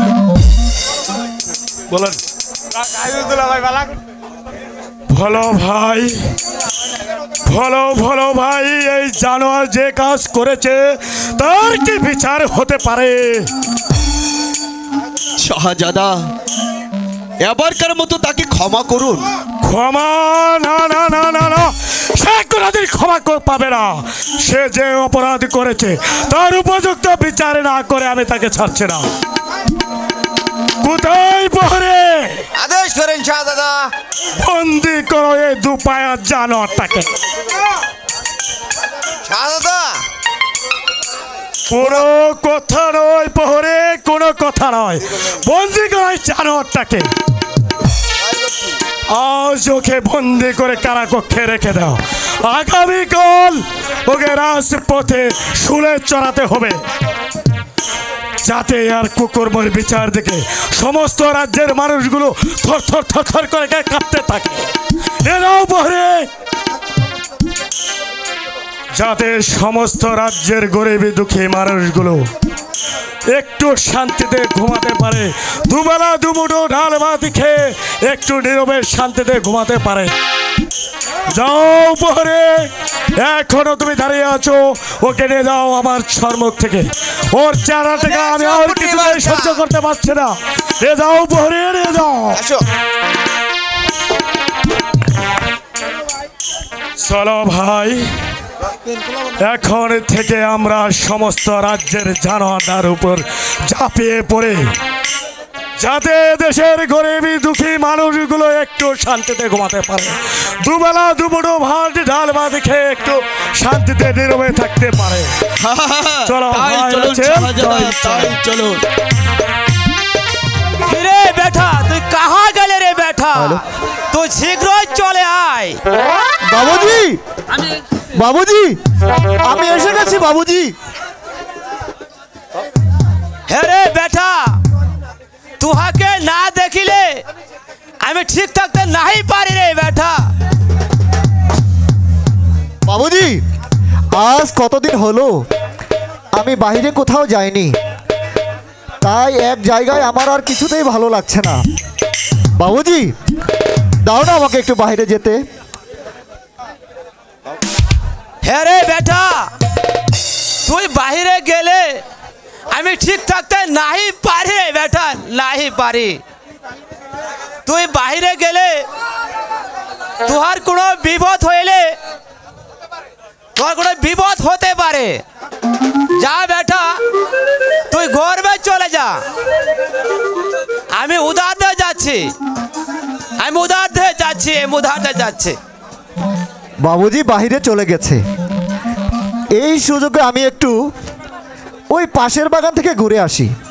বলেন ভালো ভাই, ভালো ভাই, এই জানোয়ার যে কাজ করেছে তার কি বিচার হতে পারে? শাহজাদা, এবারকার মতো তাকে ক্ষমা করুন। ক্ষমা? না না না না না, সে কোনোদিন ক্ষমা পাবে না। সে যে অপরাধ করেছে তার উপযুক্ত বিচার না করে আমি তাকে ছাড়ছি না। কোথায় প্রহরে? আদেশ করেন শাহজাদা। বন্দি করো এই দুপায়া জানোয়ারটাকে। শাহজাদা, কোনো কথা নয় প্রহরে, কোনো কথা নয়, বন্দি করো এই জানোয়ারটাকে। আজ ওকে বন্দি করে কারাকক্ষে রেখে দাও, আগামীকাল ওকে রাজপথে শুলে চড়াতে হবে, যাতে আর কুকুরমোর বিচার দেখে সমস্ত রাজ্যের মানুষগুলো থর থর থর থর করে কাঁপতে থাকে। এরাও বহরে, যাতে সমস্ত রাজ্যের গরিবী দুঃখী মানুষগুলো একটু শান্তিতে ঘুমাতে পারে, দুবেলা দুমুঠো ডাল ভাত খেয়ে একটু নীরবে শান্তিতে ঘুমাতে পারে। যাও বহরে, এখনো তুমি দাঁড়িয়ে আছো, ওকে নিয়ে যাও আমার সম্মুখ থেকে। ওর চেহারা থেকে আমি আর কিছুতেই সহ্য করতে পারছি না। নিয়ে যাও বহরে, নিয়ে যাও। চলো ভাই, এখন থেকে আমরা সমস্ত রাজ্যের জানোয়ারদের উপর ঝাঁপিয়ে পড়ে, যাতে দেশের গরিবী দুঃখী মানুষগুলো একটু শান্তিতে ঘুমাতে পারে, দুবেলা দুমুঠো ভাত ডাল ভাত খেয়ে একটু শান্তিতে নীরবে থাকতে পারে। চলো চলো। রে বেটা, তুই কাহা গেলে রে বেটা? তুই শীঘ্রই চলে আয়। বাবুজি, বাবুজি, আমি এসে গেছি বাবুজি। হে রে বেটা, তুহাকে না দেখিলে আমি ঠিক থাকতে নাই পারি রে বেটা। বাবুজি, আজ কতদিন হলো আমি বাইরে কোথাও যাইনি, তাই এক জায়গায় আমার আর কিছুতেই ভালো লাগছে না। বাবুজি, দাও না আমাকে একটু বাইরে যেতে। হ্যাঁ রে বেটা, তুই বাহিরে গেলে আমি ঠিক থাকতে নাই পারি রে বেটা, নাই পারি। তুই বাহিরে গেলে তোহার কোনো বিপদ হইলে, তোর কোনো বিপদ হতে পারে। যা বেটা, তুই ঘরে চলে যা। আমি উধার দিয়ে যাচ্ছি, আমি উধার দিয়ে যাচ্ছি, আমি উধার দিয়ে যাচ্ছি। বাবুজি বাইরে চলে গেছে, এই সুযোগে আমি একটু ওই পাশের বাগান থেকে ঘুরে আসি।